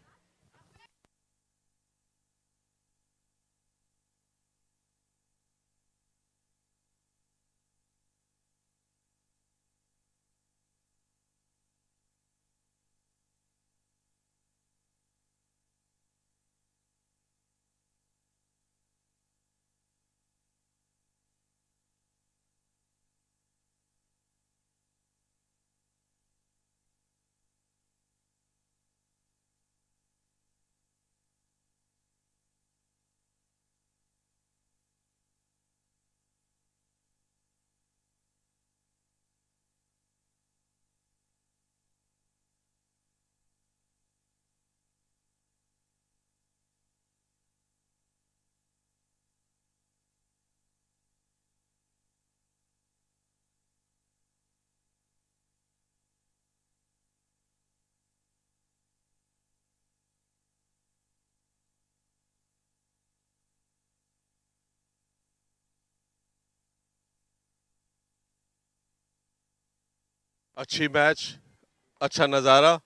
अच्छी मैच, अच्छा नज़ारा।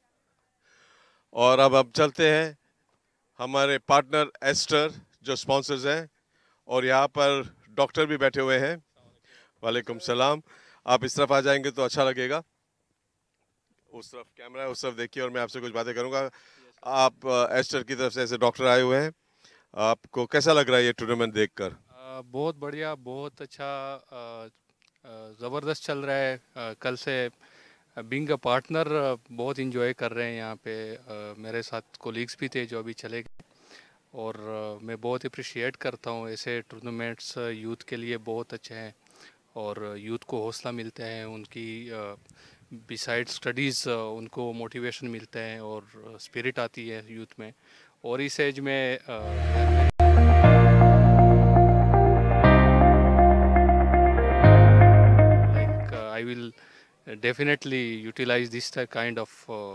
और अब चलते हैं हमारे पार्टनर एस्टर जो स्पॉन्सर्स हैं, और यहाँ पर डॉक्टर भी बैठे हुए हैं। वालेकुम सलाम। आप इस तरफ आ जाएंगे तो अच्छा लगेगा। उस तरफ कैमरा है, उस तरफ देखिए और मैं आपसे कुछ बातें करूंगा। आप एस्टर की तरफ से ऐसे डॉक्टर आए हुए हैं, आपको कैसा लग रहा है ये टूर्नामेंट देखकर? बहुत बढ़िया, बहुत अच्छा, ज़बरदस्त चल रहा है। कल से बीइंग अ पार्टनर बहुत इंजॉय कर रहे हैं यहाँ पे। मेरे साथ कोलीग्स भी थे जो अभी चले गए, और मैं बहुत अप्रिशिएट करता हूँ ऐसे टूर्नामेंट्स। यूथ के लिए बहुत अच्छे हैं और यूथ को हौसला मिलता है, उनकी बिसाइड स्टडीज़ उनको मोटिवेशन मिलता है और स्पिरिट आती है यूथ में। और इस एज में I will definitely utilize this kind of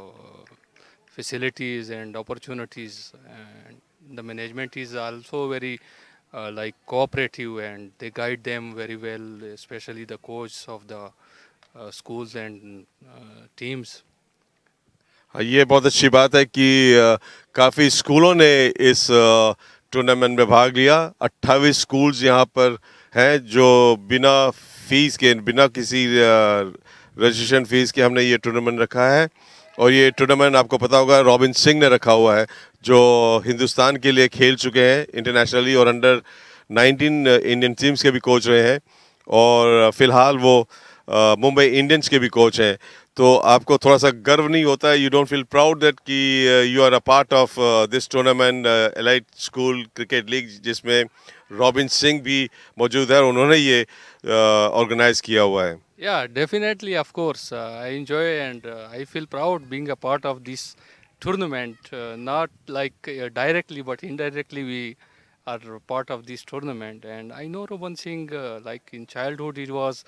facilities and opportunities. And the management is also very like cooperative, and they guide them very well, especially the coach of the schools and teams. हाँ, ये बहुत अच्छी बात है कि काफ़ी स्कूलों ने इस टूर्नामेंट में भाग लिया। 28 स्कूल्स यहाँ पर हैं जो बिना फीस के, बिना किसी रजिस्ट्रेशन फीस के हमने ये टूर्नामेंट रखा है। और ये टूर्नामेंट आपको पता होगा रॉबिन सिंह ने रखा हुआ है, जो हिंदुस्तान के लिए खेल चुके हैं इंटरनेशनली और अंडर 19 इंडियन टीम्स के भी कोच रहे हैं, और फिलहाल वो मुंबई इंडियंस के भी कोच हैं। तो आपको थोड़ा सा गर्व नहीं होता है, you don't feel proud that कि you are a part of this tournament, elite school cricket league, जिसमें रॉबिन सिंह भी मौजूद है और उन्होंने ये ऑर्गेनाइज किया हुआ है? Yeah, definitely, of course. I enjoy and I feel proud being a part of this tournament. Not like directly, but indirectly, we are part of this tournament. And I know Roban Singh, like in childhood, he was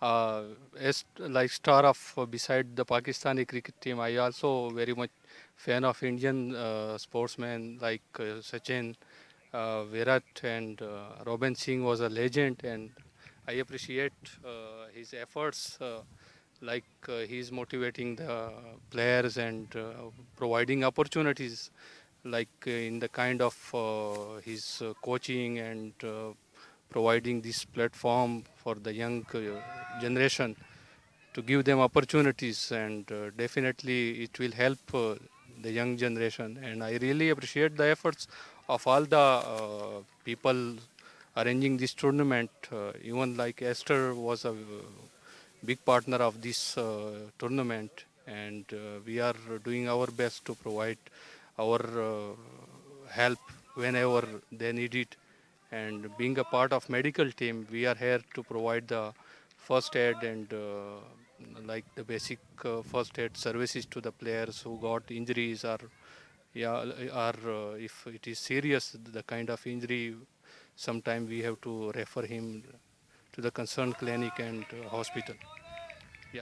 like star of beside the Pakistani cricket team. I also very much fan of Indian sportsmen like Sachin, Virat, and Robin Singh was a legend, and I appreciate his efforts. Like he's motivating the players and providing opportunities, like in the kind of his coaching and providing this platform for the young generation to give them opportunities, and definitely it will help the young generation. And I really appreciate the efforts of all the people arranging this tournament. Even like Esther was a big partner of this tournament, and we are doing our best to provide our help whenever they need it. And being a part of medical team, we are here to provide the first aid and like the basic first aid services to the players who got injuries, or yeah, or if it is serious, the kind of injury, sometime we have to refer him to the concerned clinic and hospital. Yeah.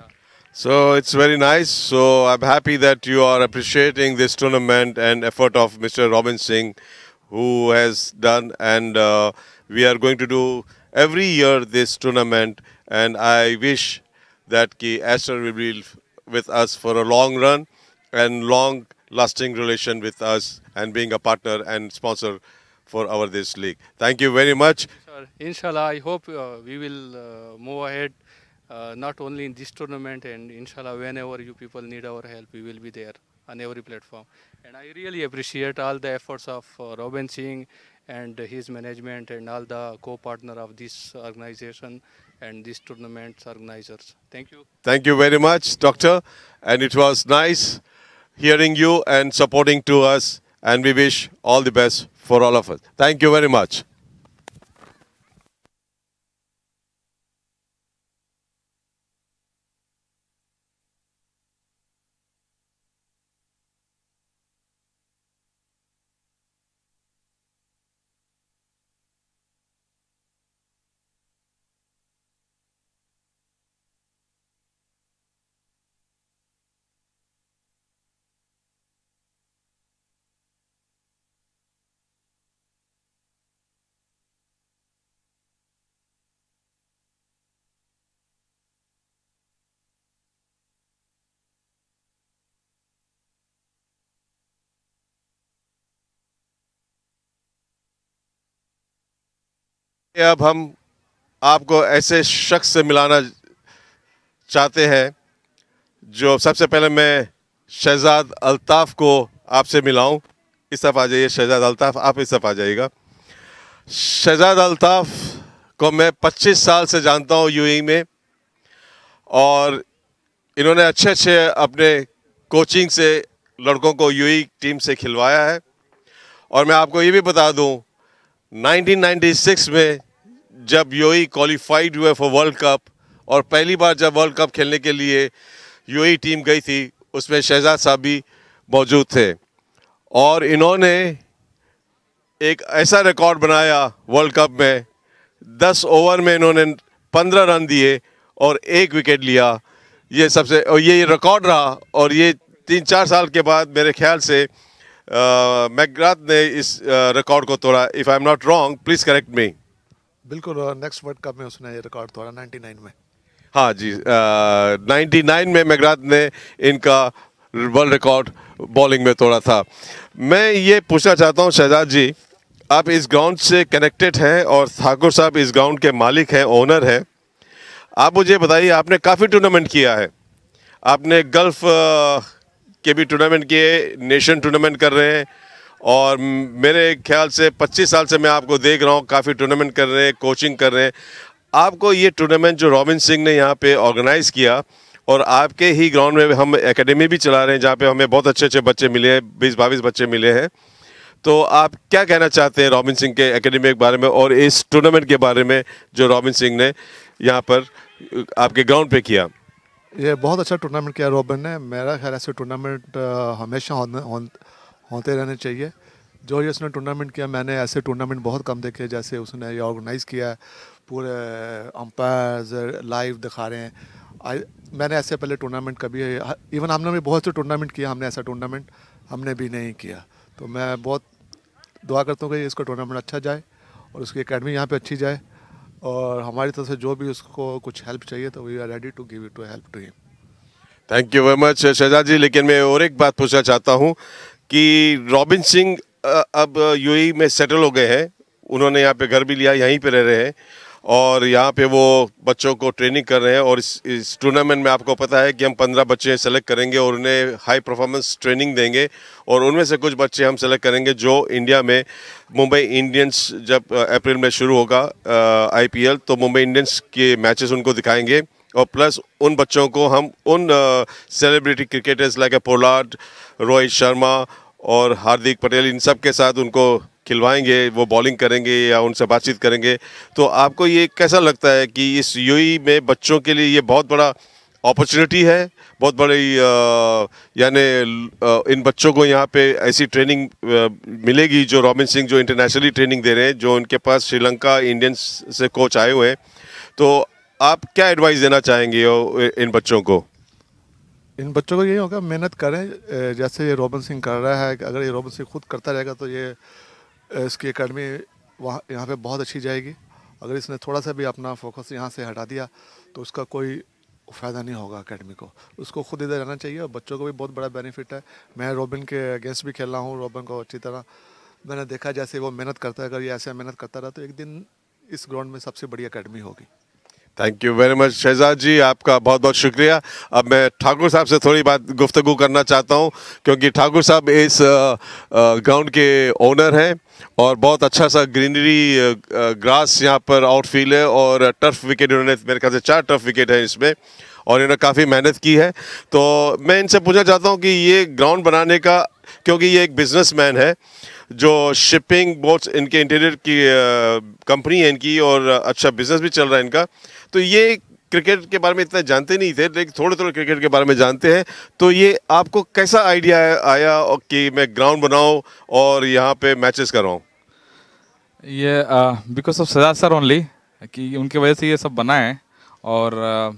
So it's very nice. So I'm happy that you are appreciating this tournament and effort of Mr. Robin Singh, who has done, and we are going to do every year this tournament. And I wish that Ki Astor will be with us for a long run and long lasting relation with us and being a partner and sponsor for our this league. Thank you very much. Sure. Inshallah, I hope we will move ahead, not only in this tournament, and inshallah, whenever you people need our help, we will be there on every platform. And I really appreciate all the efforts of Robin Singh and his management and all the co-partner of this organization and this tournament's organizers. Thank you. Thank you very much, Doctor. And it was nice hearing you and supporting to us. And we wish all the best for all of us. Thank you very much. अब हम आपको ऐसे शख्स से मिलाना चाहते हैं जो सबसे पहले मैं शहजाद अल्ताफ को आपसे मिलाऊं। इस तरफ आ जाइए शहजाद अल्ताफ, आप इस तरफ आ जाइएगा। शहजाद अल्ताफ को मैं 25 साल से जानता हूं यूएई में, और इन्होंने अच्छे अच्छे अपने कोचिंग से लड़कों को यूएई टीम से खिलवाया है। और मैं आपको ये भी बता दूं, 1996 में जब यूएई क्वालिफाइड हुए फॉर वर्ल्ड कप, और पहली बार जब वर्ल्ड कप खेलने के लिए यूएई टीम गई थी, उसमें शहजाद साहब भी मौजूद थे। और इन्होंने एक ऐसा रिकॉर्ड बनाया वर्ल्ड कप में, 10 ओवर में इन्होंने 15 रन दिए और 1 विकेट लिया। ये सबसे, और ये रिकॉर्ड रहा। और ये 3-4 साल के बाद मेरे ख्याल से मैकग्राथ ने इस रिकॉर्ड को तोड़ा। If I am not wrong, please correct me. बिल्कुल, नेक्स्ट वर्ल्ड कप में उसने ये रिकॉर्ड तोड़ा 99 में। हाँ जी, 99 में मैकग्राथ ने इनका वर्ल्ड रिकॉर्ड बॉलिंग में तोड़ा था। मैं ये पूछना चाहता हूँ शहजाद जी, आप इस ग्राउंड से कनेक्टेड हैं और ठाकुर साहब इस ग्राउंड के मालिक हैं, ओनर हैं। आप मुझे बताइए, आपने काफ़ी टूर्नामेंट किया है, आपने गल्फ के भी टूर्नामेंट किए, नेशन टूर्नामेंट कर रहे हैं, और मेरे ख्याल से 25 साल से मैं आपको देख रहा हूँ काफ़ी टूर्नामेंट कर रहे हैं, कोचिंग कर रहे हैं। आपको ये टूर्नामेंट जो रॉबिन सिंह ने यहाँ पे ऑर्गेनाइज़ किया, और आपके ही ग्राउंड में हम एकेडमी भी चला रहे हैं जहाँ पे हमें बहुत अच्छे अच्छे बच्चे मिले हैं, 20-22 बच्चे मिले हैं। तो आप क्या कहना चाहते हैं रॉबिन सिंह के एकेडमी के बारे में और इस टूर्नामेंट के बारे में जो रॉबिन सिंह ने यहाँ पर आपके ग्राउंड पे किया? ये बहुत अच्छा टूर्नामेंट किया रॉबिन ने। मेरा ख्याल ऐसे टूर्नामेंट हमेशा होते रहने चाहिए। जो ये उसने टूर्नामेंट किया, मैंने ऐसे टूर्नामेंट बहुत कम देखे जैसे उसने ये ऑर्गेनाइज़ किया है। पूरे अंपायर्स लाइव दिखा रहे हैं। मैंने ऐसे पहले टूर्नामेंट कभी, इवन हमने भी बहुत से टूर्नामेंट किया, हमने ऐसा टूर्नामेंट हमने भी नहीं किया। तो मैं बहुत दुआ करता हूँ कि इसका टूर्नामेंट अच्छा जाए और उसकी एकेडमी यहाँ पे अच्छी जाए, और हमारी तरफ से जो भी उसको कुछ हेल्प चाहिए तो we are ready to give it to help to him. Thank you very much Shahzad ji. लेकिन मैं और एक बात पूछना चाहता हूँ कि रॉबिन सिंह अब यूएई में सेटल हो गए हैं, उन्होंने यहाँ पे घर भी लिया, यहीं पे रह रहे हैं, और यहाँ पे वो बच्चों को ट्रेनिंग कर रहे हैं। और इस टूर्नामेंट में आपको पता है कि हम 15 बच्चे सेलेक्ट करेंगे और उन्हें हाई परफॉर्मेंस ट्रेनिंग देंगे, और उनमें से कुछ बच्चे हम सेलेक्ट करेंगे जो इंडिया में मुंबई इंडियंस, जब अप्रैल में शुरू होगा आईपीएल, तो मुंबई इंडियंस के मैचेस उनको दिखाएंगे। और प्लस उन बच्चों को हम उन celebrity cricketers like Pollard, Rohit Sharma और हार्दिक पटेल, इन सब के साथ उनको खिलवाएंगे, वो बॉलिंग करेंगे या उनसे बातचीत करेंगे। तो आपको ये कैसा लगता है कि इस यूएई में बच्चों के लिए ये बहुत बड़ा अपॉर्चुनिटी है, बहुत बड़ी, यानी इन बच्चों को यहाँ पे ऐसी ट्रेनिंग मिलेगी जो रॉबिन सिंह जो इंटरनेशनली ट्रेनिंग दे रहे हैं, जो उनके पास श्रीलंका इंडियंस से कोच आए हुए हैं। तो आप क्या एडवाइस देना चाहेंगे इन बच्चों को? इन बच्चों को यही होगा मेहनत करें, जैसे ये रोबन सिंह कर रहा है, अगर ये रोबन सिंह खुद करता रहेगा तो ये इसकी एकेडमी वहाँ यहाँ पे बहुत अच्छी जाएगी। अगर इसने थोड़ा सा भी अपना फोकस यहाँ से हटा दिया तो उसका कोई फ़ायदा नहीं होगा एकेडमी को। उसको खुद इधर रहना चाहिए और बच्चों को भी बहुत बड़ा बेनिफिट है। मैं रॉबिन के अगेंस्ट भी खेल रहा हूँ, रॉबिन को अच्छी तरह मैंने देखा जैसे वो मेहनत करता है। अगर ये ऐसे मेहनत करता रहा तो एक दिन इस ग्राउंड में सबसे बड़ी एकेडमी होगी। Thank you very much Shahzad ji, आपका बहुत बहुत शुक्रिया। अब मैं ठाकुर साहब से थोड़ी बात गुफ्तगू करना चाहता हूं, क्योंकि ठाकुर साहब इस ग्राउंड के ओनर हैं और बहुत अच्छा सा ग्रीनरी ग्रास यहाँ पर आउटफील्ड है और टर्फ विकेट इन्होंने, मेरे ख्याल से 4 टर्फ विकेट है इसमें और इन्होंने काफ़ी मेहनत की है। तो मैं इनसे पूछना चाहता हूँ कि ये ग्राउंड बनाने का, क्योंकि ये एक बिजनेसमैन है जो शिपिंग बोट्स इनके इंटीरियर की कंपनी है इनकी और अच्छा बिजनेस भी चल रहा है इनका, तो ये क्रिकेट के बारे में इतना जानते नहीं थे लेकिन थोड़े थोड़े क्रिकेट के बारे में जानते हैं। तो ये आपको कैसा आइडिया आया कि मैं ग्राउंड बनाऊं और यहाँ पे मैचेस कराऊं? ये because of Sajjad sir only, कि उनकी वजह से ये सब बना है। और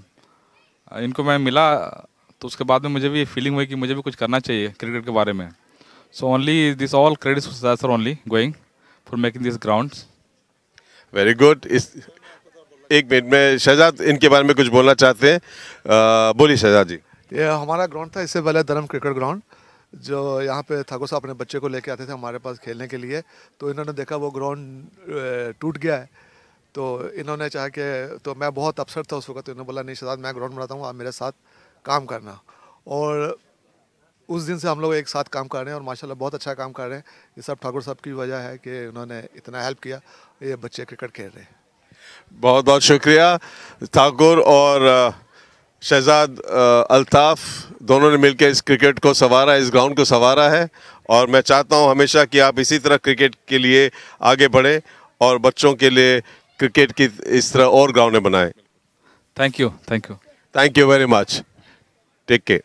इनको मैं मिला तो उसके बाद में मुझे भी फीलिंग हुई कि मुझे भी कुछ करना चाहिए क्रिकेट के बारे में। So only this all credits to Sajjad sir only going for making this grounds. Very good. इस एक मिनट में शहजाद इनके बारे में कुछ बोलना चाहते हैं, बोलिए शहजाद जी। ये हमारा ग्राउंड था इससे पहले, धर्म क्रिकेट ग्राउंड, जो यहाँ पे ठाकुर साहब अपने बच्चे को लेके आते थे हमारे पास खेलने के लिए। तो इन्होंने देखा वो ग्राउंड टूट गया है, तो इन्होंने चाहा कि, तो मैं बहुत अपसेट था उस वक्त, तो इन्होंने बोला नहीं शहजाद मैं ग्राउंड बनाता हूँ, आप मेरे साथ काम करना। और उस दिन से हम लोग एक साथ काम कर रहे हैं और माशाल्लाह बहुत अच्छा काम कर रहे हैं। ये सब ठाकुर साहब की वजह है कि उन्होंने इतना हेल्प किया, ये बच्चे क्रिकेट खेल रहे हैं। बहुत बहुत शुक्रिया। ठाकुर और शहजाद अल्ताफ दोनों ने मिलकर इस क्रिकेट को संवारा, इस ग्राउंड को संवारा है और मैं चाहता हूं हमेशा कि आप इसी तरह क्रिकेट के लिए आगे बढ़ें और बच्चों के लिए क्रिकेट की इस तरह और ग्राउंडें बनाएं। Thank you, thank you, thank you very much. Take care.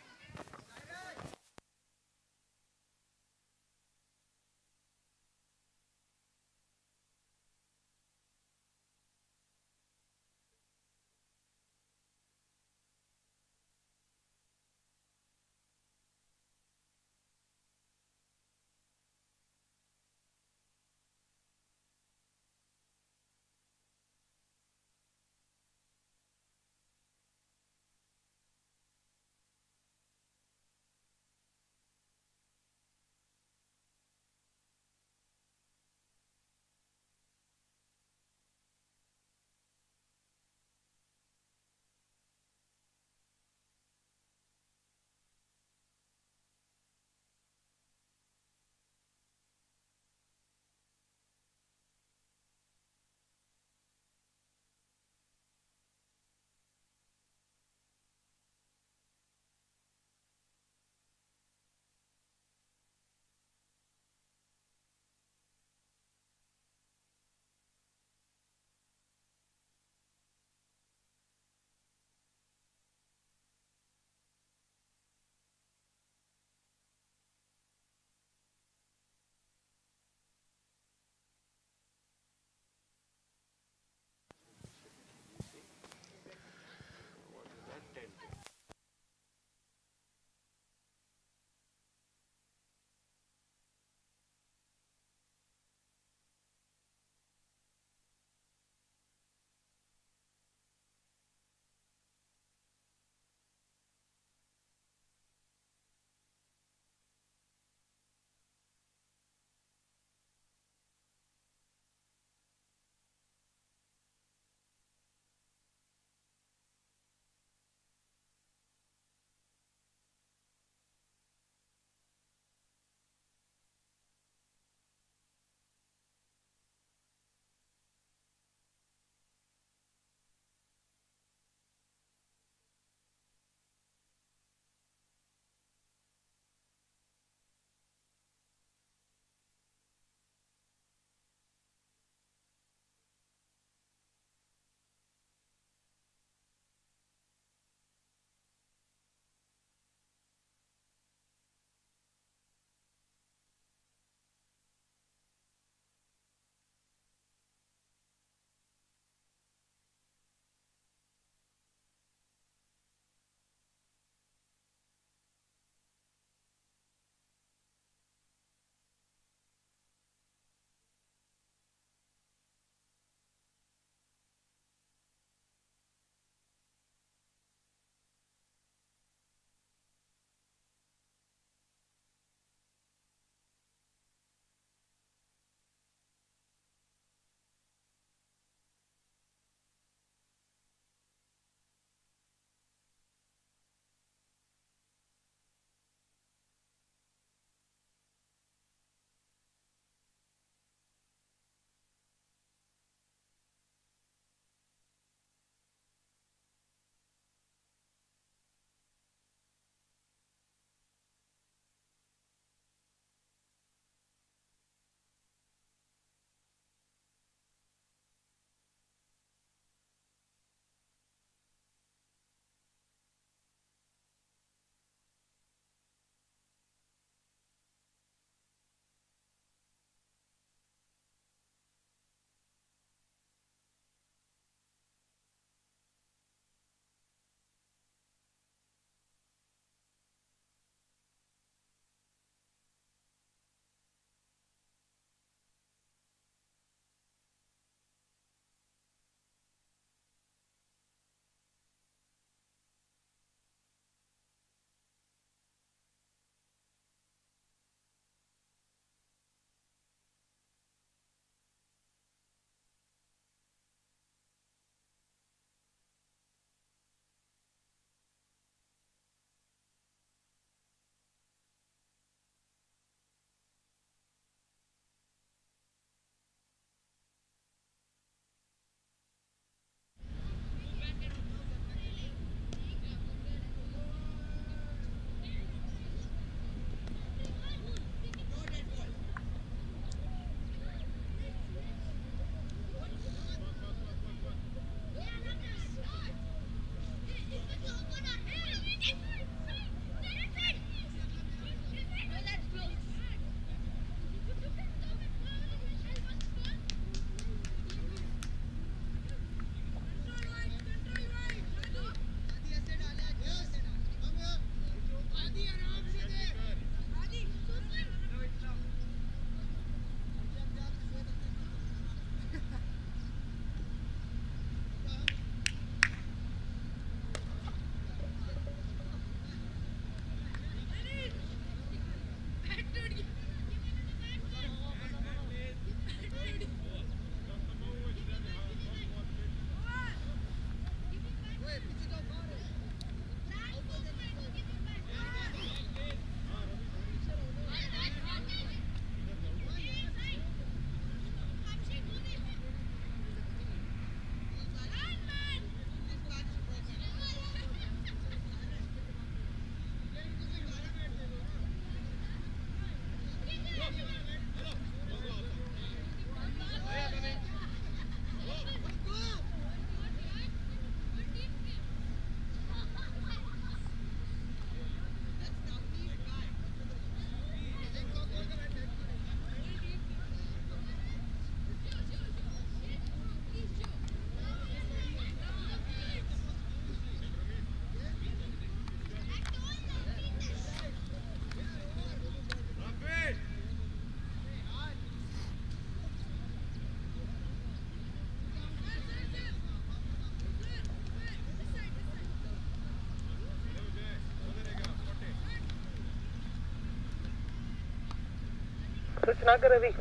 कुछ ना कर अभी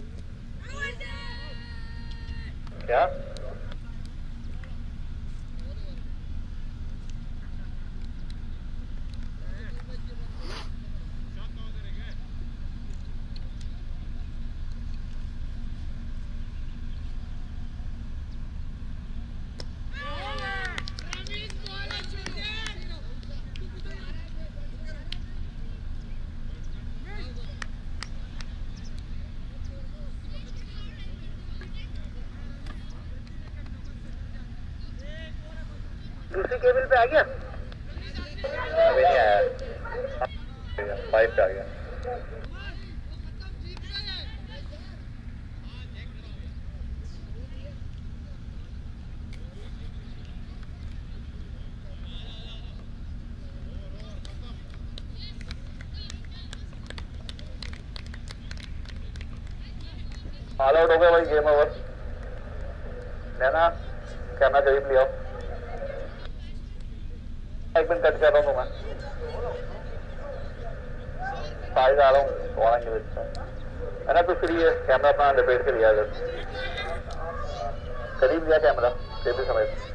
क्या दूसरी केबल पे आ गया अभी नहीं आया 5 पे आ गया ऑल आउट हो गया भाई गेम ओवर लेना कैमरा करीब लिया 1 मिनट कट कर रहा हूँ मैं साइड आ रहा हूँ आएंगे है ना तो फिर ये कैमरा अपना लपेट के लिया अगर करीब लिया कैमरा टेबल समेत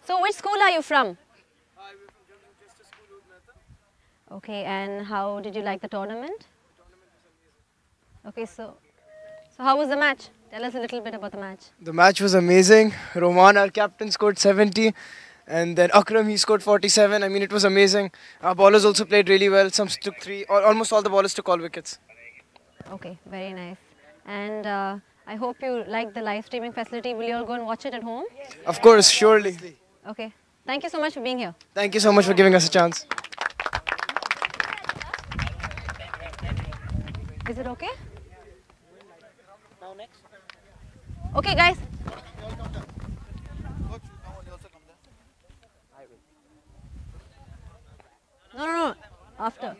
So which school are you from? Okay, and how did you like the tournament? Okay, so how was the match? Tell us a little bit about the match. The match was amazing. Roman, our captain, scored 70. And then Akram, he scored 47. I mean, it was amazing. Our bowlers also played really well. Some took three, or almost all the bowlers took all wickets. Okay, very nice. And I hope you like the live streaming facility. Will you all go and watch it at home? Of course, surely. Okay. Thank you so much for being here. Thank you so much for giving us a chance. Is it okay? Okay, guys. No. After.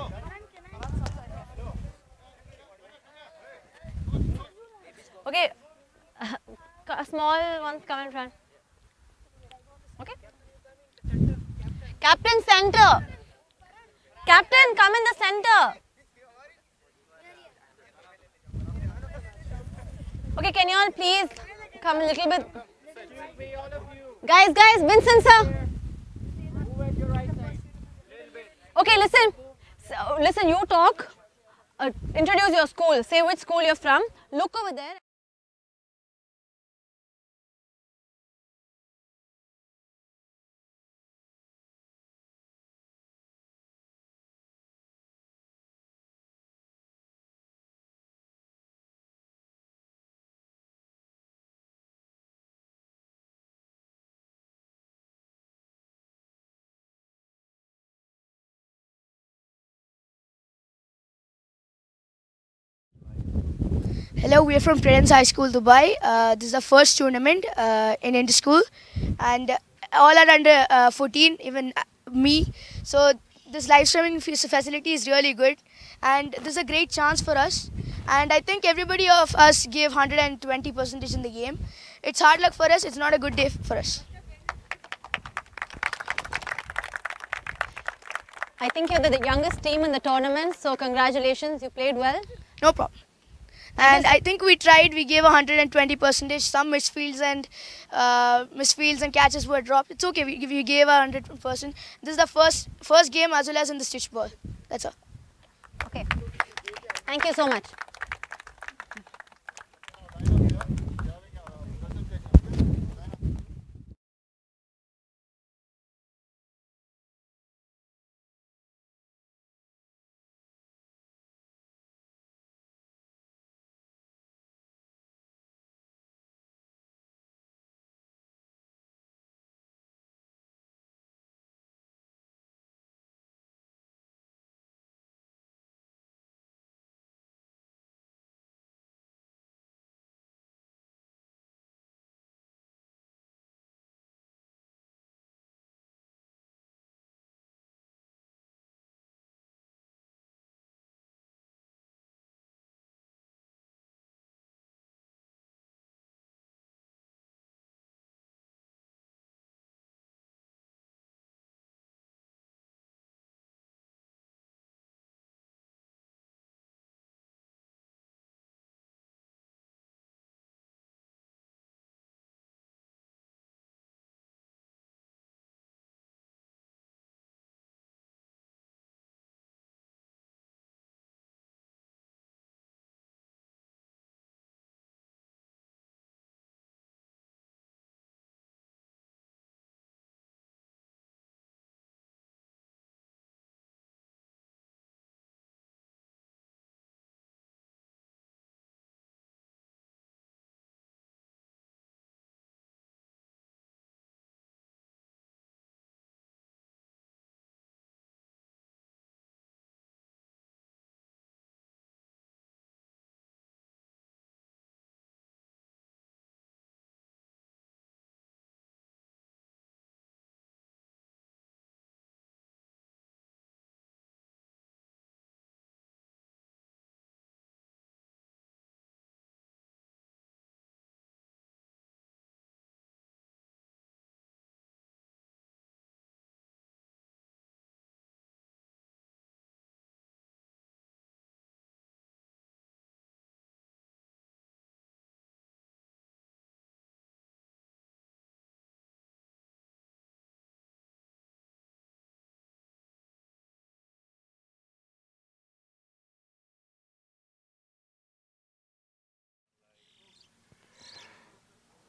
Okay. Small ones come in front. Okay. Captain, center. Captain, come in the center. Okay, can you all please come a little bit? Guys, Vincent sir. Okay, listen, you talk. Introduce your school. Say which school you're from. Look over there. Hello, we are from Credence High School, Dubai. This is the first tournament in inter-school, and all are under 14, even me. So this live streaming facility is really good, and this is a great chance for us. And I think everybody of us gave 120% in the game. It's hard luck for us. It's not a good day for us. I think you're the youngest team in the tournament, so congratulations. You played well. No problem. And I think we tried. We gave 120%. Some misfields and catches were dropped. It's okay. We gave 100%. This is the first game as well as in the stitch ball. That's all. Okay. Thank you so much.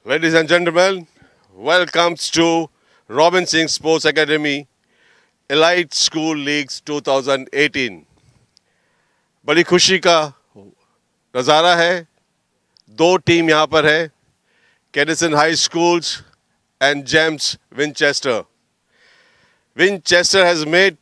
Ladies and gentlemen, welcome to Robin Singh Sports Academy Elite School Leagues 2018. बड़ी खुशी का नज़ारा है, दो team यहाँ पर है, Credence High Schools and Gems Winchester. Winchester has made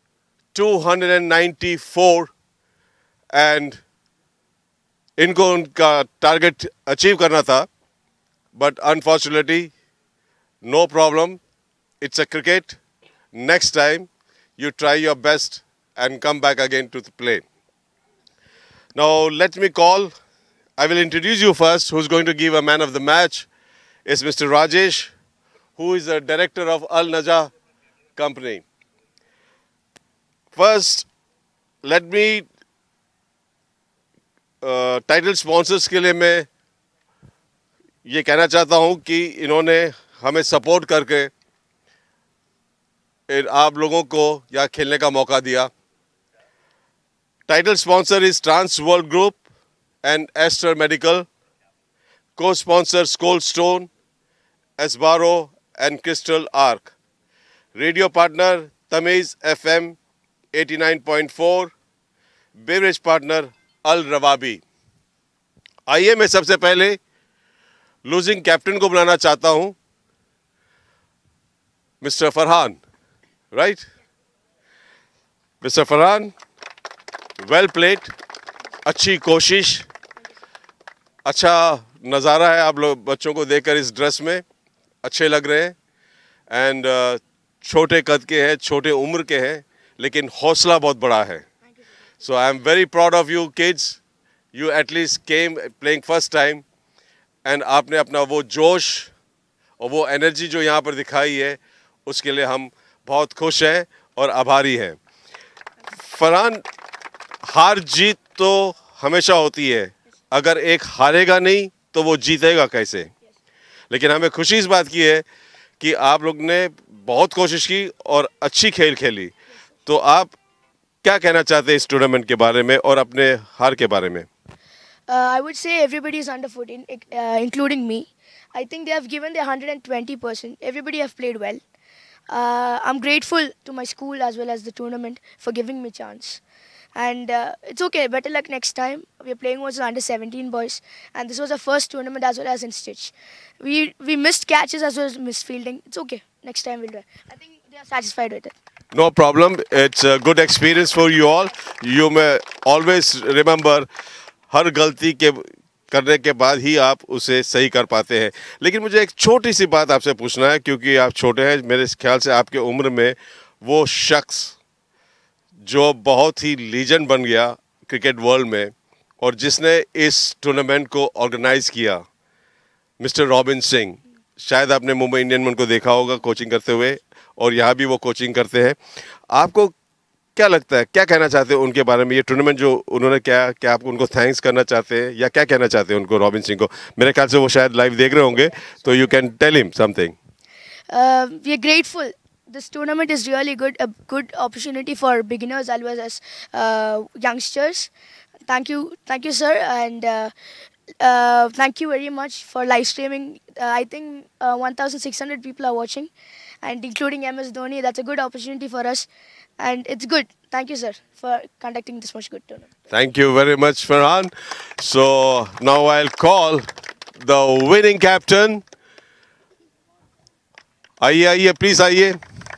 294 and इनको उनका टारगेट अचीव करना था, but unfortunately, no problem. It's a cricket. Next time, you try your best and come back again to the play. Now, let me call. I will introduce you first. Who's going to give a man of the match is Mr. Rajesh, who is the director of Al Naja Company. First, let me title sponsors के लिए मैं ये कहना चाहता हूं कि इन्होंने हमें सपोर्ट करके आप लोगों को यहाँ खेलने का मौका दिया. Title sponsor is trans world group and aster medical. Co sponsor cold stone, एस्बारो and crystal arc. Radio partner तमीज FM 89.4. Beverage partner Al Rawabi. आइए मैं सबसे पहले लूजिंग कैप्टन को बुलाना चाहता हूं, mister Farhan. Right, mister Farhan, well played, अच्छी कोशिश, अच्छा नज़ारा है. आप लोग बच्चों को देखकर इस ड्रेस में अच्छे लग रहे हैं. एंड छोटे कद के हैं, छोटे उम्र के हैं, लेकिन हौसला बहुत बड़ा है. So I am very proud of you kids. You at least came playing first time and आपने अपना वो जोश और वो एनर्जी जो यहाँ पर दिखाई है उसके लिए हम बहुत खुश हैं और आभारी हैं. फरहान, हार जीत तो हमेशा होती है. अगर एक हारेगा नहीं तो वो जीतेगा कैसे? लेकिन हमें खुशी इस बात की है कि आप लोग ने बहुत कोशिश की और अच्छी खेल खेली. तो आप क्या कहना चाहते हैं इस टूर्नामेंट के बारे में और अपने हार के बारे में? I would say everybody is underfoot, including me. I think they have given their 120%. Everybody have played well. I'm grateful to my school as well as the tournament for giving me chance. And it's okay. Better luck next time. We're playing with under 17 boys, and this was our first tournament as well as in Stitch. We missed catches as well as missed fielding. It's okay. Next time we'll do it. I think they are satisfied with it. No problem. It's a good experience for you all. You may always remember, हर गलती के करने के बाद ही आप उसे सही कर पाते हैं. लेकिन मुझे एक छोटी सी बात आपसे पूछना है, क्योंकि आप छोटे हैं. मेरे ख्याल से आपके उम्र में वो शख्स जो बहुत ही लीजेंड बन गया क्रिकेट वर्ल्ड में और जिसने इस टूर्नामेंट को ऑर्गेनाइज किया, मिस्टर रॉबिन सिंह. शायद आपने मुंबई इंडियन में उनको देखा होगा कोचिंग करते हुए, और यहाँ भी वो कोचिंग करते हैं. आपको क्या लगता है, क्या कहना चाहते हैं उनके बारे में? ये टूर्नामेंट जो उन्होंने क्या आप उनको थैंक्स करना चाहते हैं या क्या कहना चाहते हैं उनको, रॉबिन सिंह को? मेरे ख्याल से वो शायद लाइव देख रहे होंगे, तो you can tell him something. We are grateful. This tournament is really a good opportunity for beginners as well as youngsters. Thank you, sir, and thank you very much for live streaming. I think 1,600 people are watching, and including MS Dhoni. That's a good opportunity for us, and it's good. Thank you, sir, for conducting this much good tournament. Thank you very much, Farhan. So now I'll call the winning captain. आइए, please आइए.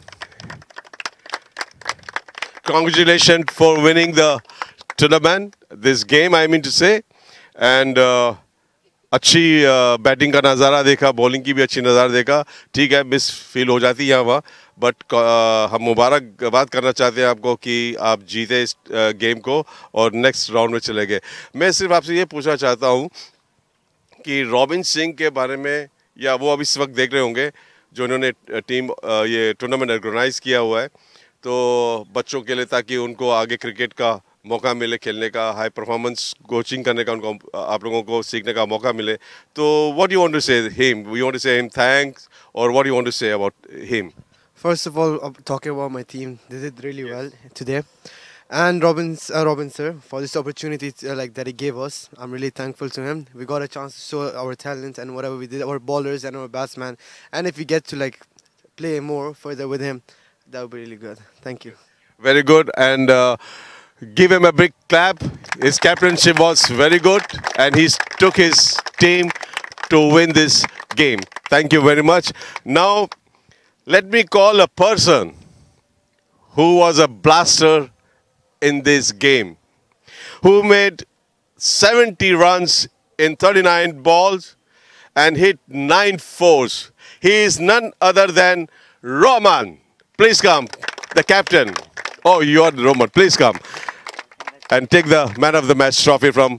Congratulations for winning the tournament, this game I mean to say. And अच्छी batting का नज़ारा देखा, bowling की भी अच्छी नज़ारा देखा. ठीक है, मिस फील हो जाती है यहाँ वहाँ, बट हम मुबारकबाद करना चाहते हैं आपको कि आप जीते इस गेम को और नेक्स्ट राउंड में चले गए. मैं सिर्फ आपसे ये पूछना चाहता हूँ कि रॉबिन सिंह के बारे में, या वो अभी इस वक्त देख रहे होंगे जो इन्होंने टीम ये टूर्नामेंट ऑर्गेनाइज किया हुआ है, तो बच्चों के लिए, ताकि उनको आगे क्रिकेट का मौका मिले, खेलने का, हाई परफॉर्मेंस कोचिंग करने का उनको, आप लोगों को सीखने का मौका मिले. तो what you want to say him? You want to say him thanks, और what you want to say about him? First of all, talking about my team, they did really well today. and Robin sir for this opportunity that he gave us. I'm really thankful to him. We got a chance to show our talent and whatever we did, our bowlers and our batsmen. And if we get to play more further with him, that would be really good. Thank you. Very good, and give him a big clap. His captainship was very good, and he took his team to win this game. Thank you very much. Now, let me call a person who was a blaster in this game, who made 70 runs in 39 balls and hit 9 fours. He is none other than Roman. Please come, the captain. Oh, you are Roman. Please come and take the Man of the Match trophy from...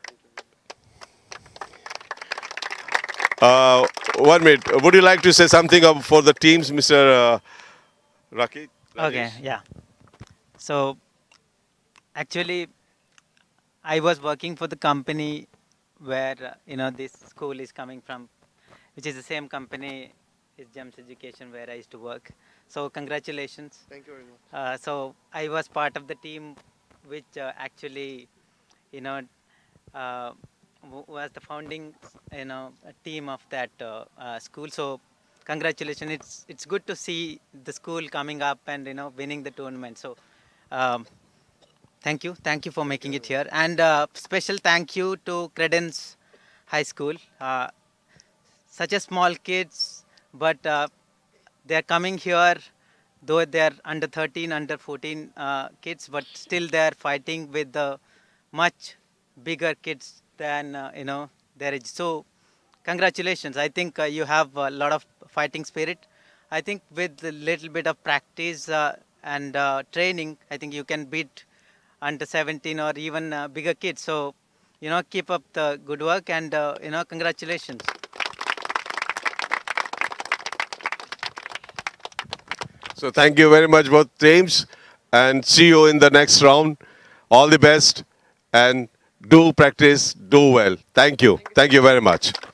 1 minute. Would you like to say something for the teams, Mr. Rakesh? Okay, yeah. So, actually, I was working for the company where, this school is coming from, which is the same company, is GEMS Education, where I used to work. So, congratulations. Thank you very much. So, I was part of the team which actually, was the founding, team of that school. So, congratulations. It's good to see the school coming up and, winning the tournament. So, thank you. Thank you for making it here. And special thank you to Credence High School. Such a small kids, but they're coming here, though they're under 13, under 14 kids, but still they're fighting with the much bigger kids than, their age. So, congratulations. I think you have a lot of fighting spirit. I think with a little bit of practice and training, I think you can beat under 17 or even bigger kids. So, keep up the good work and, congratulations. So thank you very much, both teams, and see you in the next round. All the best, and do practice, do well. Thank you. Thank you very much.